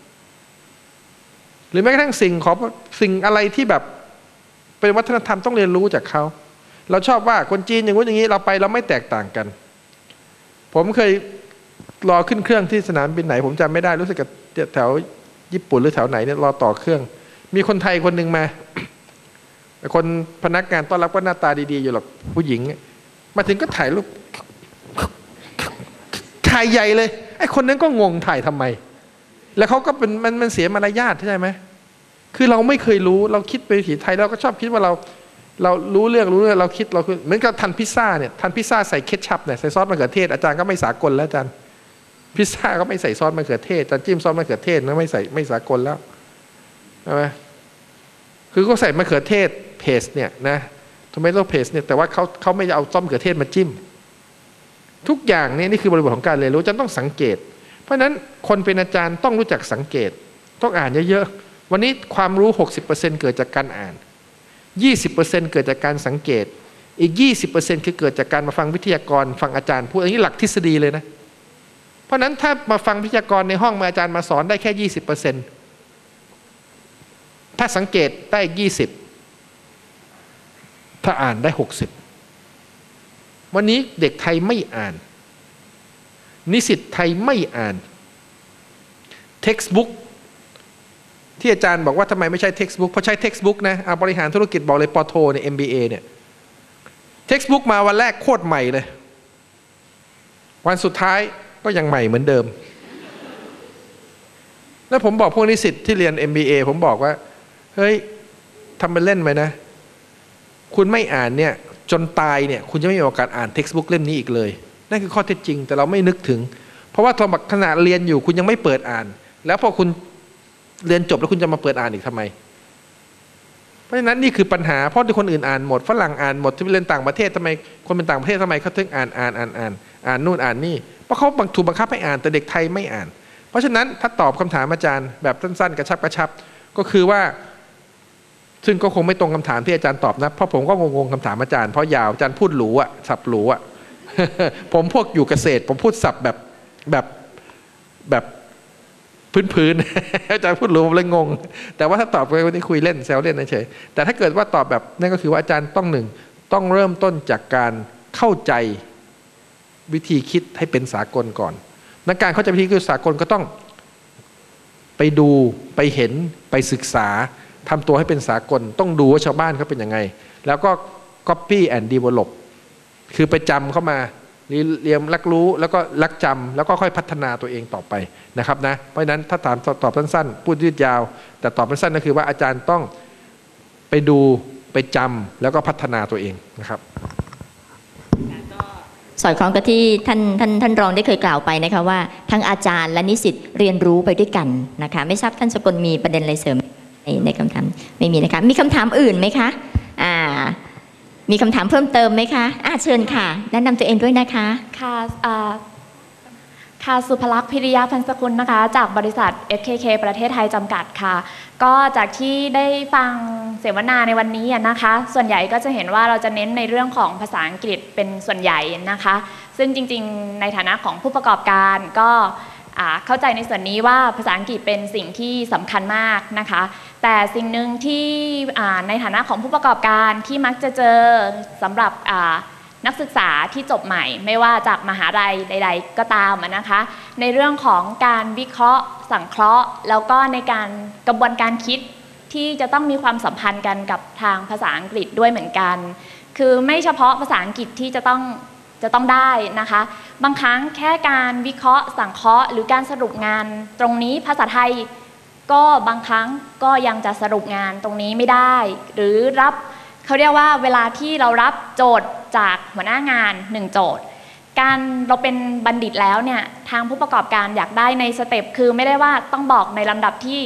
หรือแม้กระทั่งสิ่งอะไรที่แบบเป็นวัฒนธรรมต้องเรียนรู้จากเขาเราชอบว่าคนจีนอย่างนู้นอย่างนี้เราไปเราไม่แตกต่างกันผมเคยรอขึ้นเครื่องที่สนามบินไหนผมจำไม่ได้รู้สึกกับแถวญี่ปุ่นหรือแถวไหนเนี่ยรอต่อเครื่องมีคนไทยคนหนึ่งมาคนพนักงานต้อนรับก็หน้าตาดีๆอยู่หรอกผู้หญิงมาถึงก็ถ่ายรูปถ่ายใหญ่เลยไอ้คนนั้นก็งงถ่ายทำไมแล้วเขาก็เป็นมันเสียมารยาทใช่ไหมคือเราไม่เคยรู้เราคิดไปถีไทยเราก็ชอบคิดว่าเรารู้เรื่องเราคิดเราคือเหมือนกับทานพิซซ่าเนี่ยทานพิซซ่าใส่เคทชัพเนี่ยใส่ซอสมะเขือเทศอาจารย์ก็ไม่สากลแล้วอาจารย์พิซซ่าก็ไม่ใส่ซอสมะเขือเทศอาจารย์จิ้มซอสมะเขือเทศนะไม่สากลแล้วใช่ไหมคือก็ใส่มะเขือเทศเพสเนี่ยนะทอมเมโต้เพสเนี่ยแต่ว่าเขาไม่เอาซอสมะเขือเทศมาจิ้มทุกอย่างนี่คือบริบทของการเรียนรู้อาจารย์ต้องสังเกตเพราะฉะนั้นคนเป็นอาจารย์ต้องรู้จักสังเกตต้องอ่านเยอะๆวันนี้ความรู้ 60% เกิดจากการอ่าน 20% เกิดจากการสังเกตอีก 20% คือเกิดจากการมาฟังวิทยากรฟังอาจารย์พูดอันนี้หลักทฤษฎีเลยนะเพราะนั้นถ้ามาฟังวิทยากรในห้องมาอาจารย์มาสอนได้แค่ 20%ถ้าสังเกตได้อีก 20ถ้าอ่านได้60วันนี้เด็กไทยไม่อ่านนิสิตไทยไม่อ่าน textbook ที่อาจารย์บอกว่าทำไมไม่ใช่ textbook เพราะใช้ textbook นะบริหารธุรกิจบอกเลยปโทเนี่ย MBA เนี่ย textbook มาวันแรกโคตรใหม่เลยวันสุดท้ายก็ยังใหม่เหมือนเดิมแล้วผมบอกพวกนิสิตที่เรียน MBA ผมบอกว่าเฮ้ยทำเป็นเล่นไหมนะคุณไม่อ่านเนี่ยจนตายเนี่ยคุณจะไม่มีโอกาสอ่าน textbook เล่มนี้อีกเลยนั่นคือข้อเท็จจริงแต่เราไม่นึกถึงเพราะว่าตอนขณะเรียนอยู่คุณยังไม่เปิดอ่านแล้วพอคุณเรียนจบแล้วคุณจะมาเปิดอ่านอีกทำไมเพราะฉะนั้นนี่คือปัญหาเพราะที่คนอื่นอ่านหมดฝรั่งอ่านหมดที่เรียนต่างประเทศทำไมคนเป็นต่างประเทศทำไมเขาถึงอ่านนู่นอ่านนี่เพราะเขาถูกบังคับให้อ่านแต่เด็กไทยไม่อ่านเพราะฉะนั้นถ้าตอบคำถามอาจารย์แบบสั้นๆกระชับก็คือว่าซึ่งก็คงไม่ตรงคำถามที่อาจารย์ตอบนะเพราะผมก็งงคำถามอาจารย์เพราะยาวอาจารย์พูดหรูอะสับหรูอะ ผมพวกอยู่เกษตรผมพูดสับแบบพื้นๆ อาจารย์พูดหรูผมเลยงงแต่ว่าถ้าตอบไปวันนี้คุยเล่นแซวเล่นเฉยแต่ถ้าเกิดว่าตอบแบบนั่นก็คือว่าอาจารย์ต้องเริ่มต้นจากการเข้าใจวิธีคิดให้เป็นสากลก่อนนักการเข้าใจวิธีคิดสากลก็ต้องไปดูไปเห็นไปศึกษาทำตัวให้เป็นสากลต้องดูว่าชาวบ้านเขาเป็นยังไงแล้วก็ copy and develop คือไปจำเข้ามาเรียนรักรู้แล้วก็รักจำแล้วก็ค่อยพัฒนาตัวเองต่อไปนะครับนะเพราะฉะนั้นถ้าถามตอบสั้นๆพูดยืดยาวแต่ตอบสั้นๆก็คือว่าอาจารย์ต้องไปดูไปจำแล้วก็พัฒนาตัวเองนะครับสอดคล้องกับที่ท่านรองได้เคยกล่าวไปนะคะว่าทั้งอาจารย์และนิสิตเรียนรู้ไปด้วยกันนะคะไม่ทราบท่านสกลมีประเด็นอะไรเสริมในคำถามไม่มีนะคะมีคำถามอื่นไหมคะมีคำถามเพิ่มเติมไหมคะเชิญค่ะแนะนำตัวเองด้วยนะคะค่ะค่ะสุภลักษณ์พิริยาพันสกุลนะคะจากบริษัท SKK ประเทศไทยจำกัดค่ะก็จากที่ได้ฟังเสวนาในวันนี้นะคะส่วนใหญ่ก็จะเห็นว่าเราจะเน้นในเรื่องของภาษาอังกฤษเป็นส่วนใหญ่นะคะซึ่งจริงๆในฐานะของผู้ประกอบการก็เข้าใจในส่วนนี้ว่าภาษาอังกฤษเป็นสิ่งที่สำคัญมากนะคะแต่สิ่งหนึ่งที่ในฐานะของผู้ประกอบการที่มักจะเจอสำหรับนักศึกษาที่จบใหม่ไม่ว่าจากมหาลัยใดๆก็ตามนะคะในเรื่องของการวิเคราะห์สังเคราะห์แล้วก็ในการกระบวนการคิดที่จะต้องมีความสัมพันธ์กันกับทางภาษาอังกฤษด้วยเหมือนกันคือไม่เฉพาะภาษาอังกฤษที่จะต้องได้นะคะบางครั้งแค่การวิเคราะห์สังเคราะห์หรือการสรุปงานตรงนี้ภาษาไทยก็บางครั้งก็ยังจะสรุปงานตรงนี้ไม่ได้หรือรับเขาเรียกว่าเวลาที่เรารับโจทย์จากหัวหน้างาน1โจทย์การเราเป็นบัณฑิตแล้วเนี่ยทางผู้ประกอบการอยากได้ในสเต็ปคือไม่ได้ว่าต้องบอกในลำดับที่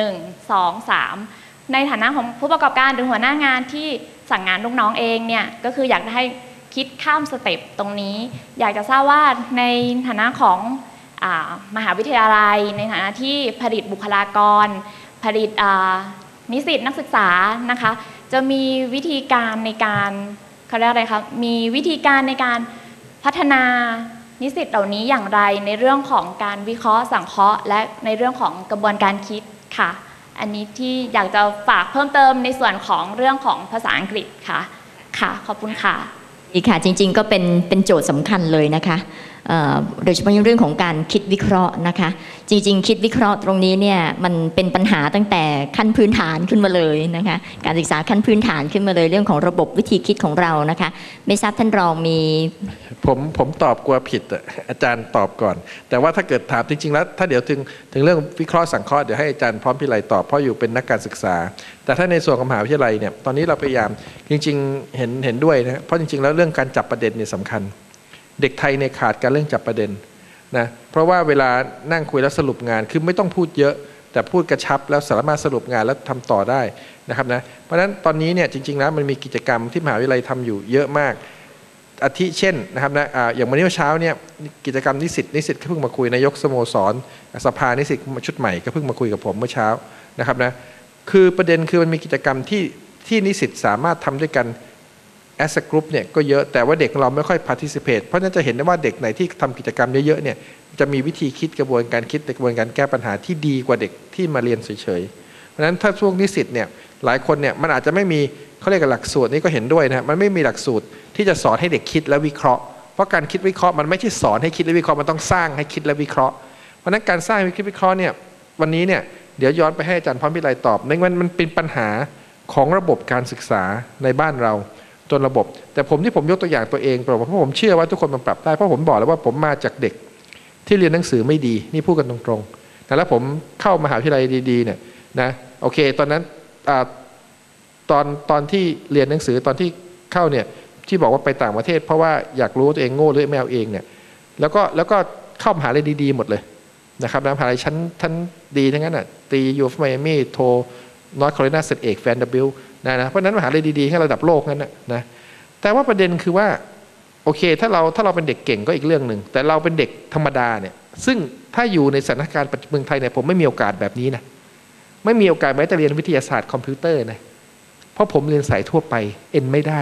1 2 3ในฐานะของผู้ประกอบการหรือหัวหน้างานที่สั่งงานลูกน้องเองเนี่ยก็คืออยากให้คิดข้ามสเต็ปตรงนี้อยากจะทราบว่าในฐานะของมหาวิทยาลัยในฐานะที่ผลิตบุคลากรผลิตนิสิตนักศึกษานะคะจะมีวิธีการในการเขาเรียกอะไรครับมีวิธีการในการพัฒนานิสิตเหล่านี้อย่างไรในเรื่องของการวิเคราะห์สังเคราะห์และในเรื่องของกระบวนการคิดค่ะอันนี้ที่อยากจะฝากเพิ่มเติมในส่วนของเรื่องของภาษาอังกฤษค่ะค่ะขอบคุณค่ะดีค่ะจริงๆก็เป็นโจทย์สำคัญเลยนะคะโดยเฉพาะในเรื่องของการคิดวิเคราะห์นะคะจริงๆคิดวิเคราะห์ตรงนี้เนี่ยมันเป็นปัญหาตั้งแต่ขั้นพื้นฐานขึ้นมาเลยนะคะการศึกษาขั้นพื้นฐานขึ้นมาเลยเรื่องของระบบวิธีคิดของเรานะคะไม่ทราบท่านรองมีผมตอบกลัวผิดอาจารย์ตอบก่อนแต่ว่าถ้าเกิดถามจริงๆแล้วถ้าเดี๋ยวถึงเรื่องวิเคราะห์สังเคราะห์เดี๋ยวให้อาจารย์พร้อมพิไลตอบเพราะอยู่เป็นนักการศึกษาแต่ถ้าในส่วนของมหาวิทยาลัยเนี่ยตอนนี้เราพยายามจริงๆเห็นด้วยนะเพราะจริงๆแล้วเรื่องการจับประเด็นเนี่ยสำคัญเด็กไทยในขาดการเรื่องจับประเด็นนะเพราะว่าเวลานั่งคุยแล้วสรุปงานคือไม่ต้องพูดเยอะแต่พูดกระชับแล้วสามารถสรุปงานแล้วทำต่อได้นะครับนะเพราะฉะนั้นตอนนี้เนี่ยจริงๆแล้วมันมีกิจกรรมที่มหาวิทยาลัยทำอยู่เยอะมากอาทิเช่นนะครับนะอย่างวันนี้เช้าเนี่ยกิจกรรมนิสิตก็เพิ่งมาคุยนายกสโมสรสภานิสิตชุดใหม่ก็เพิ่งมาคุยกับผมเมื่อเช้านะครับนะคือประเด็นคือมันมีกิจกรรมที่นิสิตสามารถทำด้วยกันas a group เนี่ยก็เยอะแต่ว่าเด็กเราไม่ค่อย participate เพราะฉะนั้นจะเห็นได้ว่าเด็กไหนที่ทำกิจกรรมเยอะๆเนี่ยจะมีวิธีคิดกระบวนการคิดกระบวนการแก้ปัญหาที่ดีกว่าเด็กที่มาเรียนเฉยๆเพราะฉะนั้นถ้าช่วงนิสิตเนี่ยหลายคนเนี่ยมันอาจจะไม่มีเขาเรียกหลักสูตรนี้ก็เห็นด้วยนะมันไม่มีหลักสูตรที่จะสอนให้เด็กคิดและวิเคราะห์เพราะการคิดวิเคราะห์มันไม่ใช่สอนให้คิดและวิเคราะห์มันต้องสร้างให้คิดและวิเคราะห์เพราะฉะนั้นการสร้างให้คิดวิเคราะห์เนี่ยวันนี้เนี่ยเดี๋ยวย้อนไปให้อาจารย์พร้อมพิไลตอบมันเป็นปัญหาของระบบการศึกษาในบ้านเราจนระบบแต่ที่ผมยกตัวอย่างตัวเองเพราะผมเชื่อว่าทุกคนมันปรับได้เพราะผมบอกแล้วว่าผมมาจากเด็กที่เรียนหนังสือไม่ดีนี่พูดกันตรงๆแล้วผมเข้ามหาวิทยาลัยดีๆเนี่ยนะโอเคตอนนั้นตอนที่เรียนหนังสือตอนที่เข้าเนี่ยที่บอกว่าไปต่างประเทศเพราะว่าอยากรู้ตัวเองโง่หรือไม่เอาเองเนี่ยแล้วก็เข้ามหาวิทยาลัยดีๆหมดเลยนะครับมหาวิทยาลัยชั้นดีทั้งนั้นอ่ะตียูฟไมอามี่โทนอร์ทแคโรไลนาเซตเอกแวนเดอร์บิลต์นะเพราะนั้นมหาวิทยาลัยดีๆให้ระดับโลกนั้นนะแต่ว่าประเด็นคือว่าโอเคถ้าเราเป็นเด็กเก่งก็อีกเรื่องหนึ่งแต่เราเป็นเด็กธรรมดาเนี่ยซึ่งถ้าอยู่ในสถานการณ์เมืองไทยเนี่ยผมไม่มีโอกาสแบบนี้นะไม่มีโอกาสแม้แต่เรียนวิทยาศาสตร์คอมพิวเตอร์นะเพราะผมเรียนสายทั่วไปเอ็นไม่ได้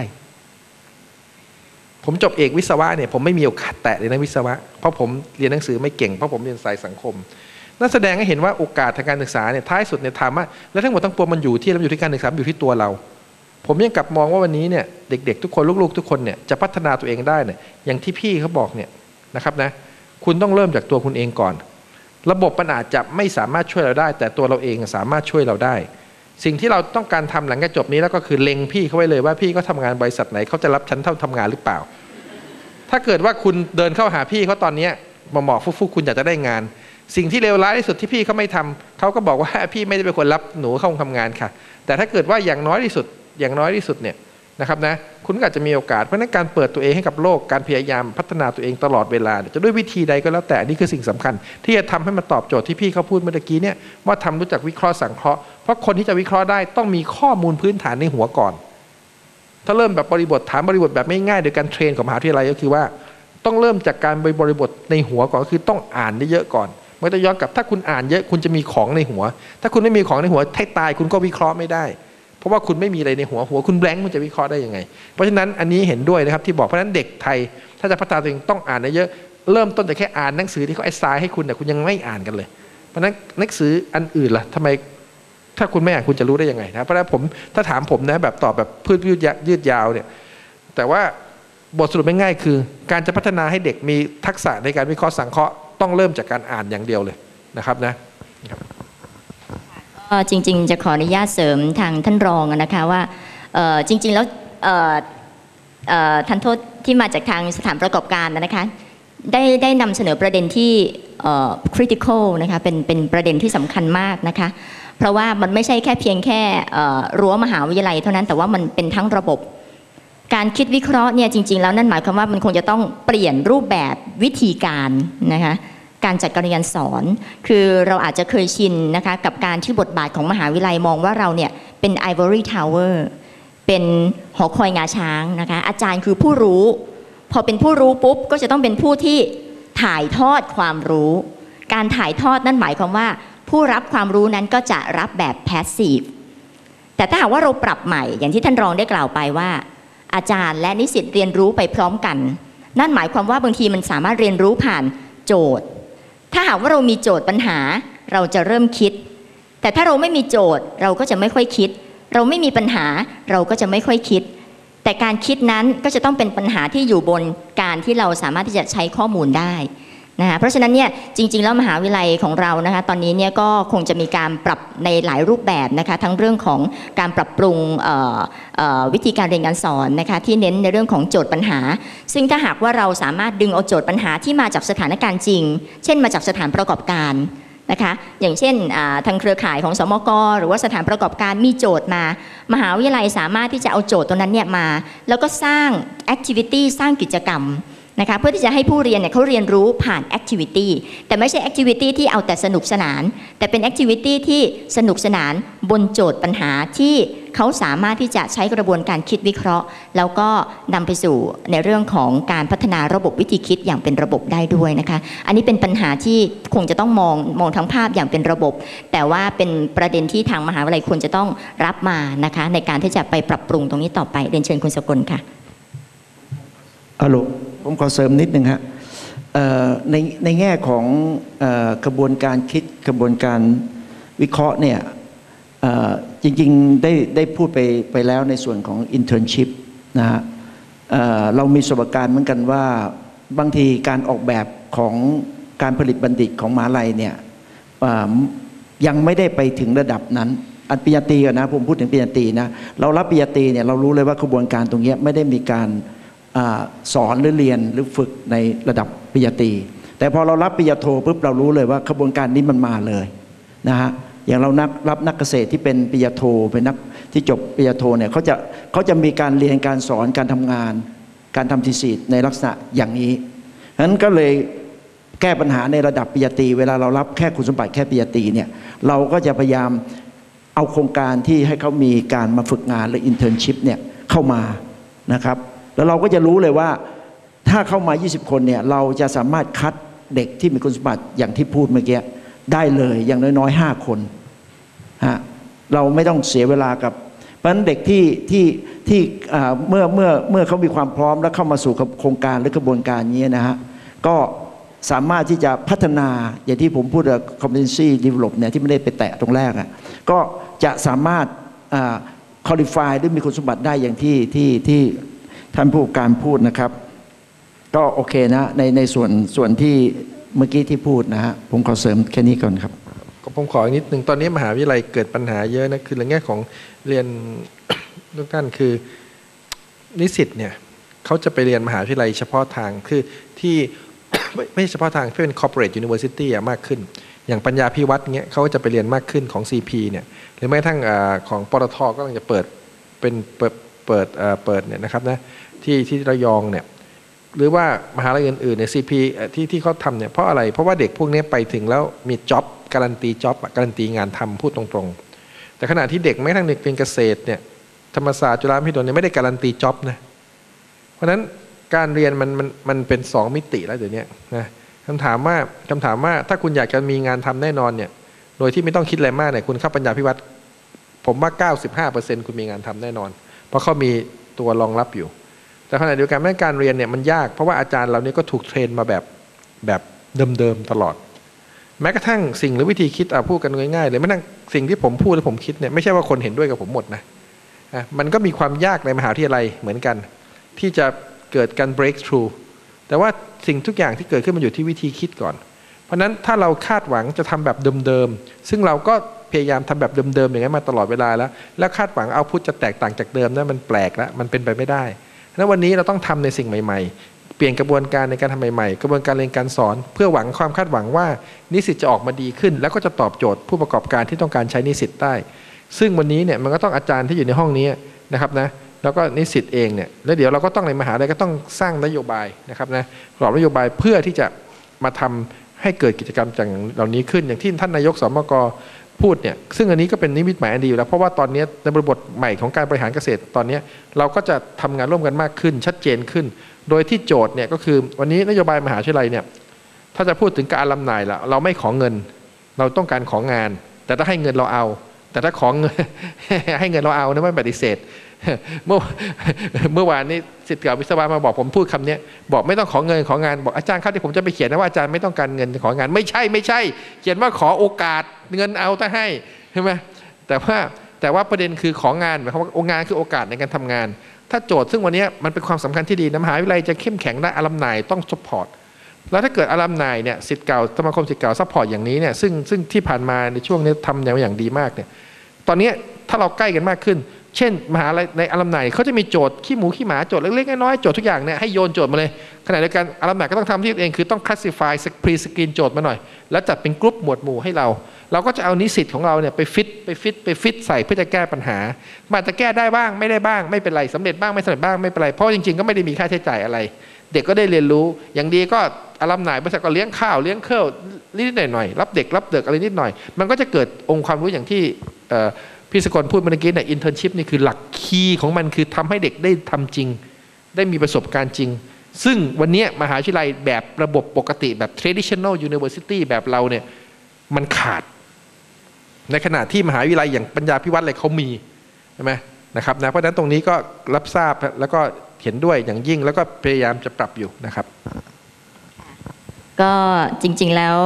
ผมจบเอกวิศวะเนี่ยผมไม่มีโอกาสแตะเลยนะวิศวะเพราะผมเรียนหนังสือไม่เก่งเพราะผมเรียนสายสังคมนั่นแสดงให้เห็นว่าโอกาสทางการศึกษาเนี่ยท้ายสุดเนี่ยถามว่าแล้วทั้งหมดทั้งปวงมันอยู่ที่การศึกษาอยู่ที่ตัวเราผมยังกลับมองว่าวันนี้เนี่ยเด็กๆทุกคนลูกๆทุกคนเนี่ยจะพัฒนาตัวเองได้เนี่ยอย่างที่พี่เขาบอกเนี่ยนะครับนะคุณต้องเริ่มจากตัวคุณเองก่อนระบบมันอาจจะไม่สามารถช่วยเราได้แต่ตัวเราเองสามารถช่วยเราได้สิ่งที่เราต้องการทำหลังจากจบนี้แล้วก็คือเล็งพี่เขาไว้เลยว่าพี่เขาทำงานบริษัทไหนเขาจะรับฉันทำงานหรือเปล่าถ้าเกิดว่าคุณเดินเข้าหาพี่เขาตอนนี้เหมาะฟุกๆคุณอยากจะได้งานสิ่งที่เลวร้ายที่สุดที่พี่เขาไม่ทำเขาก็บอกว่าพี่ไม่ได้เป็นคนรับหนูเข้าทำงานค่ะแต่ถ้าเกิดว่าอย่างน้อยที่สุดเนี่ยนะครับนะคุณก็อาจจะมีโอกาสเพราะนั้นการเปิดตัวเองให้กับโลกการพยายามพัฒนาตัวเองตลอดเวลาจะด้วยวิธีใดก็แล้วแต่นี่คือสิ่งสำคัญที่จะทำให้มันตอบโจทย์ที่พี่เขาพูดเมื่อกี้เนี่ยว่าทำรู้จักวิเคราะห์สังเคราะห์เพราะคนที่จะวิเคราะห์ได้ต้องมีข้อมูลพื้นฐานในหัวก่อนถ้าเริ่มแบบบริบทถามบริบทแบบไม่ง่ายโดยการเทรนของมหาวิทยาลัยก็คือว่าต้องเริ่มจากการบริบทในหัวก่อนคือต้องอ่านได้เยอะก่อนไม่ต้องย้อนกลับถ้าคุณอ่านเยอะคุณจะมีของในหัวถ้าคุณไม่มีของในหัวให้ตายคุณก็วิเคราะห์ไม่ได้เพราะว่าคุณไม่มีอะไรในหัวคุณแบงค์มันจะวิเคราะห์ได้ยังไงเพราะฉะนั้นอันนี้เห็นด้วยนะครับที่บอกเพราะฉะนั้นเด็กไทยถ้าจะพัฒนาตัวเองต้องอ่านได้เยอะเริ่มต้นจากแค่อ่านหนังสือที่เขาแอสไซน์ให้คุณแต่คุณยังไม่อ่านกันเลยเพราะฉะนั้นหนังสืออันอื่นล่ะทำไมถ้าคุณไม่อ่านคุณจะรู้ได้ยังไงนะเพราะฉะนั้นถ้าถามผมนะแบบตอบแบบยืดยาวเนี่ยแต่ว่าบทสรุปง่ายๆคือการจะพัฒนาให้เด็กมีทักษะในการวิเคราะห์สังเคราะห์ต้องเริ่มจากการอ่านอย่างเดียวเลยนะครับนะจริงๆจะขออนุญาตเสริมทางท่านรองนะคะว่าจริงๆแล้วทันโทษที่มาจากทางสถานประกอบการนะคะได้นำเสนอประเด็นที่critical นะคะเป็นประเด็นที่สำคัญมากนะคะเพราะว่ามันไม่ใช่แค่เพียงแค่รั้วมหาวิทยาลัยเท่านั้นแต่ว่ามันเป็นทั้งระบบการคิดวิเคราะห์เนี่ยจริงๆแล้วนั่นหมายความว่ามันคงจะต้องเปลี่ยนรูปแบบวิธีการนะคะการจัดการเรียนสอนคือเราอาจจะเคยชินนะคะกับการที่บทบาทของมหาวิทยาลัยมองว่าเราเนี่ยเป็น Ivory Tower เป็นหอคอยงาช้างนะคะอาจารย์คือผู้รู้พอเป็นผู้รู้ปุ๊บก็จะต้องเป็นผู้ที่ถ่ายทอดความรู้การถ่ายทอดนั่นหมายความว่าผู้รับความรู้นั้นก็จะรับแบบ passive แต่ถ้าหากว่าเราปรับใหม่อย่างที่ท่านรองได้กล่าวไปว่าอาจารย์และนิสิตเรียนรู้ไปพร้อมกันนั่นหมายความว่าบางทีมันสามารถเรียนรู้ผ่านโจทย์ถ้าหากว่าเรามีโจทย์ปัญหาเราจะเริ่มคิดแต่ถ้าเราไม่มีโจทย์เราก็จะไม่ค่อยคิดเราไม่มีปัญหาเราก็จะไม่ค่อยคิดแต่การคิดนั้นก็จะต้องเป็นปัญหาที่อยู่บนการที่เราสามารถที่จะใช้ข้อมูลได้นะคะเพราะฉะนั้นเนี่ยจริงๆแล้วมหาวิทยาลัยของเรานะคะตอนนี้เนี่ยก็คงจะมีการปรับในหลายรูปแบบนะคะทั้งเรื่องของการปรับปรุงวิธีการเรียนการสอนนะคะที่เน้นในเรื่องของโจทย์ปัญหาซึ่งถ้าหากว่าเราสามารถดึงเอาโจทย์ปัญหาที่มาจากสถานการณ์จริงเช่นมาจากสถานประกอบการนะคะอย่างเช่นทางเครือข่ายของสมก.หรือว่าสถานประกอบการมีโจทย์มามหาวิทยาลัยสามารถที่จะเอาโจทย์ตัวนั้นเนี่ยมาแล้วก็สร้าง activity สร้างกิจกรรมนะคะเพื่อที่จะให้ผู้เรียนเนี่ยเขาเรียนรู้ผ่าน activity แต่ไม่ใช่ activity ที่เอาแต่สนุกสนานแต่เป็น activity ที่สนุกสนานบนโจทย์ปัญหาที่เขาสามารถที่จะใช้กระบวนการคิดวิเคราะห์แล้วก็นำไปสู่ในเรื่องของการพัฒนาระบบวิธีคิดอย่างเป็นระบบได้ด้วยนะคะอันนี้เป็นปัญหาที่คงจะต้องมองทั้งภาพอย่างเป็นระบบแต่ว่าเป็นประเด็นที่ทางมหาวิทยาลัยควรจะต้องรับมานะคะในการที่จะไปปรับปรุงตรงนี้ต่อไปเรียนเชิญคุณสกลค่ะผมขอเสริมนิดนึงฮะในแง่ของกระบวนการคิดกระบวนการวิเคราะห์เนี่ยจริงๆได้พูดไปแล้วในส่วนของ internship นะฮะเรามีประสบการณ์เหมือนกันว่าบางทีการออกแบบของการผลิตบัณฑิตของมหาวิทยาลัยเนี่ยยังไม่ได้ไปถึงระดับนั้นอันปริญญาตรีก่อนนะผมพูดถึงปริญญาตรีนะเรารับปริญญาตรีเนี่ยเรารู้เลยว่ากระบวนการตรงนี้ไม่ได้มีการสอนหรือเรียนหรือฝึกในระดับปริญญาตรีแต่พอเรารับปริญญาโทปุ๊บเรารู้เลยว่ากระบวนการนี้มันมาเลยนะฮะอย่างเรารับนักเกษตรที่เป็นปริญญาโทเป็นนักที่จบปริญญาโทเนี่ยเขาจะมีการเรียนการสอนการทำงานการทำทีสิสในลักษณะอย่างนี้ฉะนั้นก็เลยแก้ปัญหาในระดับปริญญาตรีเวลาเรารับแค่คุณสมบัติแค่ปริญญาตรีเนี่ยเราก็จะพยายามเอาโครงการที่ให้เขามีการมาฝึกงานหรือ internship เนี่ยเข้ามานะครับแล้วเราก็จะรู้เลยว่าถ้าเข้ามา20คนเนี่ยเราจะสามารถคัดเด็กที่มีคุณสมบัติอย่างที่พูดเมื่อกี้ได้เลยอย่างน้อยๆ5คนฮะเราไม่ต้องเสียเวลากับเพราะฉะนั้นเด็กที่เมื่อเขามีความพร้อมแล้วเข้ามาสู่โครงการหรือกระบวนการนี้นะฮะก็สามารถที่จะพัฒนาอย่างที่ผมพูด competency develop เนี่ยที่ไม่ได้ไปแตะตรงแรกอ่ะก็จะสามารถqualify หรือมีคุณสมบัติได้อย่างที่ท่านผู้การพูดนะครับก็โอเคนะในส่วนที่เมื่อกี้ที่พูดนะฮะผมขอเสริมแค่นี้ก่อนครับผมขออีกนิดนึงตอนนี้มหาวิทยาลัยเกิดปัญหาเยอะนะคือในแง่ของเรียน ทุกท่านคือนิสิตเนี่ยเขาจะไปเรียนมหาวิทยาลัยเฉพาะทางคือที่ ไม่เฉพาะทางที่เป็น corporate university มากขึ้นอย่างปัญญาพิวัตรเงี้ยเขาจะไปเรียนมากขึ้นของ CP เนี่ยหรือแม้กระทั่งของปตท.ก็กำลังจะเปิดเป็นเปิดเนี่ยนะครับนะที่ระยองเนี่ยหรือว่ามหาลัยอื่นๆใน CP ที่เขาทำเนี่ยเพราะอะไรเพราะว่าเด็กพวกนี้ไปถึงแล้วมีจ็อบการันตีจ็อบการันตีงานทำพูดตรงๆแต่ขณะที่เด็กแม้กระทั่งเด็กเรียนเกษตรเนี่ยธรรมศาสตร์จุฬาลงกรณ์เนี่ยไม่ได้การันตีจ็อบนะเพราะฉะนั้นการเรียนมันเป็น2 มิติแล้วเดี๋ยวนี้นะคำถามว่าถ้าคุณอยากจะมีงานทำแน่นอนเนี่ยโดยที่ไม่ต้องคิดอะไรมากเนี่ยคุณเข้าปัญญาพิวัตรผมว่า 95% คุณมีงานทำแน่นอนเพราะเขามีตัวรองรับอยู่แต่ขณะเดียวกันเรื่องการเรียนเนี่ยมันยากเพราะว่าอาจารย์เรานี่ก็ถูกเทรนมาแบบเดิมๆตลอดแม้กระทั่งสิ่งหรือวิธีคิดพูดกันง่ายๆเลยแม้กระทั่งสิ่งที่ผมพูดและผมคิดเนี่ยไม่ใช่ว่าคนเห็นด้วยกับผมหมดนะมันก็มีความยากในมหาวิทยาลัยเหมือนกันที่จะเกิดการ break through แต่ว่าสิ่งทุกอย่างที่เกิดขึ้นมันอยู่ที่วิธีคิดก่อนเพราะนั้นถ้าเราคาดหวังจะทำแบบเดิมๆซึ่งเราก็พยายามทำแบบเดิมๆอย่างนั้นมาตลอดเวลาแล้วคาดหวังเอาพุทจะแตกต่างจากเดิมนั้นมันแปลกแล้วมันเป็นไปไม่ได้แล้ววันนี้เราต้องทำในสิ่งใหม่ๆเปลี่ยนกระบวนการในการทำใหม่ๆกระบวนการเรียนการสอนเพื่อหวังความคาดหวังว่านิสิตจะออกมาดีขึ้นแล้วก็จะตอบโจทย์ผู้ประกอบการที่ต้องการใช้นิสิตได้ซึ่งวันนี้เนี่ยมันก็ต้องอาจารย์ที่อยู่ในห้องนี้นะครับนะแล้วก็นิสิตเองเนี่ยแล้วเดี๋ยวเราก็ต้องในมหาวิทยาลัยก็ต้องสร้างนโยบายนะครับนะกรอบนโยบายเพื่อที่จะมาทำให้เกิดกิจกรรมอย่างเหล่านี้ขึ้นอย่างที่ท่านนายกสมกพูดเนี่ยซึ่งอันนี้ก็เป็นนิมิตหมายอันดีอยู่แล้วเพราะว่าตอนนี้ในบริบทใหม่ของการบริหารเกษตรตอนนี้เราก็จะทำงานร่วมกันมากขึ้นชัดเจนขึ้นโดยที่โจทย์เนี่ยก็คือวันนี้นโยบายมหาวิทยาลัยเนี่ยถ้าจะพูดถึงการลำนายละเราไม่ขอเงินเราต้องการของงานแต่ถ้าให้เงินเราเอาแต่ถ้าของเงิน ให้เงินเราเอานะไม่ปฏิเสธเมื่อวานนี้ศิษย์เก่าวิศวะมาบอกผมพูดคำนี้บอกไม่ต้องขอเงินของานบอกอาจารย์ครับที่ผมจะไปเขียนนะว่าอาจารย์ไม่ต้องการเงินของานไม่ใช่เขียนว่าขอโอกาสเงินเอาถ้าให้ใช่ไหมแต่ว่าประเด็นคือของานหมายความว่าองานคือโอกาสในการทำงานถ้าโจทย์ซึ่งวันนี้มันเป็นความสำคัญที่ดีมหาวิทยาลัยจะเข้มแข็งได้อลัมไนต้องซัพพอร์ตแล้วถ้าเกิดอลัมไนเนี่ยศิษย์เก่าสมาคมศิษย์เก่าซัพพอร์ตอย่างนี้เนี่ยซึ่งที่ผ่านมาในช่วงนี้ทำอย่างดีมากเนี่ยตอนนี้ถ้าเราใกล้กันมากขึ้นเช่นมหาลัยในอลัมไนเขาจะมีโจทย์ขี้หมูขี้หมาโจทย์เล็กๆน้อยๆโจทย์ทุกอย่างเนี่ยให้โยนโจทย์มาเลยขณะเดียวกันอลัมไนก็ต้องทำที่เองคือต้อง classify pre-screen โจทย์มาหน่อยแล้วจัดเป็นกลุ่มหมวดหมู่ให้เราก็จะเอานิสิตของเราเนี่ยไปฟิตใส่เพื่อจะแก้ปัญหามันจะแก้ได้บ้างไม่ได้บ้างไม่เป็นไรสำเร็จบ้างไม่สำเร็จบ้างไม่เป็นไรเพราะจริงๆก็ไม่ได้มีค่าใช้จ่ายอะไรเด็กก็ได้เรียนรู้อย่างดีก็อลัมไนบริษัทก็เลี้ยงข้าวเลี้ยงเครื่องนิดหน่อยรับเด็กอะไรนิดหน่อยมันก็จะเกิดองค์ความรู้อย่างที่พี่สกลพูดเมื่อกี้เนี่ย internship นี่คือหลักคีย์ของมันคือทำให้เด็กได้ทำจริงได้มีประสบการณ์จริงซึ่งวันนี้มหาวิทยาลัยแบบระบบปกติแบบ traditional university แบบเราเนี่ยมันขาดในขณะที่มหาวิทยาลัยอย่างปัญญาพิวัตรอะไรเขามีใช่ไหมนะครับนะเพราะฉะนั้นตรงนี้ก็รับทราบแล้วก็เห็นด้วยอย่างยิ่งแล้วก็พยายามจะปรับอยู่นะครับก็จริงๆแล้ว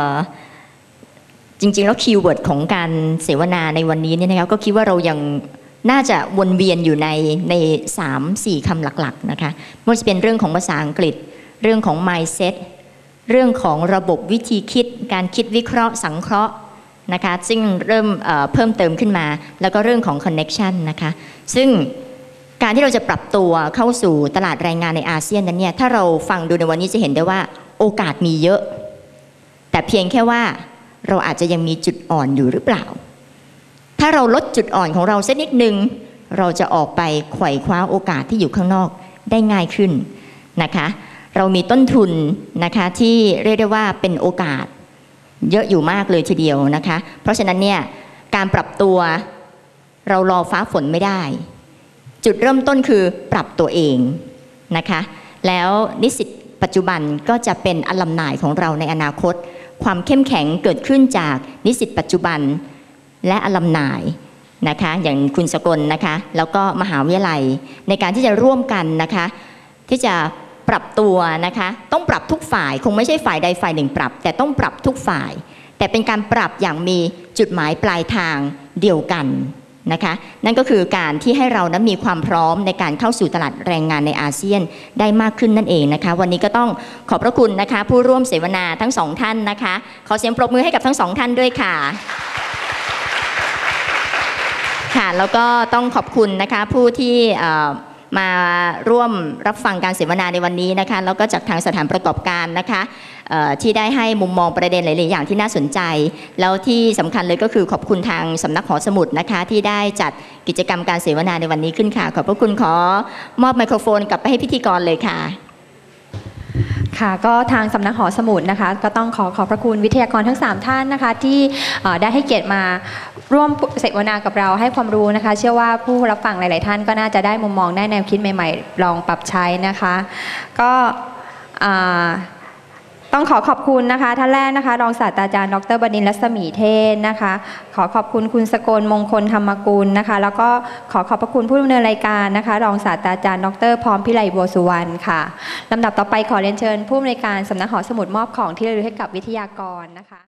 คีย์เวิร์ดของการเสวนาในวันนี้เนี่ยนะครับก็คิดว่าเรายังน่าจะวนเวียนอยู่ใน 3-4 คำหลักๆนะคะไม่ว่าจะเป็นเรื่องของภาษาอังกฤษเรื่องของ mindset เรื่องของระบบวิธีคิดการคิดวิเคราะห์สังเคราะห์นะคะซึ่งเริ่มเพิ่มเติมขึ้นมาแล้วก็เรื่องของ connection นะคะซึ่งการที่เราจะปรับตัวเข้าสู่ตลาดแรงงานในอาเซียนนั้นเนี่ยถ้าเราฟังดูในวันนี้จะเห็นได้ว่าโอกาสมีเยอะแต่เพียงแค่ว่าเราอาจจะยังมีจุดอ่อนอยู่หรือเปล่าถ้าเราลดจุดอ่อนของเราสักนิดนึงเราจะออกไปไขว่คว้าโอกาสที่อยู่ข้างนอกได้ง่ายขึ้นนะคะเรามีต้นทุนนะคะที่เรียกได้ว่าเป็นโอกาสเยอะอยู่มากเลยทีเดียวนะคะเพราะฉะนั้นเนี่ยการปรับตัวเรารอฟ้าฝนไม่ได้จุดเริ่มต้นคือปรับตัวเองนะคะแล้วนิสิตปัจจุบันก็จะเป็นอลัมไนของเราในอนาคตความเข้มแข็งเกิดขึ้นจากนิสิตปัจจุบันและอลัมไนนะคะอย่างคุณสกลนะคะแล้วก็มหาวิทยาลัยในการที่จะร่วมกันนะคะที่จะปรับตัวนะคะต้องปรับทุกฝ่ายคงไม่ใช่ฝ่ายใดฝ่ายหนึ่งปรับแต่ต้องปรับทุกฝ่ายแต่เป็นการปรับอย่างมีจุดหมายปลายทางเดียวกันนะคะนั่นก็คือการที่ให้เรานั้นมีความพร้อมในการเข้าสู่ตลาดแรงงานในอาเซียนได้มากขึ้นนั่นเองนะคะวันนี้ก็ต้องขอบพระคุณนะคะผู้ร่วมเสวนาทั้งสองท่านนะคะขอเสียงปรบมือให้กับทั้งสองท่านด้วยค่ะค่ะแล้วก็ต้องขอบคุณนะคะผู้ที่มาร่วมรับฟังการเสวนาในวันนี้นะคะแล้วก็จากทางสถานประกอบการนะคะที่ได้ให้มุมมองประเด็นหลายๆอย่างที่น่าสนใจแล้วที่สำคัญเลยก็คือขอบคุณทางสำนักหอสมุดนะคะที่ได้จัดกิจกรรมการเสวนาในวันนี้ขึ้นค่ะขอบพระคุณขอมอบไมโครโฟนกลับไปให้พิธีกรเลยค่ะค่ะก็ทางสำนักหอสมุดนะคะก็ต้องขอบพระคุณวิทยากรทั้ง3ท่านนะคะที่ได้ให้เกียรติมาร่วมเสวนากับเราให้ความรู้นะคะ เชื่อว่าผู้รับฟังหลายๆท่านก็น่าจะได้มุมมองได้แนวคิดใหม่ๆลองปรับใช้นะคะก็ต้องขอบคุณนะคะท่านแรกนะคะรองศาสตราจารย์ดร.บดินทร์ รัศมีเทศนะคะขอบคุณคุณสกลมงคลธรรมกุลนะคะแล้วก็ขอบพระคุณผู้ดำเนินรายการนะคะรองศาสตราจารย์ดร.พร้อมพิไลบัวสุวรรณค่ะลำดับต่อไปขอเรียนเชิญผู้อำนวยการสำนักหอสมุดมอบของที่ระลึกให้กับวิทยากรนะคะ